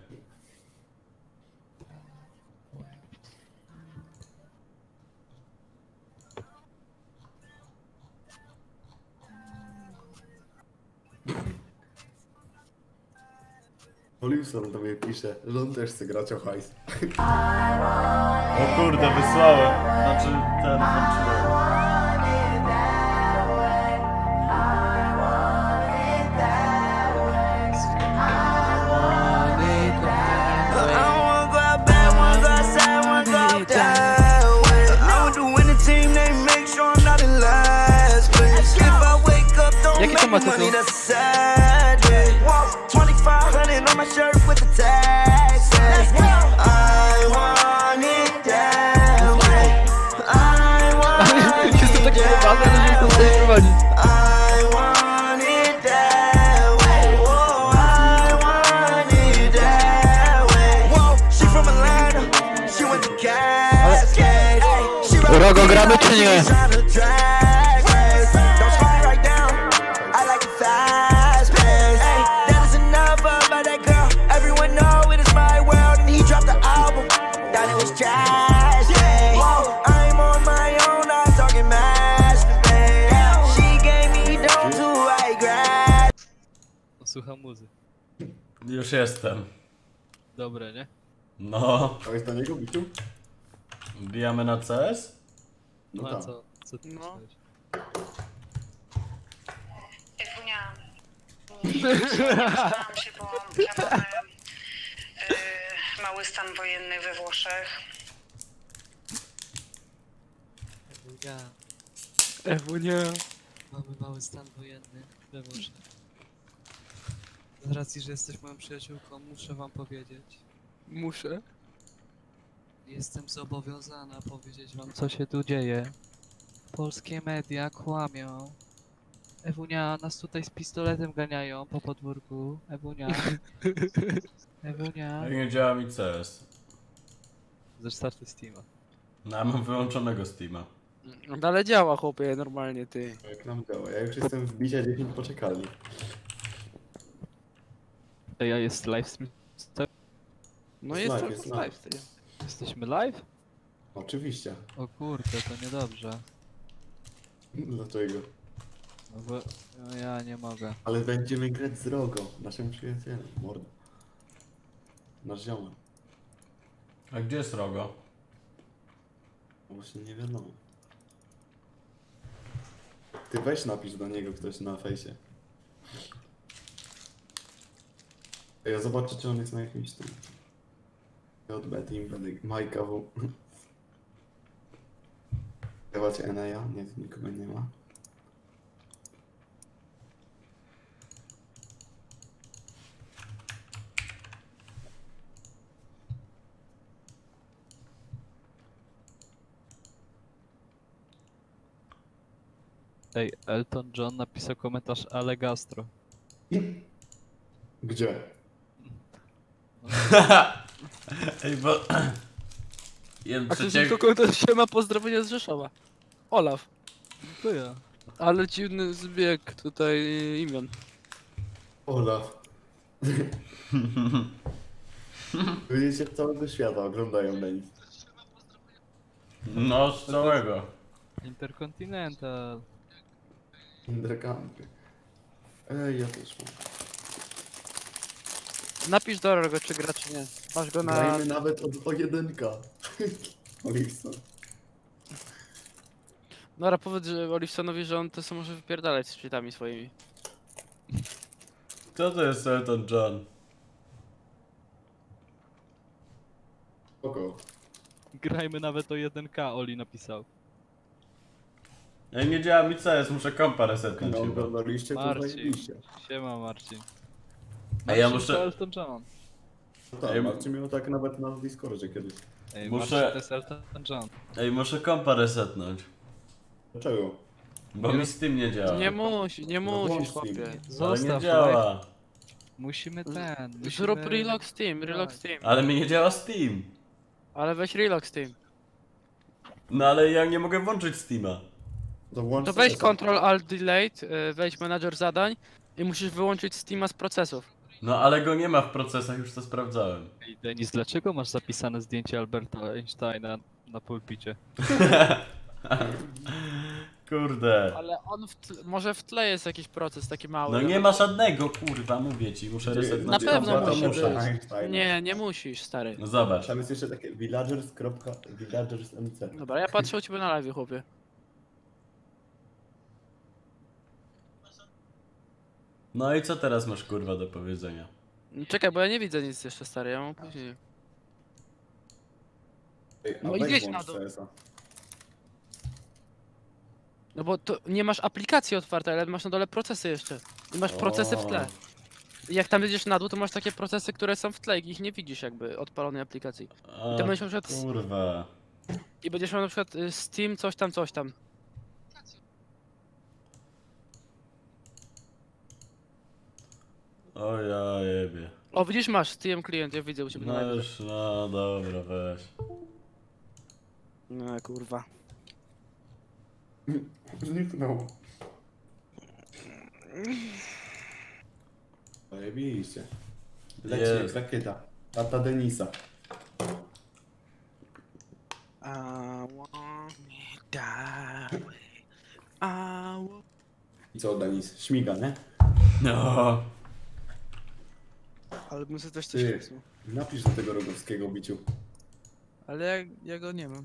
C: Olivson do mnie pisze, że on też chce grać o hajs.
A: O kurde, wysłałem. Znaczy, ten włączyłem.
B: ma co tu. Jestem taki zabawny, że nie chcę tutaj prowadzić.
O: Rogo, gramy czy nie?
D: Słucham muzy.
A: Już jestem.
D: Dobre, nie?
A: No.
C: To jest na niego biciu?
A: Wbijamy na C S?
D: No,
C: No
D: a
C: tak.
D: co? Co ty
B: No.
D: myślałeś?
Q: Ewunia. Zatrzymałam się, bo ja mamy y, mały stan wojenny we Włoszech.
D: Ewunia.
B: Ewunia.
D: Mamy mały stan wojenny we Włoszech. Z racji, że jesteś moją przyjaciółką, muszę wam powiedzieć.
B: Muszę.
D: Jestem zobowiązana powiedzieć wam, co się tu dzieje. Polskie media kłamią. Ewunia, nas tutaj z pistoletem ganiają po podwórku. Ewunia. Ewunia.
A: Jak nie działa mi C S.
D: Zrestartuj Steama.
A: No, ja mam wyłączonego Steama.
B: No ale działa chłopie, normalnie ty.
C: Jak nam działa? Ja już jestem w bicia dziesięć poczekalni.
D: Ej, a jest live stream?
B: No
C: Jest
B: jest
C: live,
B: to
C: jest
B: live
C: live.
B: stream.
D: Jesteśmy live?
C: Oczywiście.
D: O kurde, to niedobrze.
C: Dlaczego?
D: No bo no ja nie mogę.
C: Ale będziemy grać z Rogo, naszym przyjacielem, mordo. Nasz ziomek.
A: A gdzie jest Rogo?
C: No właśnie nie wiadomo. Ty weź napisz do niego ktoś na fejsie. Ja zobaczę, czy on jest na jakimś tym. J B Team, będę Majka W. Dawacie N A? Nie, nikogo nie ma.
D: Ej, Elton John napisał komentarz ale gastro.
C: Gdzie?
A: Ej, bo... Jeden
B: A ktoś
A: przeciek...
B: tylko komentarz się ma pozdrowienia z Rzeszowa. Olaf.
D: To ja.
B: Ale dziwny zbieg tutaj imion.
C: Olaf. Ludzie z całego świata oglądają Denis.
A: No, z całego.
D: Intercontinental.
C: Interkampy. Ej, ja też mam.
B: Napisz do Rogo, czy gra, czy nie. Masz go na...
C: Grajmy nawet od o jedynka. Olifson.
B: Dobra, powiedz że Olifsonowi, że on to sobie może wypierdalać z czytami swoimi.
A: Kto to jest Elton John?
C: Spoko.
D: Grajmy nawet o jeden K, Oli napisał.
A: Ej, nie działa mi C S, muszę kompa resetnąć
C: No,
A: chyba.
C: oglądaliście, to
D: Marcin.
C: zajebiście.
D: Siema Marcin.
A: A ja
D: Marcin
A: muszę-
D: to Elton John.
C: Tak,
A: Ej,
C: Marcin miał tak nawet na Discordzie kiedyś.
D: Ej,
A: Muszę-
D: Marcin to jest Elton John.
A: Ej, muszę kompa resetnąć.
C: Dlaczego?
A: Bo mi z tym nie działa.
B: Nie musi, nie
C: No
B: musisz,
C: włącz
B: chłopie.
A: Ale nie
D: Zostaw
A: działa.
D: live. Musimy ten. Musimy...
B: Zrób relog Steam, relog Steam.
A: Ale mi nie działa Steam.
B: Ale weź relog Steam.
A: No ale ja nie mogę włączyć Steama.
C: To, włącz
B: To weź
C: C S a.
B: Ctrl Alt Delete, y, wejdź menadżer zadań i musisz wyłączyć Steama z procesów.
A: No ale go nie ma w procesach, już to sprawdzałem.
D: Ej, Denis, dlaczego masz zapisane zdjęcie Alberta Einsteina na pulpicie?
A: Kurde.
B: Ale on w tle, może w tle jest jakiś proces taki mały.
A: No nie ma żadnego, kurwa, mówię ci, muszę
C: Gdzie-
A: resetnąć.
B: Na
C: Gdzie-
B: pewno
C: ja to
B: musi
C: muszę.
B: być.
C: Einstein.
B: Nie, nie musisz, stary.
A: No zobacz.
C: Tam jest jeszcze takie villagers. Villagers M C.
B: Dobra, ja patrzę u ciebie na live, chłopie.
A: No i co teraz masz kurwa do powiedzenia?
B: Czekaj, bo ja nie widzę nic jeszcze, stary, ja mam później.
C: Ej, a
B: No i
C: weź
B: gdzieś
C: włącz
B: na dół.
C: C S a.
B: No bo to nie masz aplikacji otwartej, ale masz na dole procesy jeszcze. I masz procesy w tle. I jak tam jedziesz na dół, to masz takie procesy, które są w tle i ich nie widzisz jakby odpalonej aplikacji. I to będziesz miał na przykład...
A: Kurwa.
B: I będziesz miał na przykład y, Steam, coś tam, coś tam.
A: O ja jebie.
B: O, widzisz, masz Steam klient, ja widzę u ciebie na
A: No
B: live.
A: już, no dobra, weź.
B: No kurwa.
C: Zniknął. Zajebiście. Leci
A: Jest.
C: jak rakieta. Tata Denisa.
B: I want me that way. I want...
C: I co, Denis? Śmiga, nie?
A: No.
B: Ale bym sobie też coś
C: Ty,
B: fixnął.
C: napisz do tego Rogowskiego biciu.
B: Ale ja, ja go nie mam.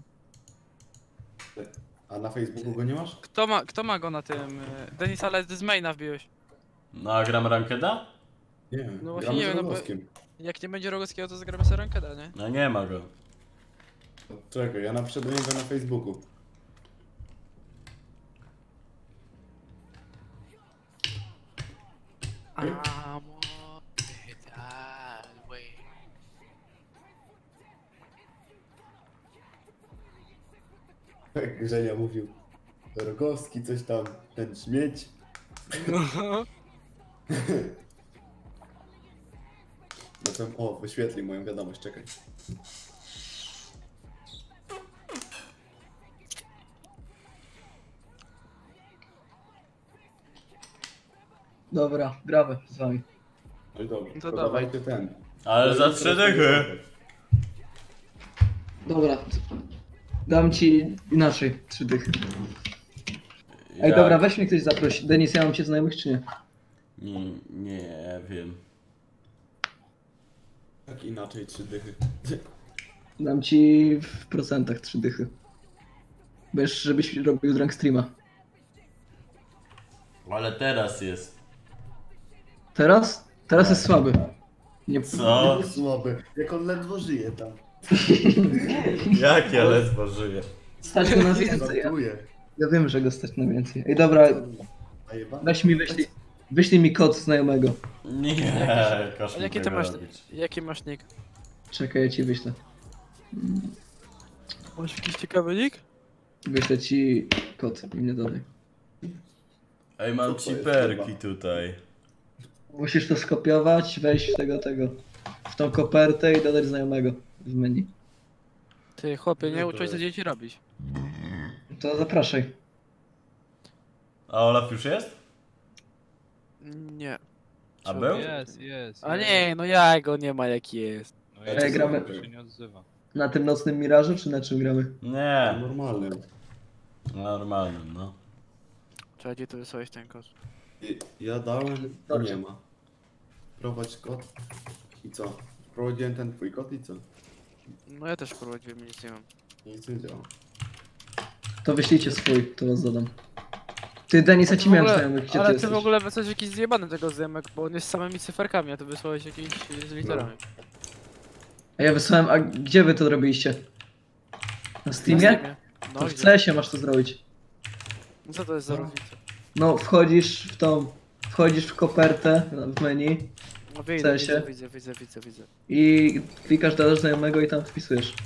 C: A na Facebooku go nie masz?
B: Kto ma, kto ma go na tym? y, Denis, ale z maina wbiłeś.
A: No a gram rankeda?
C: Nie,
B: No właśnie
C: gramy
B: nie
C: z
B: wiem, no bo
C: Rogowskim.
B: jak nie będzie Rogowskiego, to zagramy sobie rankeda, nie?
A: No nie ma go.
C: Czekaj, ja napiszę do niego na Facebooku.
B: I want it that way.
C: Jak Grzenia mówił. Rogowski, coś tam, ten śmieć. No to, o, wyświetli moją wiadomość, czekaj.
I: Dobra, gramy z wami.
C: No i dobrze,
B: To
C: to,
B: dawaj.
C: dawajcie ten.
A: Ale za trzy dychy.
I: Dobra. Dam ci inaczej, trzy dychy. Ej,
A: Jak?
I: dobra, weź mnie ktoś zaprosi. Denis, ja mam cię znajomych czy nie?
A: Nie, nie wiem.
C: Tak inaczej, trzy dychy.
I: Dam ci w procentach trzy dychy. Wiesz, żebyś robił drunk streama.
A: Ale teraz jest.
I: Teraz? Teraz jest słaby. Nie...
A: Co?
C: Nie słaby, jak on ledwo żyje tam.
A: Jak ja ledwo żyję.
I: Stać go na więcej. Ja,
C: Żartuję.
I: ja wiem, że go stać na więcej. Ej, dobra,
C: A jeba?
I: weź mi wyślij. Wyślij mi kod znajomego.
A: Nie,
B: A
A: kosz mi
B: jaki ty
A: tego
B: masz,
A: robić.
B: jaki masz nick?
I: Czekaj, ja ci wyślę.
B: Masz jakiś ciekawy nick?
I: Wyślę ci kod i mnie dodaj.
A: Ej, mam
C: Co to jest,
A: ciperki
C: kurwa?
A: tutaj.
I: Musisz to skopiować, wejść w tego, tego. W tą kopertę i dodać znajomego w menu.
B: Ty chłopie, nie
A: No
B: uczyć
A: to
B: co
A: jest.
B: dzieci robić.
I: To zapraszaj.
A: A Olaf już jest?
B: Nie.
A: A był?
N: Jest, jest.
B: A nie, no ja go nie ma jaki jest.
N: No ja
I: Ej,
N: to
I: gramy-
N: się nie odzywa.
I: Na tym nocnym mirażu, czy na czym gramy?
A: Nie.
C: Normalny.
A: Normalnym, no.
B: Trzeba gdzie tu wysłałeś ten kod.
C: I- Ja dałem, to nie ma. Prowadź kod. I co? Wprowadziłem ten twój kod i co?
B: No ja też prowadziłem, nic nie mam.
C: Nic nie działa.
I: To wyślijcie swój, to was dodam. Ty, Denis, ja
B: Ty
I: ci
B: w
I: miałem
B: ogóle-
I: znajomych, gdzie
B: ale
I: ty
B: ty w
I: jesteś?
B: ogóle wysłałeś jakiś zjebany tego zjemek, bo on jest z samymi cyferkami, a ty wysłałeś jakiś z literami.
I: A ja wysłałem, a gdzie wy to robiliście? Na Steamie?
B: Steamie. No,
I: To w
B: gdzie?
I: C S ie masz to zrobić.
B: No co to jest za różnica?
I: No, wchodzisz w tą, wchodzisz w kopertę w menu
B: No
I: w
B: widzę,
I: C S ie
B: widzę, widzę, widzę, widzę, widzę.
I: i klikasz dodasz znajomego i tam wpisujesz.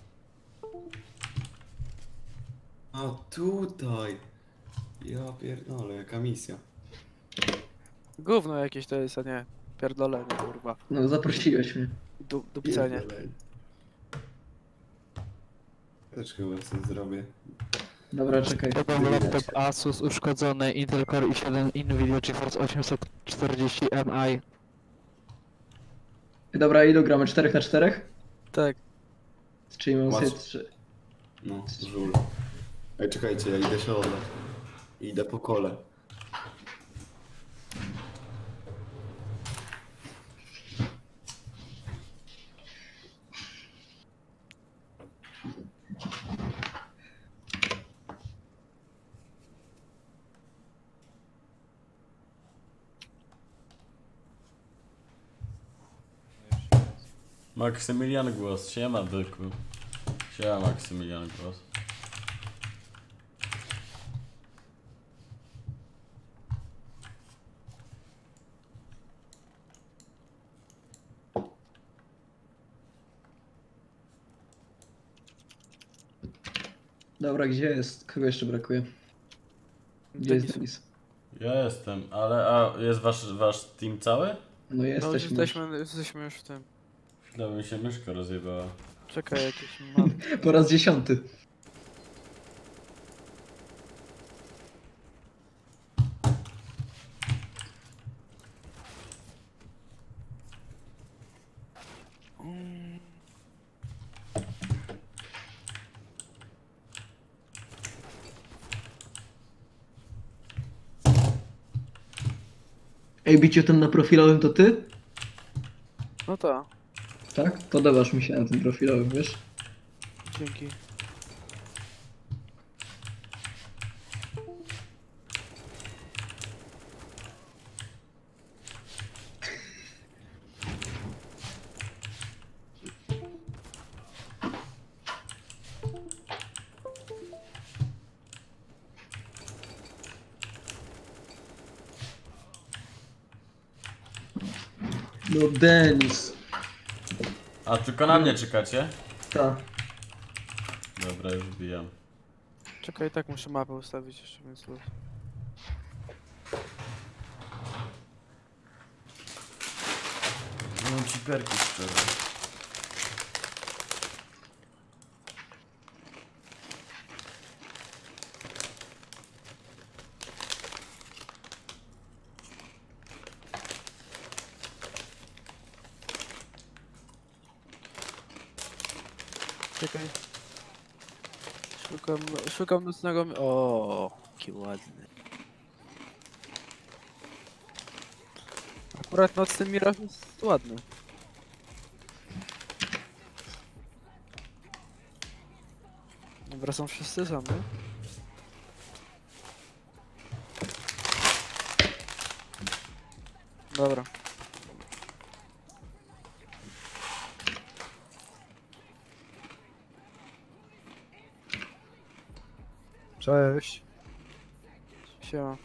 C: A tutaj. Ja pierdolę, jaka misja.
B: Gówno jakieś to jest, a nie pierdolenie, kurwa.
I: No, zaprosiłeś mnie.
B: Du dupcenie.
C: Pierdolę. Też chyba coś zrobię.
I: Dobra, czekaj.
J: Mam laptop Asus uszkodzony Intel Core i siedem Nvidia GeForce osiemset czterdzieści Ti.
I: Dobra, ilu gramy? cztery na cztery?
B: Tak.
I: Czyli mam
C: Masz.
I: sobie trzy.
C: No, żul. Ej, czekajcie, ja idę się oddać. Idę po kole.
A: Maksymilian Głos, siema byku. Siema Maksymilian Głos.
I: Dobra, gdzie jest? Kogo jeszcze brakuje? Gdzie jest Denis?
A: Ja jestem, ale a jest wasz, wasz team cały?
I: No
B: No już
I: jesteśmy.
B: jesteśmy, jesteśmy już w tym.
A: Chwilę mi się myszka rozjebała.
B: Czekaj, jakieś mam.
I: Po raz dziesiąty. Ej, biciu ten na profilowym to ty?
B: No to,
I: Tak? Podobasz mi się na tym profilowym, wiesz?
B: dzięki.
I: No Denis.
A: A tylko na mnie czekacie?
I: Tak.
A: Dobra, już wbijam.
B: Czekaj, tak muszę mapę ustawić jeszcze, więc luz.
A: Mam ci perki szczerze.
B: Czekaj. Szukam, szukam nocnego... mi- O, jaki ładny. Akurat nocny miraż jest ładny. Dobra, są wszyscy sami. Dobra.
R: Cześć.
B: Siema.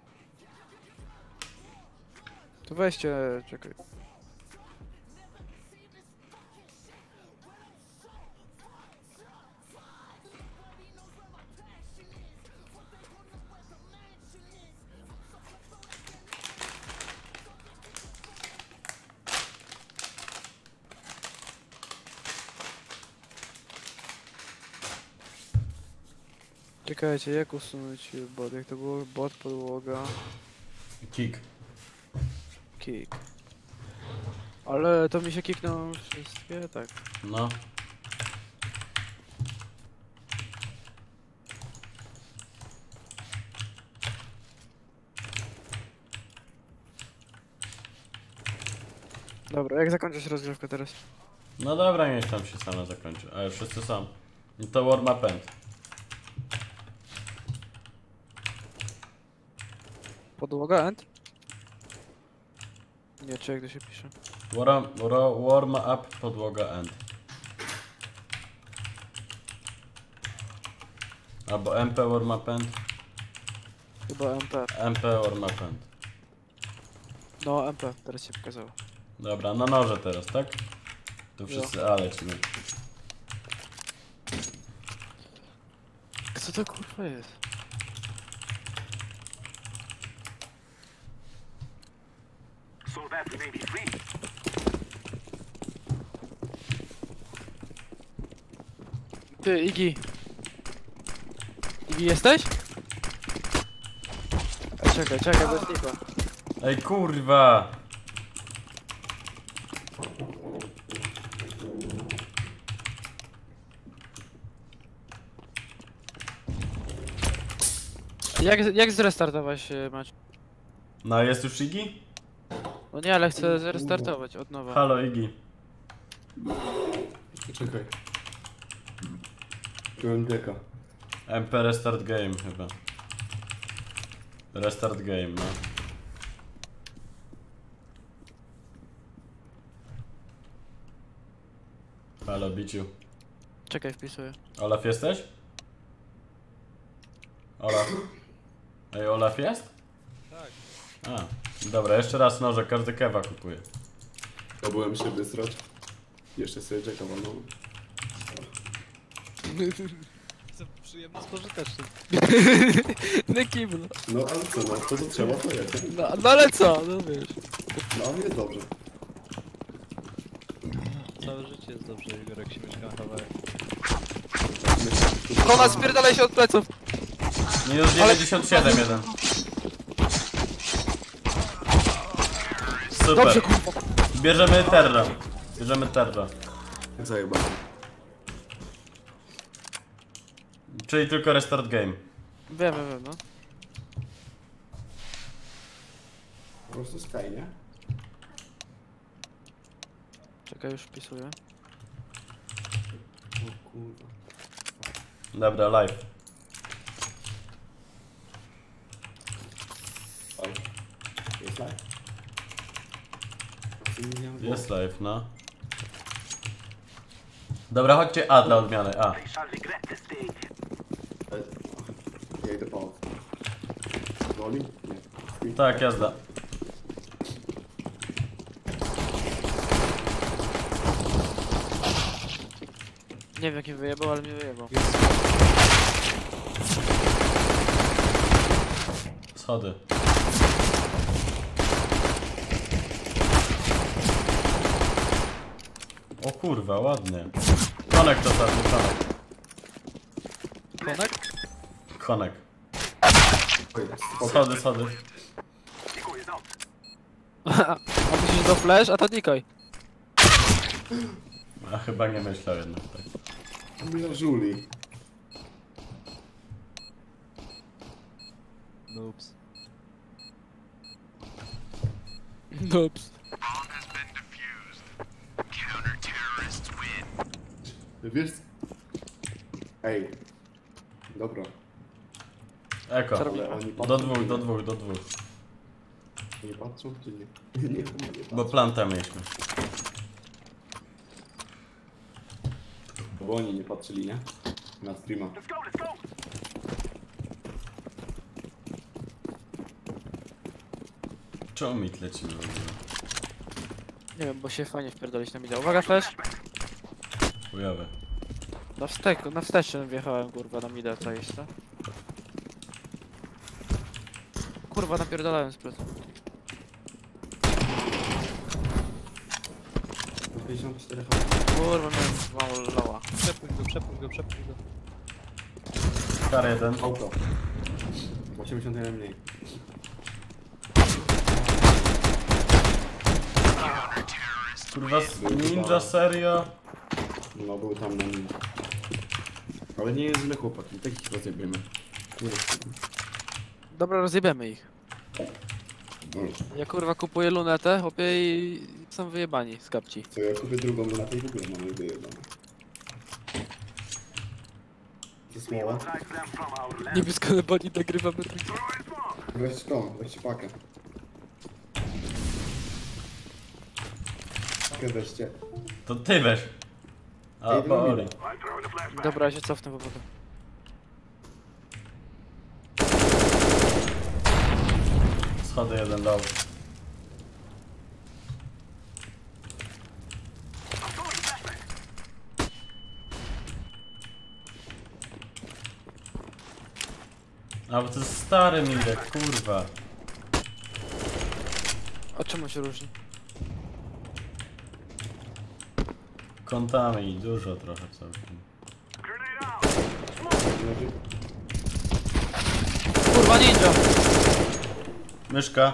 B: To weźcie, czekaj. Czekajcie, jak usunąć bot? Jak to było? Bot, podłoga,
A: Kick.
B: kick. Ale to mi się kickną wszystkie, tak.
A: No.
B: Dobra, jak zakończysz rozgrywkę teraz?
A: No dobra, niech tam się same zakończy. Ale wszyscy są. I to warm up end.
B: Podłoga, end? Nie, czy jak to się pisze?
A: Warm, ro- warm up, podłoga end. Albo M P warm up end.
B: Chyba M P.
A: M P warm up end.
B: No, M P, teraz się pokazało.
A: Dobra, na noże teraz, tak? Tu wszyscy A lecimy.
B: Co to kurwa jest? Ty, Igi. Igi jesteś? Ej, czekaj, czekaj, bez lipa.
A: Ej kurwa!
B: Jak, jak zrestartować e, mecz?
A: No jest już Igi?
B: No nie, ale chcę zrestartować od nowa.
A: Halo Igi.
C: Czekaj. Byłem deka.
A: M P restart game chyba. Restart game, no. Halo biciu.
B: Czekaj, wpisuję.
A: Olaf jesteś? Olaf. Ej, Olaf jest?
C: Tak.
A: A, dobra, jeszcze raz noże, każdy kewa kupuje.
C: To byłem się wysrać. Jeszcze sobie czekam, no.
O: bardzo przyjemne, pożyteczne.
B: Nie kibno.
C: No ale co, no to co trzeba, to jest.
B: No, no ale co, no wiesz.
C: No jest dobrze.
O: Całe życie jest dobrze, Igor, jak się mieszka na kawałek.
B: Kona, spierdalaj się od pleców.
A: Minus dziewięćdziesiąt siedem jeden. Super.
B: Dobrze, kurwa.
A: Bierzemy terra. Bierzemy terra.
C: Zajebane.
A: Czyli tylko restart game.
B: Wiem, wiem, wiem, no.
C: Po prostu Sky, nie?
B: Czekaj, już wpisuję.
C: O kurwa.
A: Dobra, live.
C: Jest live?
A: Jest live, no. Dobra, chodźcie A dla odmiany, A.
C: Ja idę pomóc. Goli? Nie.
A: Tak, jazda.
B: Nie wiem jak mi wyjebał, ale mi wyjebał.
A: Schody. O kurwa, ładnie. Konek ostatni, konek.
B: Konek?
A: Konek. Schody, schody.
B: A myślisz do flash, a to Nikoj.
A: A chyba nie myślał jednak tak.
C: Mila Żuli.
O: Noobs.
B: Noobs.
C: Wiesz? Ej. Dobra.
A: Eko.
C: Ale oni patrzą,
A: Do dwóch,
C: czy
A: do
C: nie?
A: dwóch, do dwóch.
C: Nie patrzą czy nie? Nie, nie, nie patrzą.
A: Bo planta mieliśmy.
C: Bo oni nie patrzyli, nie? Na streama.
A: Czemu mit lecimy w ogóle?
B: Nie wiem, bo się fajnie wpierdolić na mida. Uwaga, flash.
A: Chujowy.
B: Na wstek, na wsteczny wjechałem, kurwa, na mida, co jest, no? Kurwa, napierdalałem z plecu.
C: pięćdziesiąt cztery
B: Kurwa, miałem mało loła.
O: Przepłyń go, przepłyń go, przepłyń go.
A: Kar jeden.
C: Auto. osiemdziesiąt jeden mniej.
A: Kurwa, ninja, serio?
C: No był tam na nim. Ale nie jest źle chłopaki, takich rozjebiemy.
B: Dobra, rozjebiemy ich. Ja kurwa kupuję lunetę, chłopie, i są wyjebani z kapci.
C: Co ja kupię drugą, bo na tej w ogóle mamy wyjebane. To smoła.
B: Niebiesko na bani nagrywamy.
C: Weź tą, weźcie pakę. Pakę weźcie.
A: To ty weź. A,
C: Ej,
A: po Oli.
B: Dobra, ja się cofnę po potem.
A: Schody jeden dał. A bo to jest stary Mirek, kurwa.
B: A czemu się różni?
A: Kątami dużo trochę całkiem.
B: Kurwa, ninja!
A: Myszka.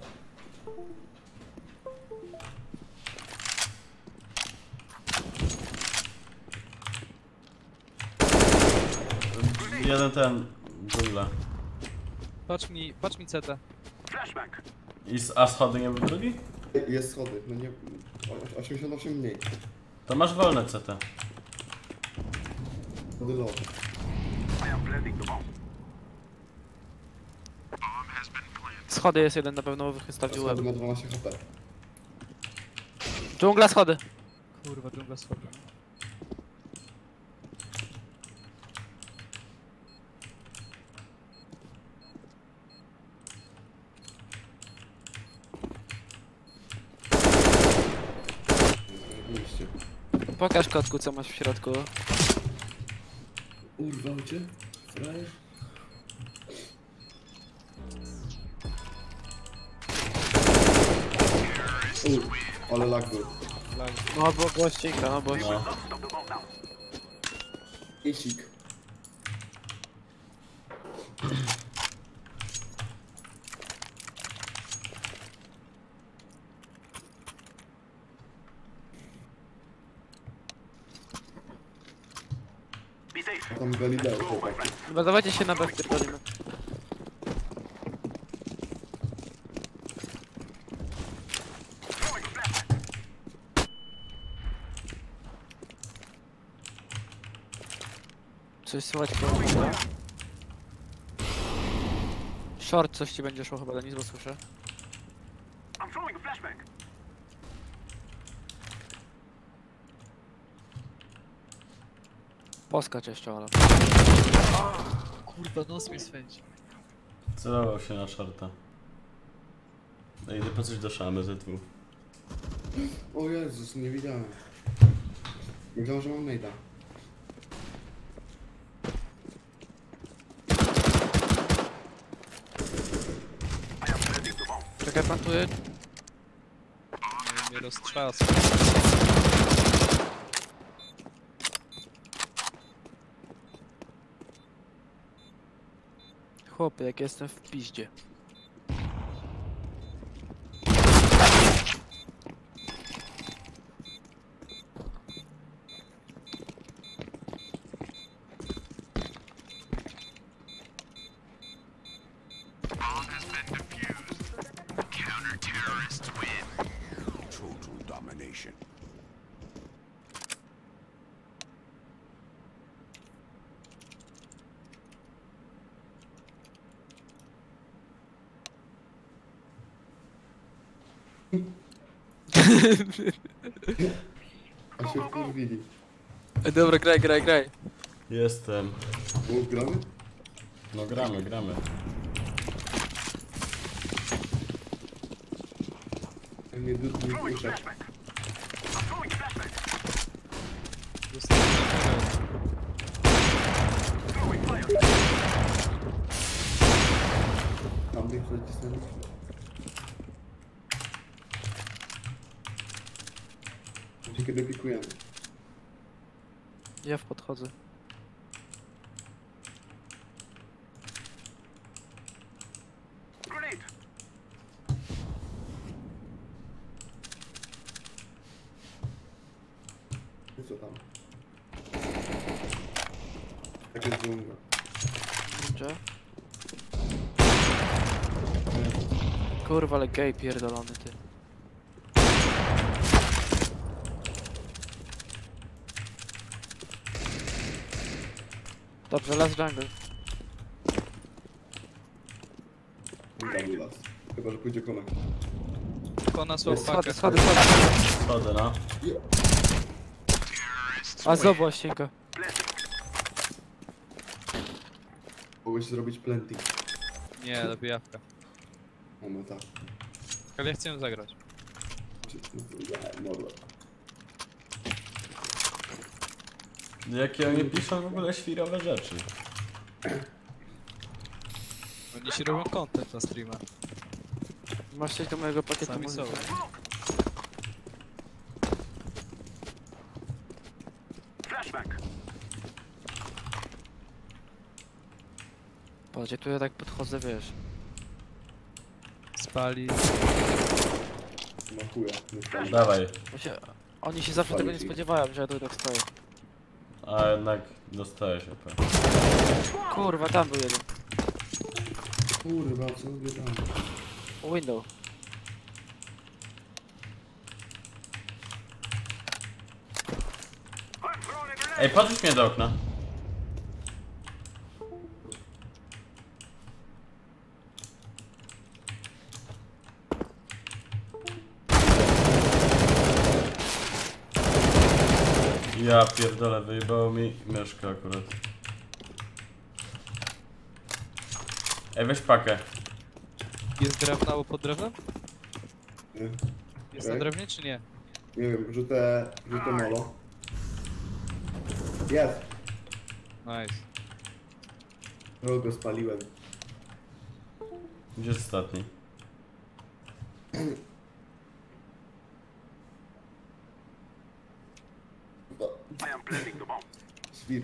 A: Jeden ten, dżungla.
O: Patrz mi, patrz mi C T.
A: I z A schody nie był drugi?
C: Jest schody, no nie... osiemdziesiąt osiem mniej.
A: To masz wolne C T.
C: Schody low.
B: Schody jest jeden na pewno, wystawił
C: Schody
B: łeb.
C: ma dwanaście H P.
B: Dżungla, schody.
O: Kurwa, dżungla schody.
C: Zajebiście.
B: Pokaż kotku, co masz w środku.
C: Urwał cię? Frajer? Uj, ale lag był.
O: No bo głośnika, no bo...
A: No.
C: Isik. A tam Galileo chłopaki.
O: Chyba dawajcie się na bezpierdolimy.
B: Coś słychać po Short coś ci będzie szło chyba do nic, bo słyszę. Poskacz jeszcze, ale...
D: Kurwa, nos mi swędzi.
A: Celował się na shorta. No idę po coś do szamy ze dwóch.
C: O Jezus, nie widziałem. Nie wiedziałem, że mam nejda.
B: Czekaj, plantuję.
D: Nie, mnie roztrzas.
B: Chłopie, jak jestem w piździe.
C: A się wkurwili.
B: Ej, dobra, graj, graj, graj.
A: Jestem.
C: Mów, gramy?
A: No gramy, gramy.
C: Nie dudni w uszach. Tam tych zacisnęli. Kiedy pikujemy.
B: Ja w podchodzę.
C: I co tam? Takie dżungla.
B: Gdzie? Kurwa, ale gej pierdolony ty. Dobrze, last jungle.
C: Tam las. Chyba, że pójdzie konek.
D: Kona są
B: Schody,
D: pakę.
B: schody, schody.
A: Schodzę, no.
B: A zobacz, ścięga.
C: Mogłeś zrobić planting.
D: Nie, lepiej jawka.
C: O, no tak.
D: Ale ja chcę ją zagrać.
C: Nie, dobra.
A: Jakie oni piszą w ogóle świrowe rzeczy.
D: Oni się robią content na streama.
B: Masz coś do mojego pakietu
D: Sami są.
B: muzyki? Patrz, tu ja tak podchodzę, wiesz.
D: Spali.
C: Smakuje.
A: Dawaj.
B: Bo się, oni się zawsze tego nie spodziewają, że ja tu tak stoję.
A: A jednak dostałeś O P.
B: Kurwa, tam był jeden.
C: Kurwa, co mówię tam?
B: Window.
A: Ej, podrzuć mnie do okna. Ja pierdolę, wyjebało mi myszkę akurat. Ej, weź pakę.
D: Jest drewno albo pod drewnem?
C: Nie.
D: Jest na
C: Okej.
D: drewnie czy nie?
C: Nie wiem, rzucę... rzucę molo. Jest!
D: Nice.
C: No go spaliłem.
A: Gdzie jest ostatni?
C: Świr.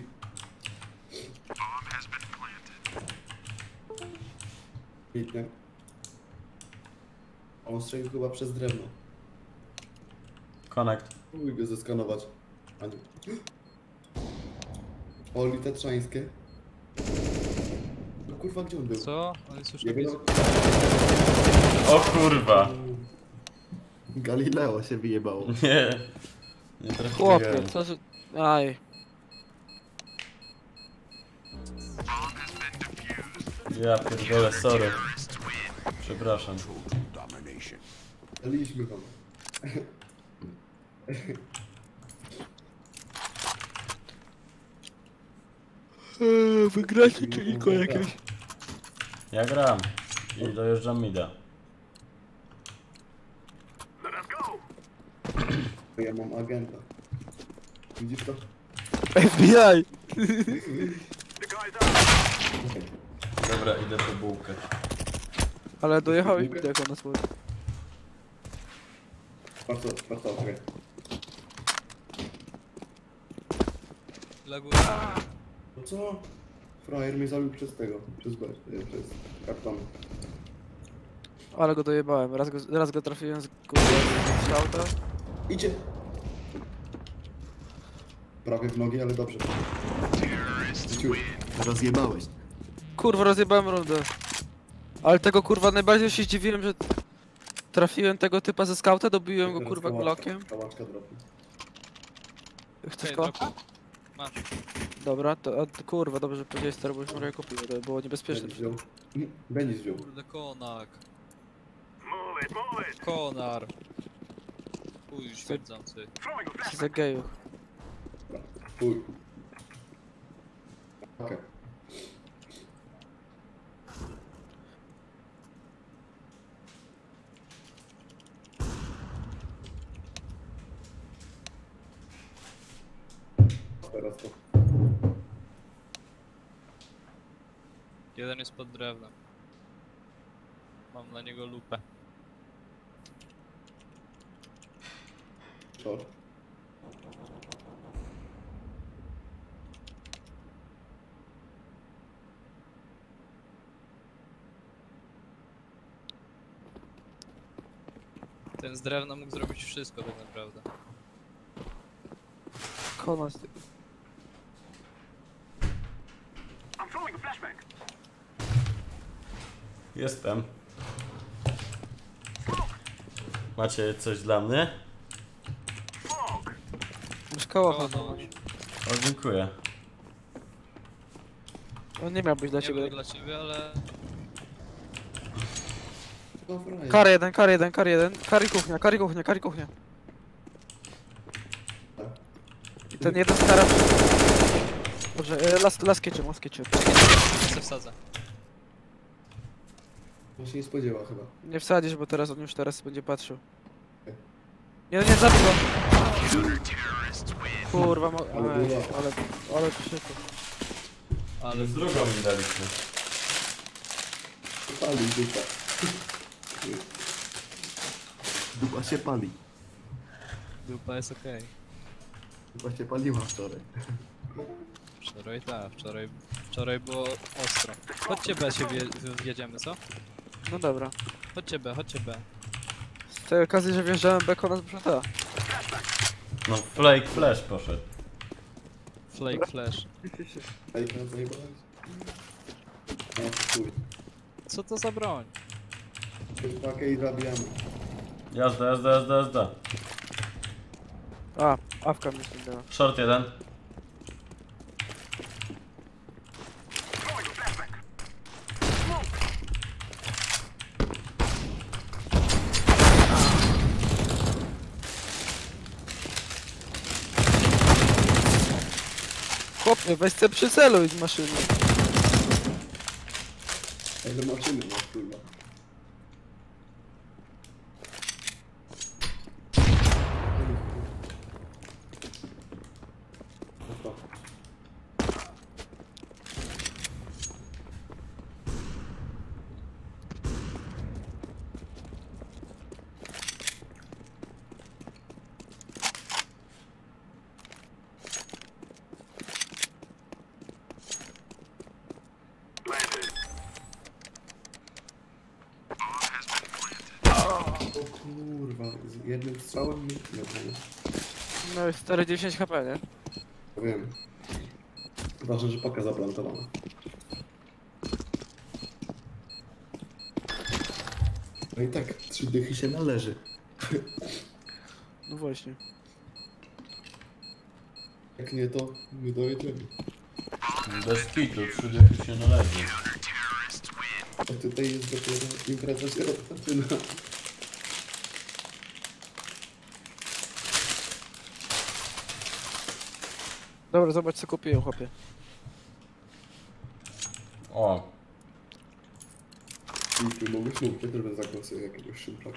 C: Świetnie. On strzelił chyba przez drewno.
A: Connect.
C: Próbuj go zeskanować. A nie. Oli tatrzańskie. No kurwa, gdzie on był?
D: Co? On jest już
C: Ja
D: na
C: go-
D: miejscu.
A: O kurwa.
C: Galileo się wyjebało.
A: Nie. Nie trafiłem.
B: Chłopie, co za... Aj.
A: Ja pierdolę, sorry. Przepraszam.
C: Daliśmy wam.
B: Eee, wygracie czyniko jakieś.
A: Ja gram. I dojeżdżam mida.
C: Ja mam agenta. Widzisz to?
B: F B I!
A: Dobra, idę po bułkę.
B: Ale dojechałeś mi jako na słowo.
C: Patrz to, patrz to, okej.
D: Laguje.
C: No co? Frajer mnie zabił przez tego, przez B, nie, przez kartony.
B: Ale go dojebałem, raz go, raz go trafiłem z kurwa z auta.
C: Idzie! Prawie w nogi, ale dobrze. Ciu, rozjebałeś.
B: Kurwa, rozjebałem rundę. Ale tego kurwa najbardziej się zdziwiłem, że trafiłem tego typa ze skauta, dobiłem go
C: Teraz
B: kurwa
C: kałaczka-
B: glokiem.
C: Kałaczka dropi.
B: Chcesz
D: Okej,
B: go?
D: dropu. Masz.
B: Dobra, to a, to kurwa, dobrze, że powiedziałeś stary, bo już może je kupił, bo to było niebezpieczne.
C: Będziesz wziął. Będziesz wziął.
D: Kurde, konak. Konar. Chuj śmierdzący.
B: Co za geju.
C: Fuj. Okej. Teraz to.
D: Jeden jest pod drewnem. Mam na niego lupę.
C: Short.
D: Ten z drewna mógł zrobić wszystko tak naprawdę.
B: Konas.
A: Jestem. Macie coś dla mnie?
B: Masz koło
D: Koło,
B: chodzą.
A: O, dziękuję.
B: On nie miał być dla
D: Nie
B: ciebie.
D: był dla ciebie, ale...
B: Kar jeden, kar jeden, kar jeden. Kar i kuchnia, kar i kuchnia, kar i kuchnia. I ten jeden z kara... Dobrze, e, las, las kitchen, las kitchen.
D: Se wsadzę.
C: On się nie spodziewa chyba.
B: Nie wsadzisz, bo teraz on już teraz będzie patrzył. Nie, nie, zabij go! Kurwa, mo...
C: Ale
B: Ej,
C: była.
B: ale... ale krzyku.
A: Ale z drugą mi daliśmy.
C: Pali dupa. Dupa się pali.
D: Dupa jest okej.
C: Dupa się paliła wczoraj.
D: Wczoraj tak, wczoraj, wczoraj było ostro. Chodźcie B się wje- wjedziemy, co?
B: No dobra.
D: Chodźcie B, chodźcie B.
B: Z tej okazji, że wjeżdżałem beko na zbrzata.
A: No, Flake Flash poszedł.
D: Flake flash.
C: Ej, no zajebałeś? No, chuj.
D: Co to za broń?
C: Pakę i zabijamy.
A: Jazda, jazda, jazda, jazda.
B: A, awka mi się dała.
A: Short jeden.
B: Chłopie, weź se przyceluj z maszyny.
C: Ej, do maszyny masz, kurwa. jednym strzałem mi nie wiem.
B: No jest cztery dziesięć HP, nie?
C: Wiem. Ważne, że paka zaplantowana. No i tak, trzy dychy się należy.
B: No właśnie.
C: Jak nie, to nie dojedziemy.
A: Bez kitu, trzy dychy się należy.
C: A tutaj jest dopiero impreza się rozpoczyna.
B: Dobra, zobacz co kupiłem, chłopie.
A: O.
C: I tu mogę ślubkę, też bym zagrał sobie jakiegoś szymplaka.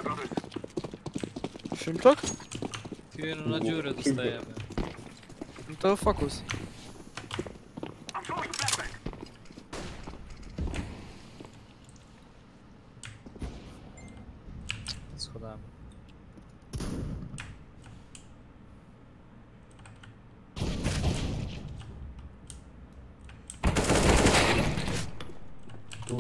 B: Szymczak?
D: Ty no na dziurę dostajemy.
B: No to fokus.
D: Schodami.
C: Tu...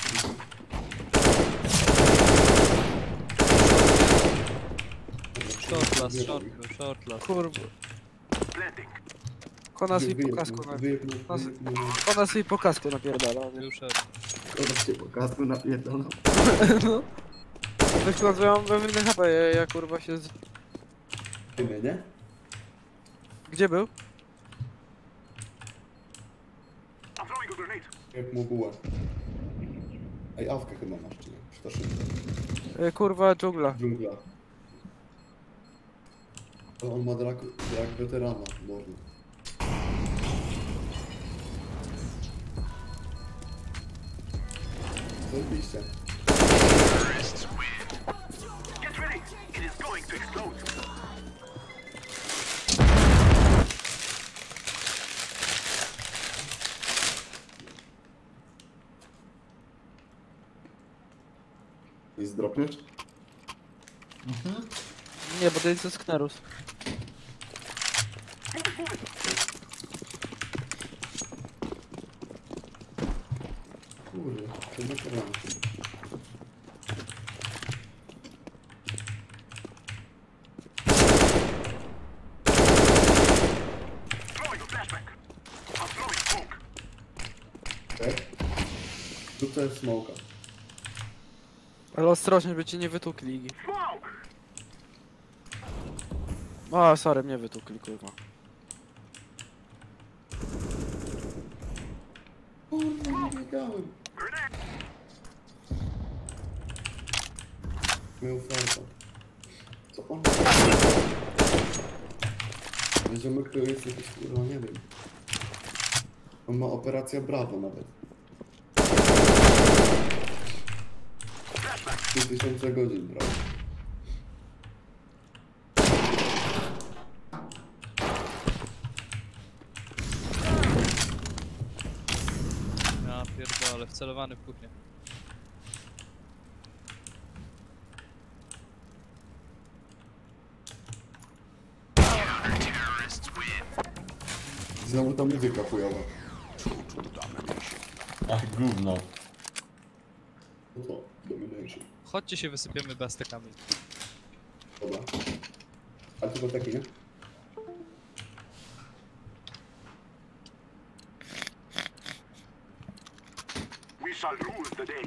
D: Short last, short, short last.
B: Kurwa. Kona sobie po kasku na... Kona sobie po kasku napierdala.
D: Już
C: Kona się po kasku napierdala.
B: No. Tak ja mam pewny H P, ja, ja kurwa się z...
C: Wiemy, nie?
B: Gdzie był?
C: Jak mu bułę. Ej, awkę chyba masz, czy nie? Czy to szybko?
B: E, kurwa, dżungla.
C: Dżungla. Ale on ma drak, drak weterana, można. Zajebiście. I zdropniesz?
B: Mhm. Nie, bo to jest Sknerus.
C: Kurde, to nie problem. Okej. Tutaj jest smoka.
B: Ale ostrożnie, by cię nie wytukli. O, sorry, mnie wytukli, kurwa.
C: Kurde, nie wiedziałem. Miał farta. Co on? Ziomek to jest jakiś, kurwa, nie wiem. On ma operacja Bravo nawet. trzy tysiące godzin, brawo.
D: Ja pierdolę, wcelowany w kuchnię.
C: Znowu ta muzyka chujowa.
A: Ach, gówno.
C: No to, domination.
D: Chodźcie się wysypiemy bestekami.
C: Dobra. A tylko taki, nie?
K: We shall rule the day.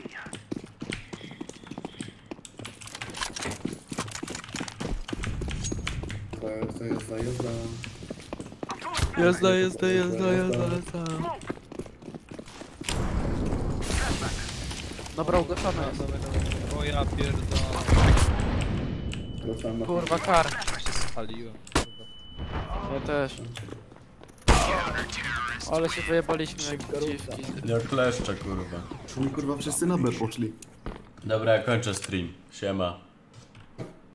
C: To jest, to jest zajazda.
B: Jazda, jazda, jazda, jazda, jazda. Dobra, ugaszamy.
D: O ja pierdolę.
B: Kurwa, kar.
D: się spaliłem.
B: Ja też. Ale się wyjebaliśmy jak dziwki.
A: Jak kleszcze, kurwa.
C: Oni kurwa wszyscy na B poszli.
A: Dobra, ja kończę stream. Siema.